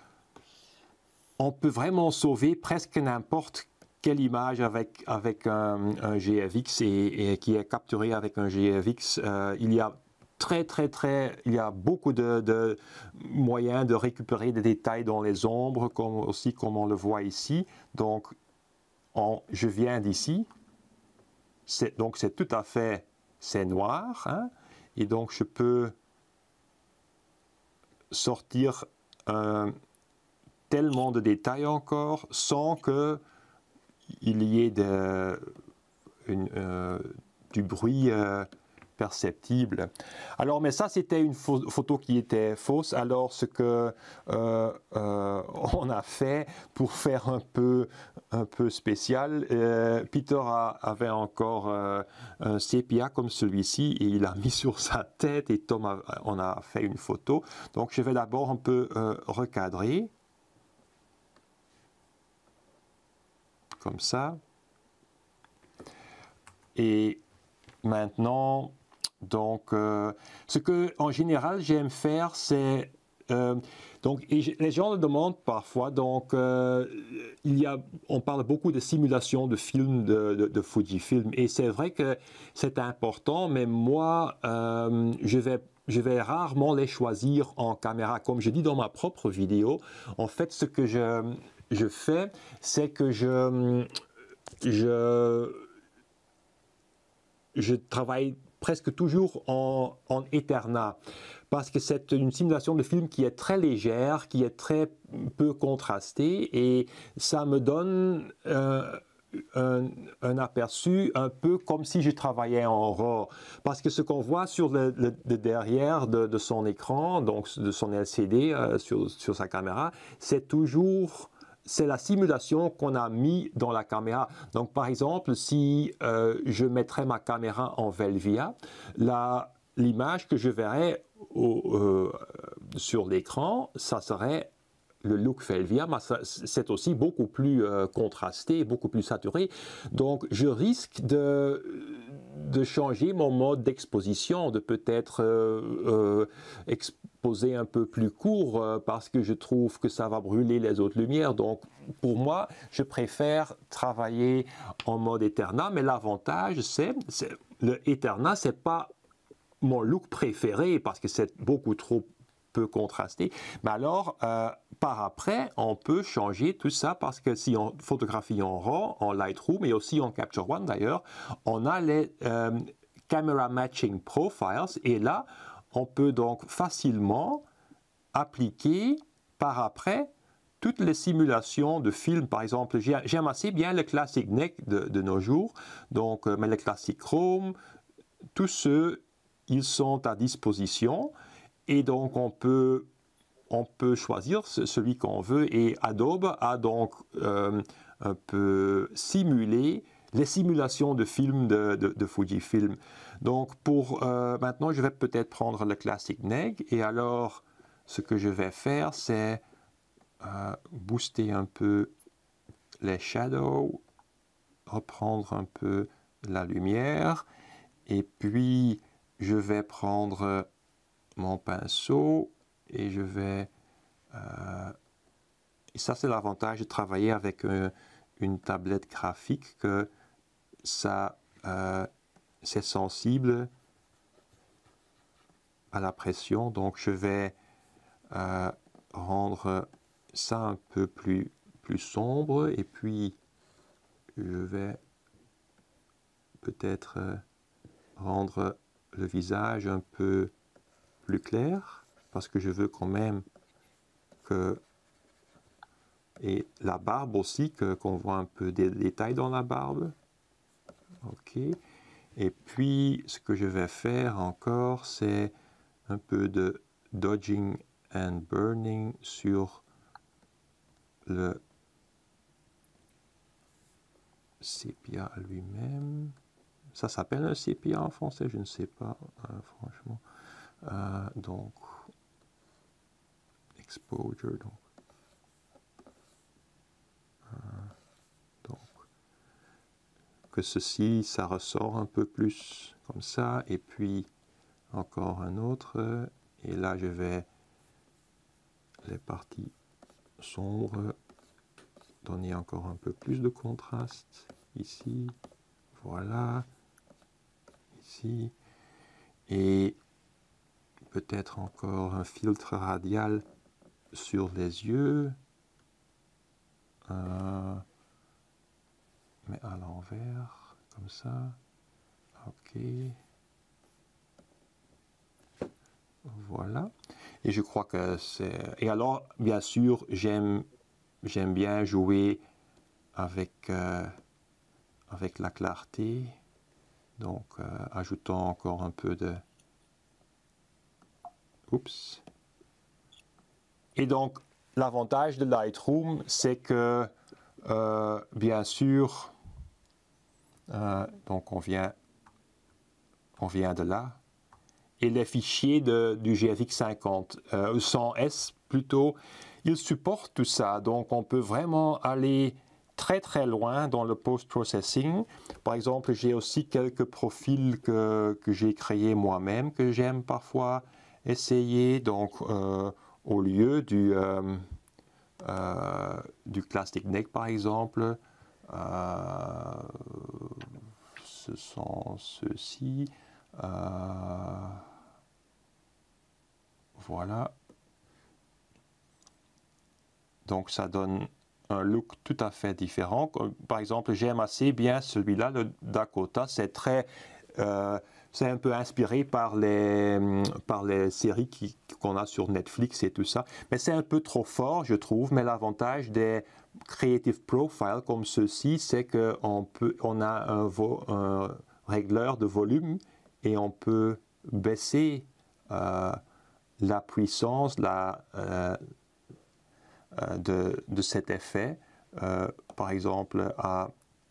[SPEAKER 1] on peut vraiment sauver presque n'importe quelle image avec un GFX et qui est capturée avec un GFX. Il y a il y a beaucoup de moyens de récupérer des détails dans les ombres, comme on le voit ici. Donc, je viens d'ici. Donc, c'est tout à fait, c'est noir. Hein, et donc, je peux sortir tellement de détails encore sans qu'il y ait du bruit perceptible. Alors, mais ça, c'était une photo qui était fausse. Alors, ce que on a fait pour faire un peu spécial, Peter avait encore un sépia comme celui-ci et il a mis sur sa tête et Tom on a fait une photo. Donc, je vais d'abord un peu recadrer. Comme ça. Et maintenant, donc, ce que en général j'aime faire, c'est donc les gens le demandent parfois. Donc, on parle beaucoup de simulation de films de Fujifilm, et c'est vrai que c'est important. Mais moi, je vais rarement les choisir en caméra, comme je dis dans ma propre vidéo. En fait, ce que je fais, c'est que je travaille presque toujours en Eterna, parce que c'est une simulation de film qui est très légère, qui est très peu contrastée, et ça me donne un aperçu un peu comme si je travaillais en RAW, parce que ce qu'on voit sur le derrière de son écran, donc de son LCD sur sa caméra, c'est la simulation qu'on a mis dans la caméra. Donc, par exemple, si je mettrais ma caméra en Velvia, l'image que je verrais sur l'écran, ça serait le look Velvia, mais c'est aussi beaucoup plus contrasté, beaucoup plus saturé. Donc, je risque de changer mon mode d'exposition, de peut-être exposer un peu plus court parce que je trouve que ça va brûler les autres lumières. Donc, pour moi, je préfère travailler en mode Eterna, mais l'avantage, c'est le Eterna, c'est pas mon look préféré parce que c'est beaucoup trop peu contrasté. Mais alors, par après, on peut changer tout ça parce que si on photographie en RAW, en Lightroom et aussi en Capture One d'ailleurs, on a les Camera Matching Profiles et là, on peut donc facilement appliquer par après toutes les simulations de films. Par exemple, j'aime assez bien le Classic NEC de nos jours, donc mais le Classic Chrome, tous ceux, ils sont à disposition et donc on peut choisir celui qu'on veut, et Adobe a donc un peu simulé les simulations de films de Fujifilm. Donc maintenant, je vais peut-être prendre le Classic NEG, et alors ce que je vais faire, c'est booster un peu les shadows, reprendre un peu la lumière, et puis je vais prendre mon pinceau et je vais... et ça, c'est l'avantage de travailler avec une tablette graphique, que ça c'est sensible à la pression, donc je vais rendre ça un peu plus sombre, et puis je vais peut-être rendre le visage un peu plus clair, parce que je veux quand même que, et la barbe aussi, qu'on voit un peu des détails dans la barbe. Ok. Et puis, ce que je vais faire encore, c'est un peu de dodging and burning sur le sépia lui-même. Ça s'appelle un sépia en français, je ne sais pas, franchement. Donc, exposure, donc que ceci, ça ressort un peu plus comme ça, et puis encore un autre, et là je vais les parties sombres donner encore un peu plus de contraste ici, voilà, ici, et peut-être encore un filtre radial sur les yeux, mais à l'envers, comme ça, ok, voilà, et je crois que c'est... Et alors, bien sûr, j'aime bien jouer avec la clarté, donc ajoutant encore un peu de... Oups. Et donc, l'avantage de Lightroom, c'est que, bien sûr, donc on vient de là, et les fichiers du GFX 100S plutôt, ils supportent tout ça, donc on peut vraiment aller très très loin dans le post-processing. Par exemple, j'ai aussi quelques profils que j'ai créés moi-même, que j'aime parfois essayer, donc au lieu du Plastic Neck par exemple, ce sont ceux-ci, voilà, donc ça donne un look tout à fait différent. Par exemple, j'aime assez bien celui-là, le Dakota, c'est c'est un peu inspiré par les séries qu'on a sur Netflix et tout ça, mais c'est un peu trop fort, je trouve. Mais l'avantage des Creative Profiles comme ceux-ci, c'est qu'on a un régleur de volume et on peut baisser la puissance de cet effet, par exemple à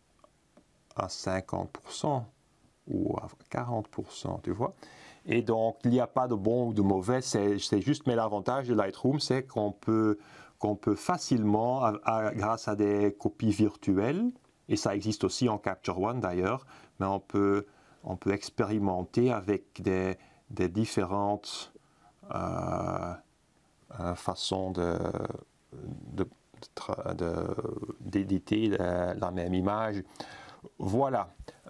[SPEAKER 1] 50% ou à 40%, tu vois. Et donc, il n'y a pas de bon ou de mauvais, c'est juste, mais l'avantage de Lightroom, c'est qu'on peut facilement, grâce à des copies virtuelles, et ça existe aussi en Capture One d'ailleurs, mais on peut expérimenter avec des différentes façons d'éditer la même image. Voilà.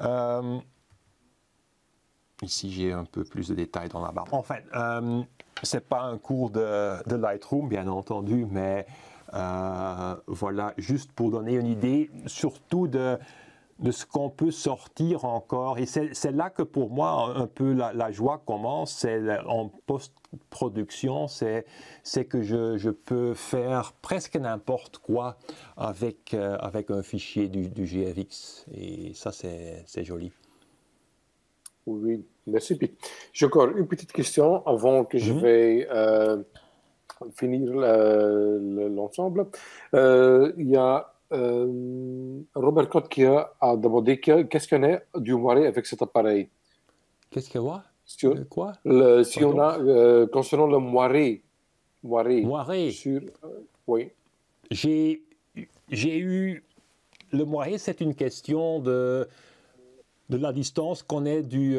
[SPEAKER 1] Ici, j'ai un peu plus de détails dans la barre. En fait, ce n'est pas un cours de Lightroom, bien entendu, mais voilà, juste pour donner une idée, surtout de ce qu'on peut sortir encore. Et c'est là que pour moi, un peu la joie commence, en post-production, c'est que je peux faire presque n'importe quoi avec un fichier du GFX. Et ça, c'est joli.
[SPEAKER 2] Oui, merci Pete. J'ai encore une petite question avant que je vais finir l'ensemble. Il y a Robert Cott qui a demandé qu'est-ce qu'on est du moiré avec cet appareil.
[SPEAKER 1] Qu'est-ce que quoi? Quoi?
[SPEAKER 2] Si on a, concernant le moiré.
[SPEAKER 1] Moiré.
[SPEAKER 2] Oui.
[SPEAKER 1] J'ai eu... Le moiré, c'est une question de la distance qu'on est du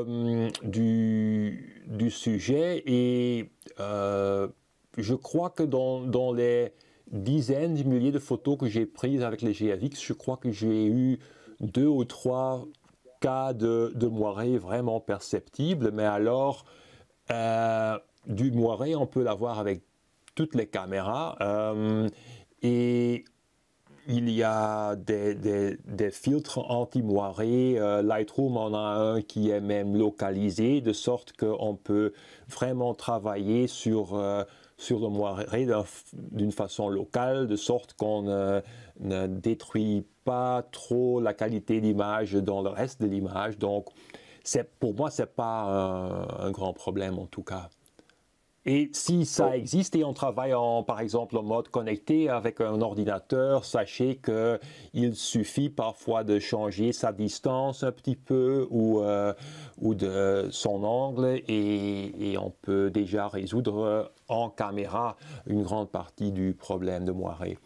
[SPEAKER 1] sujet, et je crois que dans les dizaines de milliers de photos que j'ai prises avec les GFX, je crois que j'ai eu 2 ou 3 cas de moiré vraiment perceptible, mais alors, du moiré, on peut l'avoir avec toutes les caméras. Et il y a des filtres anti-moiré. Lightroom en a un qui est même localisé, de sorte qu'on peut vraiment travailler sur le moiré d'une façon locale, de sorte qu'on ne détruit pas trop la qualité d'image dans le reste de l'image. Donc, pour moi, ce n'est pas un grand problème en tout cas. Et si ça existe et on travaille par exemple en mode connecté avec un ordinateur, sachez qu'il suffit parfois de changer sa distance un petit peu ou de son angle et on peut déjà résoudre en caméra une grande partie du problème de moiré.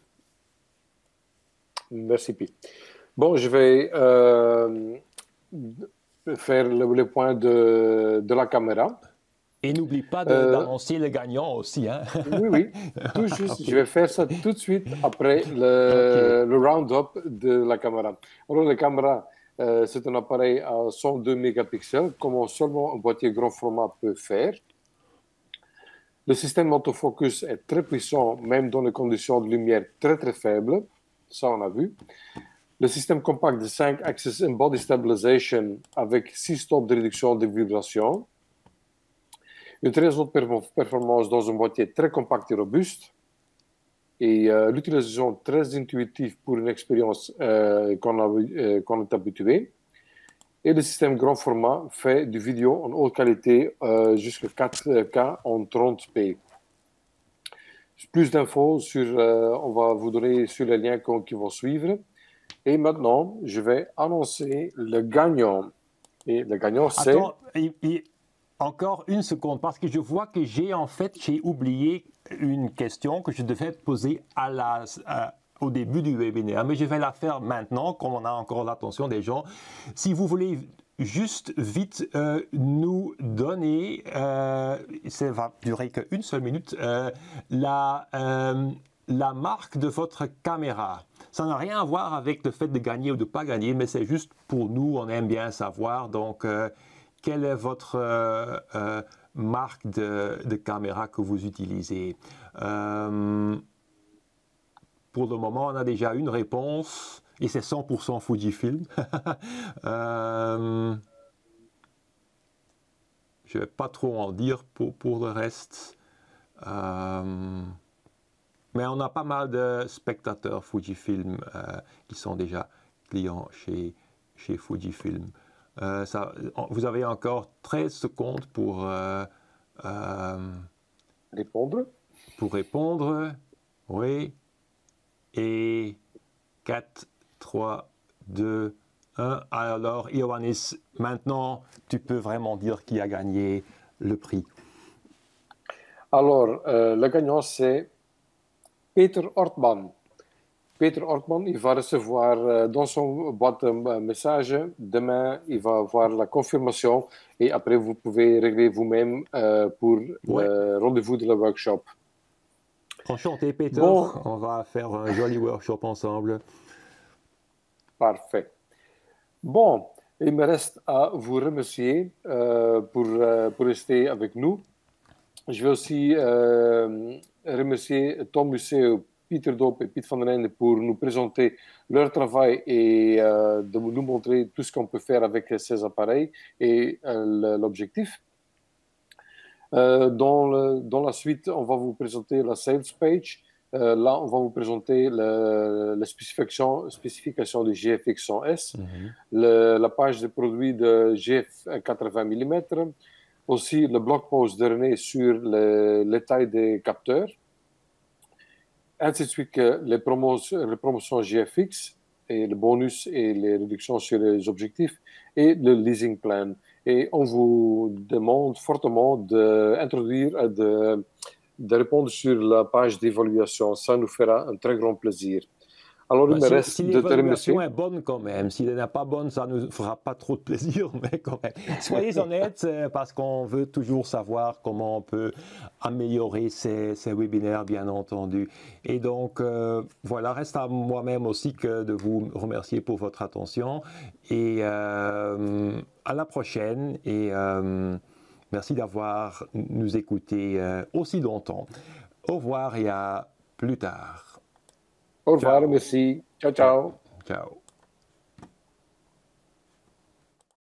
[SPEAKER 2] Merci, Pete. Bon, je vais faire le point de la caméra.
[SPEAKER 1] Et n'oublie pas d'annoncer le gagnant aussi. Hein?
[SPEAKER 2] Oui, tout juste. Okay. Je vais faire ça tout de suite après le round-up de la caméra. Alors, la caméra, c'est un appareil à 102 mégapixels, comme seulement un boîtier grand format peut faire. Le système autofocus est très puissant, même dans les conditions de lumière très, très faibles. Ça, on a vu. Le système compact de 5 Axis and Body Stabilization avec 6 stops de réduction des vibrations. Une très haute performance dans un boîtier très compact et robuste. Et l'utilisation très intuitive pour une expérience qu'on est habitué. Et le système grand format fait du vidéo en haute qualité jusqu'à 4K en 30p. Plus d'infos on va vous donner sur les liens qui vont suivre. Et maintenant, je vais annoncer le gagnant. Et le gagnant, c'est...
[SPEAKER 1] Attends, encore une seconde, parce que je vois que j'ai oublié une question que je devais poser au début du webinaire, mais je vais la faire maintenant, comme on a encore l'attention des gens. Si vous voulez juste vite nous donner, ça va durer qu'une seule minute, la marque de votre caméra. Ça n'a rien à voir avec le fait de gagner ou de ne pas gagner, mais c'est juste pour nous, on aime bien savoir. Donc, quelle est votre marque de caméra que vous utilisez? Pour le moment, on a déjà une réponse et c'est 100% Fujifilm. Je ne vais pas trop en dire pour le reste. Mais on a pas mal de spectateurs Fujifilm qui sont déjà clients chez Fujifilm. Vous avez encore 13 secondes pour
[SPEAKER 2] répondre.
[SPEAKER 1] Pour répondre, oui. Et 4, 3, 2, 1. Alors, Ioannis, maintenant, tu peux vraiment dire qui a gagné le prix.
[SPEAKER 2] Alors, le gagnant, c'est Peter Ortman. Peter Ortman, il va recevoir dans son boîte un message. Demain, il va avoir la confirmation et après, vous pouvez régler vous-même pour le rendez-vous de le workshop.
[SPEAKER 1] Enchanté, Peter. Bon. On va faire un joli workshop ensemble.
[SPEAKER 2] Parfait. Bon, il me reste à vous remercier pour rester avec nous. Je vais aussi remercier Tom Museeuw, Pieter Doop et Piet van den Einde pour nous présenter leur travail et de nous montrer tout ce qu'on peut faire avec ces appareils et l'objectif. Dans la suite, on va vous présenter la sales page. Là, on va vous présenter la spécification du GFX 100S, la page de produits de GF 80 mm, aussi le blog post de René sur les tailles des capteurs, ainsi de suite que les promotions GFX et le bonus et les réductions sur les objectifs et le leasing plan. Et on vous demande fortement d'introduire, de répondre sur la page d'évaluation. Ça nous fera un très grand plaisir. Alors, il me
[SPEAKER 1] Si,
[SPEAKER 2] reste
[SPEAKER 1] si
[SPEAKER 2] de te
[SPEAKER 1] l'évaluation
[SPEAKER 2] remercier.
[SPEAKER 1] est bonne quand même, si elle n'est pas bonne, ça ne nous fera pas trop de plaisir, mais quand même. Soyez honnêtes parce qu'on veut toujours savoir comment on peut améliorer ces webinaires, bien entendu. Et donc, voilà, reste à moi-même aussi que de vous remercier pour votre attention. Et à la prochaine. Et merci d'avoir nous écouté aussi longtemps. Au revoir et à plus tard.
[SPEAKER 2] Au revoir,
[SPEAKER 1] Ciao.
[SPEAKER 2] merci. Ciao, ciao.
[SPEAKER 1] Ciao.